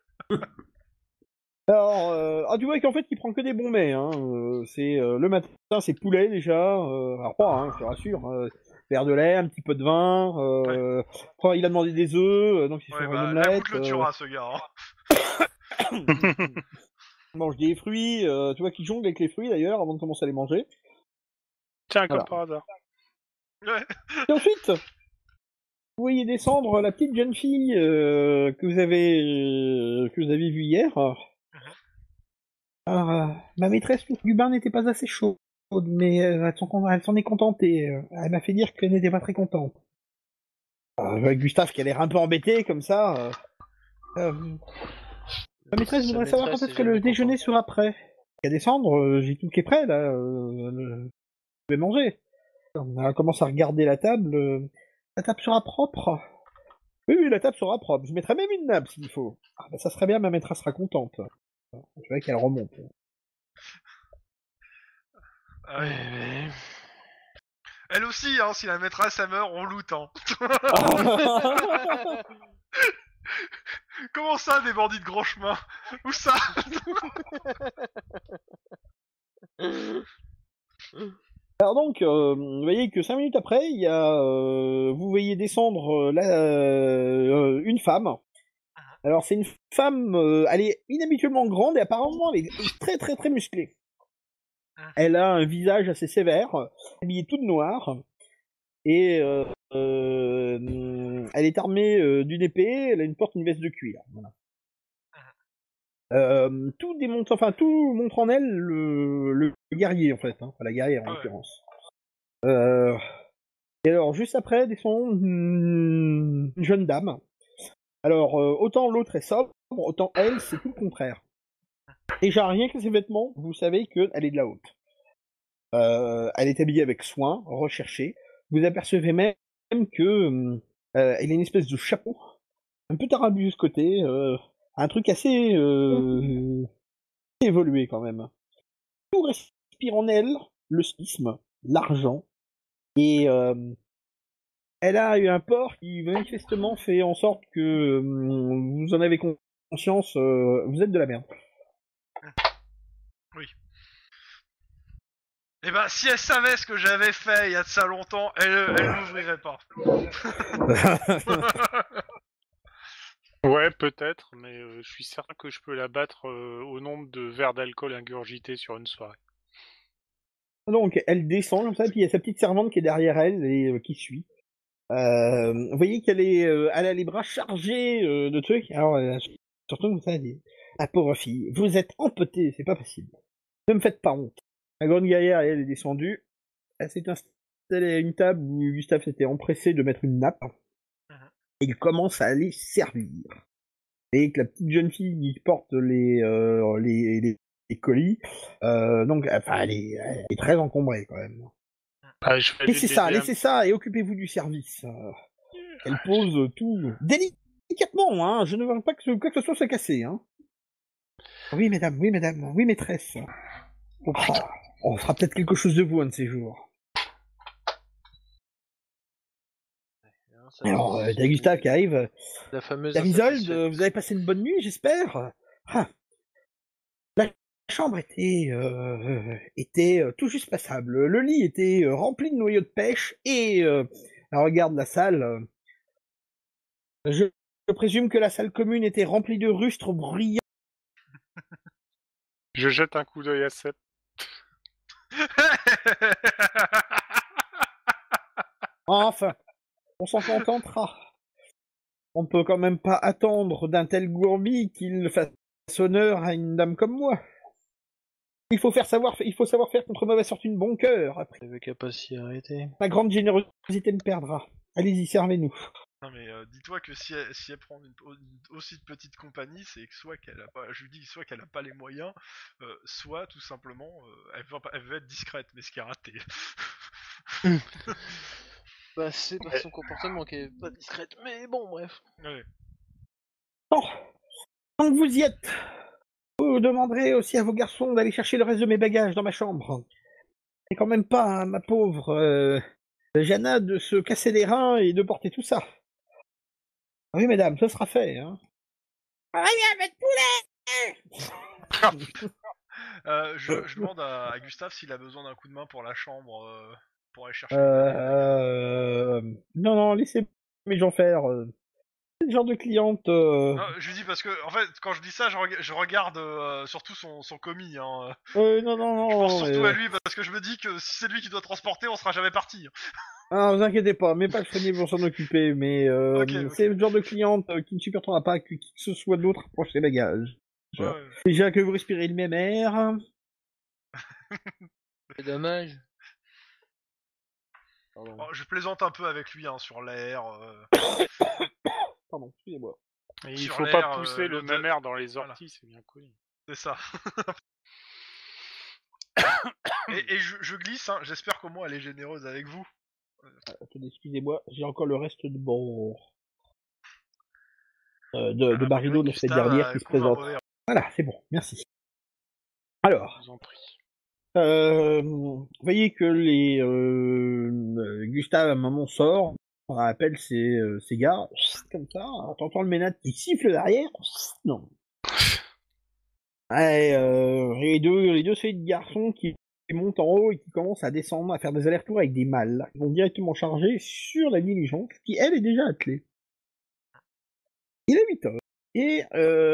Alors, euh, ah, tu vois qu'en fait, il prend que des bons mets. Hein. Euh, c'est euh, le matin, c'est poulet déjà. Euh, alors pas, hein, je te rassure. Euh, verre de lait, un petit peu de vin. Euh, après, il a demandé des œufs, euh, donc il Ouais, fait bah, une la omelette. goutte le tuera, ce gars. Hein. euh, il mange des fruits. Euh, tu vois qu'il jongle avec les fruits d'ailleurs avant de commencer à les manger. Tiens, comme Voilà. par hasard. Ouais. Et ensuite, vous voyez descendre la petite jeune fille euh, que vous avez euh, que vous avez vue hier. Alors, euh, ma maîtresse du bain n'était pas assez chaude, mais euh, elle s'en elle s'en est contentée. Euh, Elle m'a fait dire qu'elle n'était pas très contente. Euh, Gustave qui a l'air un peu embêté comme ça. Euh, euh, ma maîtresse Sa voudrait savoir maîtresse quand est-ce est que le jamais déjeuner contente. sera prêt. À descendre, euh, j'ai tout qui est prêt là. Euh, euh, je vais manger. Elle commence à regarder la table. euh, La table sera propre. Oui, oui, la table sera propre. Je mettrai même une nappe s'il faut. Ah, bah, ça serait bien, ma maîtresse sera contente. Je vois qu'elle remonte. Ah ouais. Ouais, Elle aussi, hein, si la maîtresse elle meurt, on loot. Hein. Comment ça, des bandits de gros chemin? Où ça? Alors donc, euh, vous voyez que cinq minutes après, il y a, euh, vous voyez descendre euh, la, euh, une femme. Alors c'est une femme, euh, elle est inhabituellement grande et apparemment elle est très très très musclée. Elle a un visage assez sévère, habillée toute noire, et euh, euh, elle est armée euh, d'une épée, elle a une porte, une veste de cuir. Voilà. Euh, tout démontre, enfin tout montre en elle le, le guerrier en fait, hein, enfin la guerrière en Ouais. l'occurrence. Euh, et alors juste après descend une une jeune dame. Alors euh, autant l'autre est sobre, autant elle c'est tout le contraire. Déjà rien que ses vêtements, vous savez qu'elle est de la haute. Euh, elle est habillée avec soin, recherchée. Vous apercevez même que euh, elle a une espèce de chapeau, un peu tarabu de ce côté, euh, un truc assez euh, évolué quand même. Tout respire en elle le schisme, l'argent, et euh, elle a eu un port qui manifestement fait en sorte que euh, vous en avez conscience, euh, vous êtes de la merde. Eh ben, si elle savait ce que j'avais fait il y a de ça longtemps, elle, elle l'ouvrirait pas. Ouais, peut-être, mais euh, je suis certain que je peux la battre euh, au nombre de verres d'alcool ingurgités sur une soirée. Donc elle descend comme ça, puis il y a sa petite servante qui est derrière elle et euh, qui suit. Euh, vous voyez qu'elle est, euh, elle a les bras chargés euh, de trucs. Alors euh, surtout comme ça, elle dit "Ah pauvre fille, vous êtes empotée, c'est pas possible. Ne me faites pas honte." La grande guerrière, elle est descendue. Elle s'est installée à une table où Gustave s'était empressé de mettre une nappe. Et il commence à aller servir. Et que la petite jeune fille qui porte les euh, les, les, les colis, euh, donc enfin elle est, elle est très encombrée quand même. Ah, je vais Laissez aller ça, l'aider laissez ça et occupez-vous du service. Euh, elle pose tout délicatement, hein. Je ne veux pas que ce, quoi que ce soit se casser, hein. Oui, mesdames, oui, mesdames, oui, maîtresse. Oh, on fera peut-être quelque chose de vous un de ces jours. Hein, ça- Alors, euh, t'as Gustave qui arrive. La fameuse Damisolde, insatisfaite. vous avez passé une bonne nuit, j'espère. Ah. La chambre était euh, était euh, tout juste passable. Le lit était euh, rempli de noyaux de pêche et euh, alors, regarde la salle. euh, Je, je présume que la salle commune était remplie de rustres brillants. Je jette un coup d'œil à Seth. Enfin, on s'en contentera. On peut quand même pas attendre d'un tel gourbi qu'il fasse honneur à une dame comme moi. Il faut faire savoir, il faut savoir faire contre mauvaise fortune bon cœur. Après, J'avais qu'à pas s'y arrêter. ma grande générosité me perdra. Allez-y, servez-nous. Non mais euh, dis-toi que si elle, si elle prend une, une aussi de petite compagnie, c'est que soit qu'elle a pas, je lui dis soit qu'elle a pas les moyens, euh, soit tout simplement euh, elle, veut pas- elle veut être discrète, mais ce qui est raté. Bah, c'est par son comportement qui est pas discrète, mais bon, bref. Ouais. Bon, tant que vous y êtes, vous demanderez aussi à vos garçons d'aller chercher le reste de mes bagages dans ma chambre. C'est quand même pas, hein, ma pauvre euh, Jana, de se casser les reins et de porter tout ça. Oui, mesdames, ce sera fait. Hein. Euh, je, je demande à, à Gustave s'il a besoin d'un coup de main pour la chambre, euh, pour aller chercher. les- Euh... Non, non, laissez mes gens faire. euh. C'est le genre de cliente. Euh... Non, je lui dis parce que en fait quand je dis ça, je, reg- je regarde euh, surtout son, son commis. Hein. Euh, non, non, Je pense non. surtout mais- à lui parce que je me dis que si c'est lui qui doit transporter, on sera jamais parti. Ah, vous inquiétez pas, mais pas le freinier pour s'en occuper. Mais euh, Ok, ok. c'est le genre de cliente euh, qui ne supportera pas que qui que ce soit d'autre approche ses bagages. Ouais, ouais. Déjà que vous respirez le même air. C'est dommage. Pardon. Oh, je plaisante un peu avec lui hein, sur l'air. Euh... Pardon, excusez-moi. Et il Sur faut l'air, pas pousser euh, le le même de- air dans les Voilà. orties, c'est bien connu. C'est ça. et et je, je glisse, hein, j'espère qu'au moins elle est généreuse avec vous. Attendez, excusez-moi, j'ai encore le reste de bon. Euh, de, de Ah, Barilo de la semaine Gustave, dernière euh, qui se couvre un présente. mauvais- Voilà, c'est bon, merci. Alors, Je vous en prie. euh, vous voyez que les euh, euh, Gustave à un moment sort, on appelle ses, euh, ses gars, comme ça, t'entends le ménade qui siffle derrière, non. Ouais, euh, les deux, les deux séries de garçons qui montent en haut et qui commencent à descendre, à faire des allers-retours avec des malles, qui vont directement charger sur la diligence, qui elle est déjà attelée. Il est huit heures. Et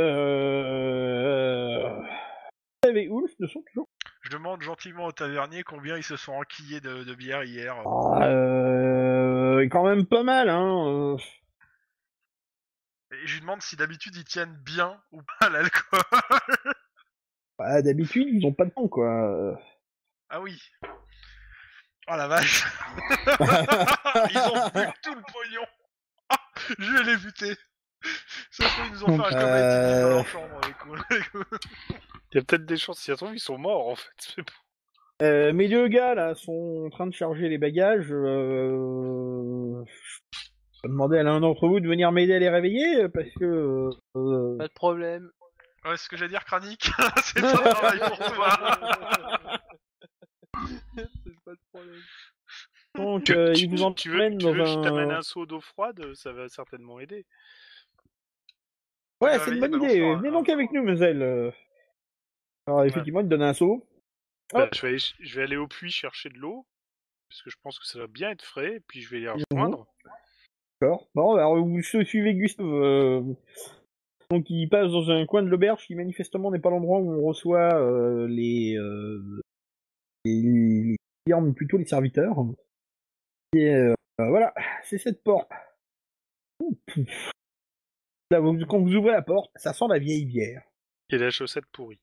euh, Gustave et Ulf ne sont toujours Je demande gentiment au tavernier combien ils se sont enquillés de, de bière hier. Ah, euh, quand même pas mal, hein. euh. et je lui demande si d'habitude ils tiennent bien ou pas l'alcool. Bah, d'habitude, ils ont pas de temps, quoi. Ah oui. Oh la vache. Ils ont bu tout le pognon. Ah, je vais les buter. Ça se trouve, ils nous ont fait un combat Euh... dans leur chambre, les coups. Les coups. Il y a peut-être des chances, si ça se trouve, ils sont morts en fait. Mais bon. Euh, mes deux gars, là, sont en train de charger les bagages. Euh... Je vais demander à l'un d'entre vous de venir m'aider à les réveiller, parce que... Euh... Pas de problème. Ouais, ce que j'allais dire, Kranik, c'est un travail pour toi. C'est pas de problème. Donc, Tu, euh, tu- ils vous tu veux, emmènent tu dans veux que je un... t'amène un seau d'eau froide? Ça va certainement aider. Ouais, Les c'est une réveiller, bonne balance-leur idée. un- Venez un- donc avec nous, mademoiselle. Euh, Alors, effectivement, il te donne un seau. Bah, Hop. je, vais aller, je vais aller au puits chercher de l'eau, parce que je pense que ça va bien être frais, et puis je vais les Mhm. rejoindre. D'accord. Bon, alors vous suivez Gustave. Euh... Donc il passe dans un coin de l'auberge qui manifestement n'est pas l'endroit où on reçoit euh, les, euh, les, les clients, mais plutôt les serviteurs. Et euh, voilà, c'est cette porte. Ouh, pouf. Là, vous- quand vous ouvrez la porte, ça sent la vieille bière. Et la chaussette pourrie.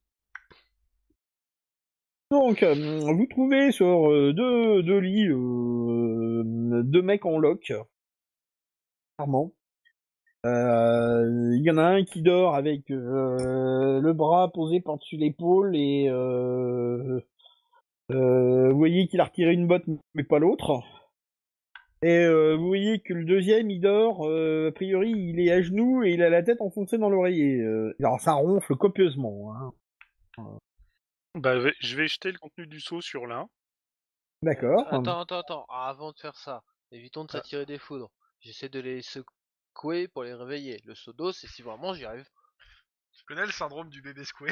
Donc, euh, vous trouvez sur euh, deux, deux lits, euh, deux mecs en loc. Clairement. Euh, Il y en a un qui dort avec euh, le bras posé par-dessus l'épaule et euh, euh, vous voyez qu'il a retiré une botte mais pas l'autre. Et euh, vous voyez que le deuxième il dort, euh, a priori il est à genoux et il a la tête enfoncée dans l'oreiller. Euh, alors ça ronfle copieusement. Hein. Bah, je vais- je vais jeter le contenu du seau sur l'un. D'accord. Attends, attends, attends. Ah, avant de faire ça, évitons de s'attirer des foudres. J'essaie de les secouer pour les réveiller. Le seau d'eau, c'est si vraiment j'y arrive. Tu connais le syndrome du bébé secoué?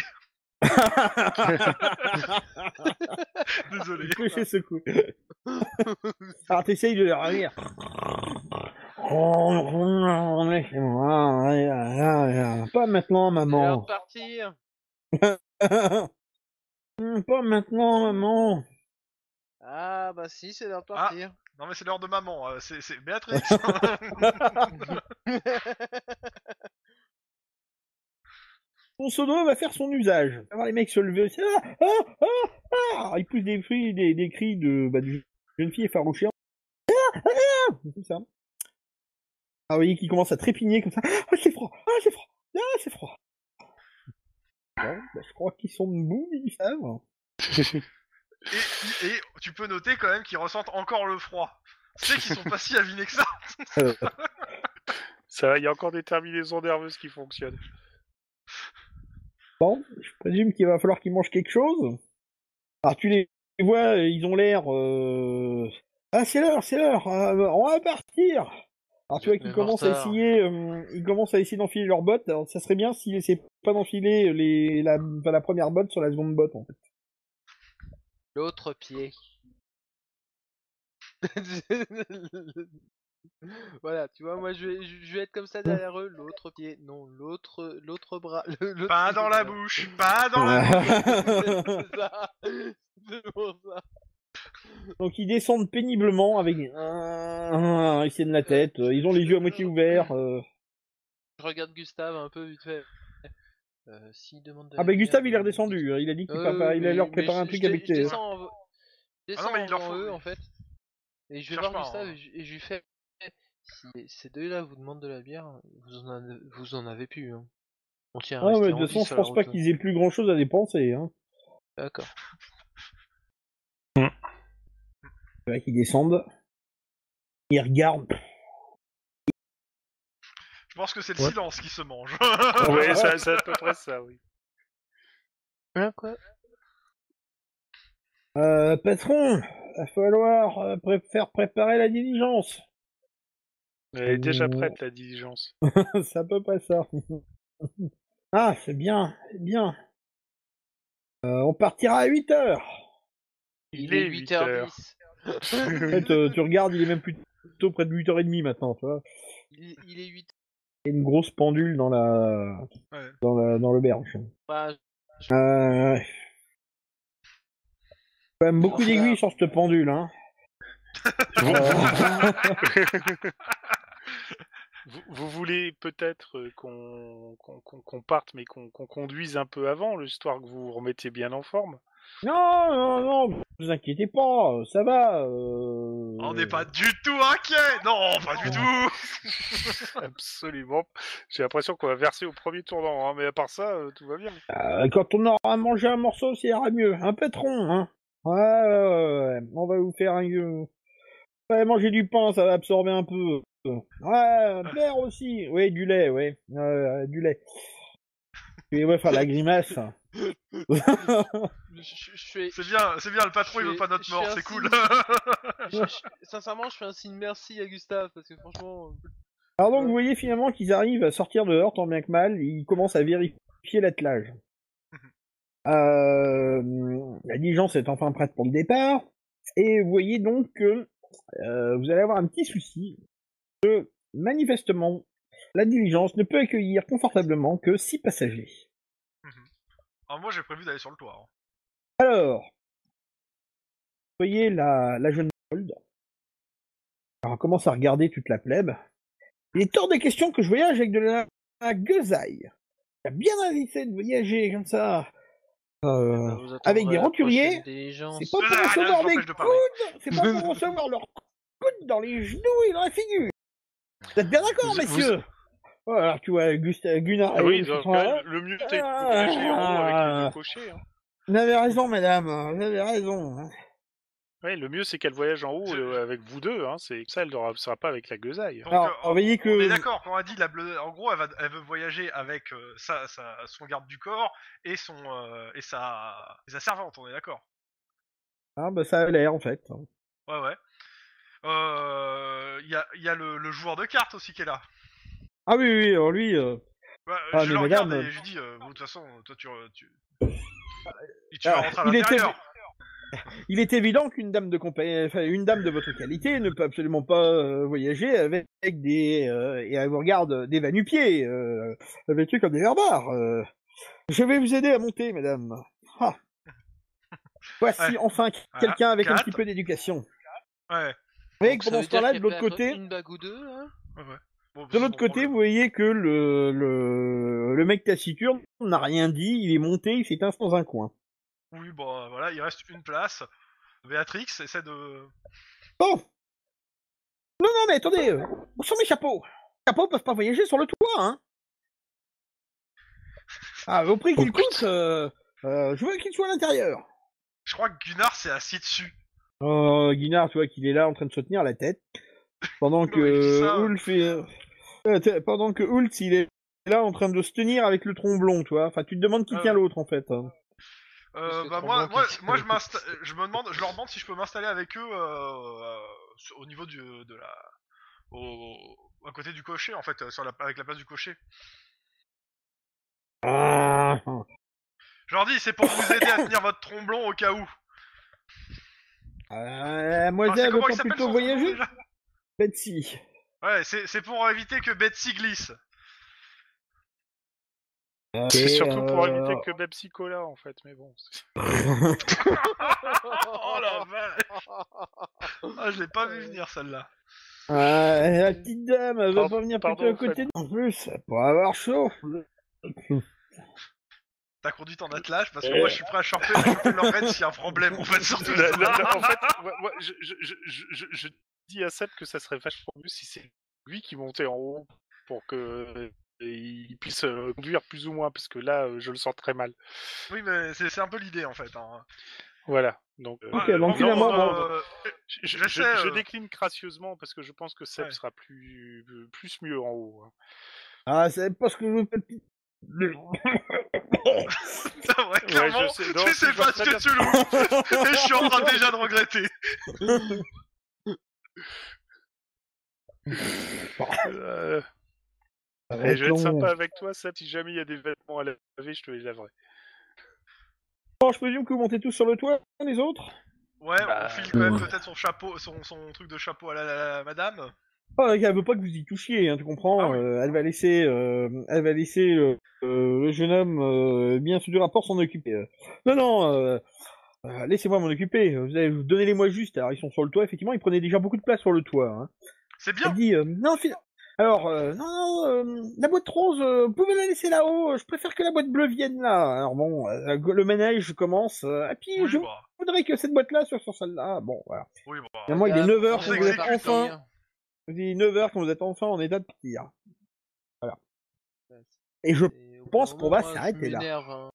Désolé. Je fais secouer. Alors t'essayes de les rire. Pas maintenant, C'est l'heure maman. de partir. Pas maintenant, maman. Ah, bah si, c'est l'heure de Ah. partir. Non mais c'est l'heure de maman, euh, c'est, c'est Béatrix. Ton sodo va faire son usage. Tu vas voir les mecs se lever aussi. Ah, ah, ah, ah. Ils poussent des cris, des, des cris de, bah, de jeune fille effarouchée. Ah, ah, ah. Comme ça. Ah, vous voyez qu'ils commencent à trépigner comme ça. Ah, c'est froid. Ah, c'est froid. Ah, c'est froid. Bon, bah, je crois qu'ils sont debout, ils savent. et, et tu peux noter quand même qu'ils ressentent encore le froid. C'est qu'ils sont pas si avinés que ça. Ça va, il y a encore des terminaisons nerveuses qui fonctionnent. Bon, je présume qu'il va falloir qu'ils mangent quelque chose. Alors tu les vois, ils ont l'air... Euh... Ah, c'est l'heure, c'est l'heure, euh, on va partir. Alors tu vois qu'ils Même commencent en à retard. essayer, euh, ils commencent à essayer d'enfiler leurs bottes. Alors ça serait bien s'ils essaient pas d'enfiler les la, enfin, la première botte sur la seconde botte en fait. L'autre pied. Voilà, tu vois, moi je vais, je vais être comme ça derrière eux. L'autre pied, non, l'autre, l'autre bras. le- l'autre Pas pied, dans la voilà. bouche, pas dans la bouche. C'est ça. C'est pour ça. Donc ils descendent péniblement avec un, ils tiennent la tête, euh, ils ont les yeux à moitié ouverts. Euh... Je regarde Gustave un peu vite fait. Euh, s'il demande de Ah la bah bière, Gustave il est euh, redescendu, hein. Il a dit qu'il Euh, prépa- il allait mais- leur mais préparer un je- truc je, avec je tes... descends, en- je descends Ah non, mais il leur avant faut- eux en fait. Et je vais Cherche voir pas, Gustave hein. et, je, et je lui fais. Si ces deux-là vous demandent de la bière, vous en avez, vous en avez plus. Hein. On tient à Ah rester mais de en toute vie façon je sur la pense pas route. qu'ils aient plus grand chose à dépenser. Hein. D'accord. C'est vrai qu'ils descendent, ils regardent. Je pense que c'est le Ouais. silence qui se mange. Ouais, ça- c'est à peu près ça, oui. Hein, quoi? Euh, patron, va falloir euh, pré- faire préparer la diligence. Elle est déjà Euh, prête, la diligence. C'est à peu près ça. Ah, c'est bien, c'est bien. Euh, on partira à huit heures. Il est huit heures dix. En fait, euh, tu regardes, il est même plutôt près de huit heures trente maintenant, tu vois. il, il est huit. Il y a une grosse pendule dans la Ouais. dans la dans l'auberge. Bah, Euh... Quand même beaucoup Enfin. d'aiguilles sur cette pendule, hein. Vous, vous voulez peut-être euh, qu'on qu'on qu'on- qu'on parte, mais qu'on qu'on conduise un peu avant, histoire que vous vous remettiez bien en forme. Non, non, non, vous inquiétez pas, ça va. Euh... On n'est pas du tout inquiet. Non, pas du tout. Absolument. J'ai l'impression qu'on va verser au premier tournant, hein, mais à part ça, euh, tout va bien. Euh, quand on aura mangé un morceau, ça ira mieux. Un patron, hein. Ouais, ouais, ouais, ouais. On va vous faire un... euh, Ouais, manger du pain, ça va absorber un peu. Ouais, un verre aussi. Oui, du lait, ouais. Euh, du lait. Et ouais, faire la grimace. Je, je- je fais. C'est bien, c'est bien. Le patron il Je veut pas notre fais- mort, je fais c'est un cool. je- je- sincèrement, je fais un signe merci à Gustave parce que franchement. euh, Alors donc, vous voyez finalement qu'ils arrivent à sortir dehors, tant bien que mal. Ils commencent à vérifier l'attelage. Euh, la diligence est enfin prête pour le départ. Et vous voyez donc que euh, vous allez avoir un petit souci. Que, manifestement, la diligence ne peut accueillir confortablement que six passagers. Alors moi j'ai prévu d'aller sur le toit. hein. Alors, vous voyez la, la jeune Mold. Alors, on commence à regarder toute la plèbe. Il est hors de question que je voyage avec de la, la gueusaille. Il a bien invité de voyager comme ça. Euh, bah, vous avec attendrez des la roturiers, prochaine diligence. c'est pas pour Ah, là, recevoir je des m'empêche de parler. coudes, c'est pas pour recevoir leurs coudes dans les genoux et dans la figure. Vous êtes bien d'accord, Vous- messieurs? Voilà, tu vois, Gustave, Gunnar et Oui, Ulf donc, sont là. euh, le mieux c'est de voyager en haut avec les deux cochers. Hein. Vous avez raison, madame, vous avez raison. Ouais, le mieux c'est qu'elle voyage en haut Je- euh, avec vous deux. Hein. C'est ça, elle ne sera pas avec la gueusaille. Donc, Alors, euh, vous voyez on que- est d'accord quand on a dit la bleu... En gros, elle, va... elle veut voyager avec euh, sa... sa... son garde du corps et son euh, et sa et sa servante. On est d'accord. Ah, bah, ça a l'air, en fait. Ouais, ouais. Euh, Il y a, il y a le... le joueur de cartes aussi qui est là. Ah oui, oui, alors lui, euh, Ouais, Ah, je mais le madame, regarde et euh, je lui dis, euh, bon, de toute façon, toi tu, tu... Et tu vas Ah, rentrer à il était- l'intérieur. il est évident qu'une dame de compagnie, enfin, une dame de votre qualité ne peut absolument pas euh, voyager avec des, euh, et elle vous regarde des va-nu-pieds, euh, vêtus comme des barbares. euh. Je vais vous aider à monter, madame. Ah. Voici Ouais. enfin Voilà. quelqu'un avec un Quatre. petit peu d'éducation. Ouais. Vous voyez Donc, que ça pendant veut ce dire temps-là, qu'elle de l'autre perd côté, une bague ou deux, hein. Ouais, ouais. Bon, de c'est l'autre mon côté, problème. vous voyez que le, le, le mec taciturne n'a rien dit, il est monté, il s'éteint dans un coin. Oui, bon, voilà, il reste une place. Béatrix essaie de... Bon. Non, non, mais attendez, euh, où sont mes chapeaux? Les chapeaux peuvent pas voyager sur le toit, hein. Ah, au prix qu'ils coûtent, euh, euh, je veux qu'ils soient à l'intérieur. Je crois que Gunnar s'est assis dessus. Euh, Guinard, tu vois qu'il est là en train de se tenir la tête. Pendant Non, mais je dis que ça. Ulf est... euh, t- pendant que Ulf, il est là en train de se tenir avec le tromblon, tu vois. Enfin, tu te demandes qui Ah tient ouais. l'autre, en fait. hein. Euh, C'est bah trop moi, bon moi, qu'il- moi je m'installe, je me demande, je leur demande si je peux m'installer avec eux euh, euh, sur- au niveau du, de la, au, à côté du cocher en fait, euh, sur la, avec la place du cocher. Ah. Je leur dis c'est pour vous aider à tenir votre tromblon au cas où. Euh, Alors, c'est Mademoiselle, veut comment il pas s'appelle plutôt son tromblon voyager? déjà Betsy. Ouais, c'est c'est pour éviter que Betsy glisse. C'est Et, surtout pour euh, éviter que Bepsi Cola en fait, mais bon. Oh la vache. Ah, je l'ai pas vu venir celle-là. Ah, la petite dame, elle veut Pardon- pas venir pardon, plutôt à côté de... En plus, pour avoir chaud. T'as conduit ton attelage parce que moi je suis prêt à choper, à choper leur raid s'il y a un problème en fait surtout. La- la- la- en fait, ouais, ouais, je, je, je, je, je- je dis à Seb que ça serait vachement mieux si c'est lui qui montait en haut pour que euh, il puisse euh, conduire plus ou moins, parce que là, euh, je le sens très mal. Oui mais c'est c'est un peu l'idée en fait. Hein. Voilà. Donc, euh, Ok, Ouais, donc en finalement, gros, bon, euh, je, je- j'essaie, je- je euh, décline gracieusement parce que je pense que Seb Ouais. sera plus, plus mieux en haut. hein. Ah, c'est parce que je veux pas... c'est vrai, clairement, je sais. Non, tu je sais vois pas très ce que bien. tu loues. Et je suis en train déjà de regretter. Euh, Ça va et être je vais être long. sympa avec toi, Seb. Si jamais il y a des vêtements à laver, je te les laverai. Bon, je présume que vous montez tous sur le toit, les autres? Ouais, Bah, on file quand même ouais. peut-être son chapeau, son, son truc de chapeau à la, la- la madame. Ah, elle veut pas que vous y touchiez, hein, tu comprends. Ah oui. euh, elle va laisser, euh, elle va laisser euh, euh, le jeune homme euh, bien sous du rapport s'en occuper. euh. Non, non, euh, euh, laissez-moi m'en occuper. Vous allez vous donner les mois juste. Alors ils sont sur le toit, effectivement, ils prenaient déjà beaucoup de place sur le toit. Hein. C'est bien. Elle dit, euh, non, fi- Alors, euh, non, non, euh, la boîte rose, euh, vous pouvez la laisser là-haut, je préfère que la boîte bleue vienne là. Alors bon, euh, le manège commence, euh, et puis Oui, je bah. voudrais que cette boîte-là soit sur celle-là. Bon, voilà. Oui, bah. Finalement, il est Gars, neuf heures on quand vous êtes s'exécute, enfin... Il est neuf heures quand vous êtes enfin en état de partir. Et je Et au bout pense d'un qu'on moment, va moi, je s'arrêter là. m'énerve, hein.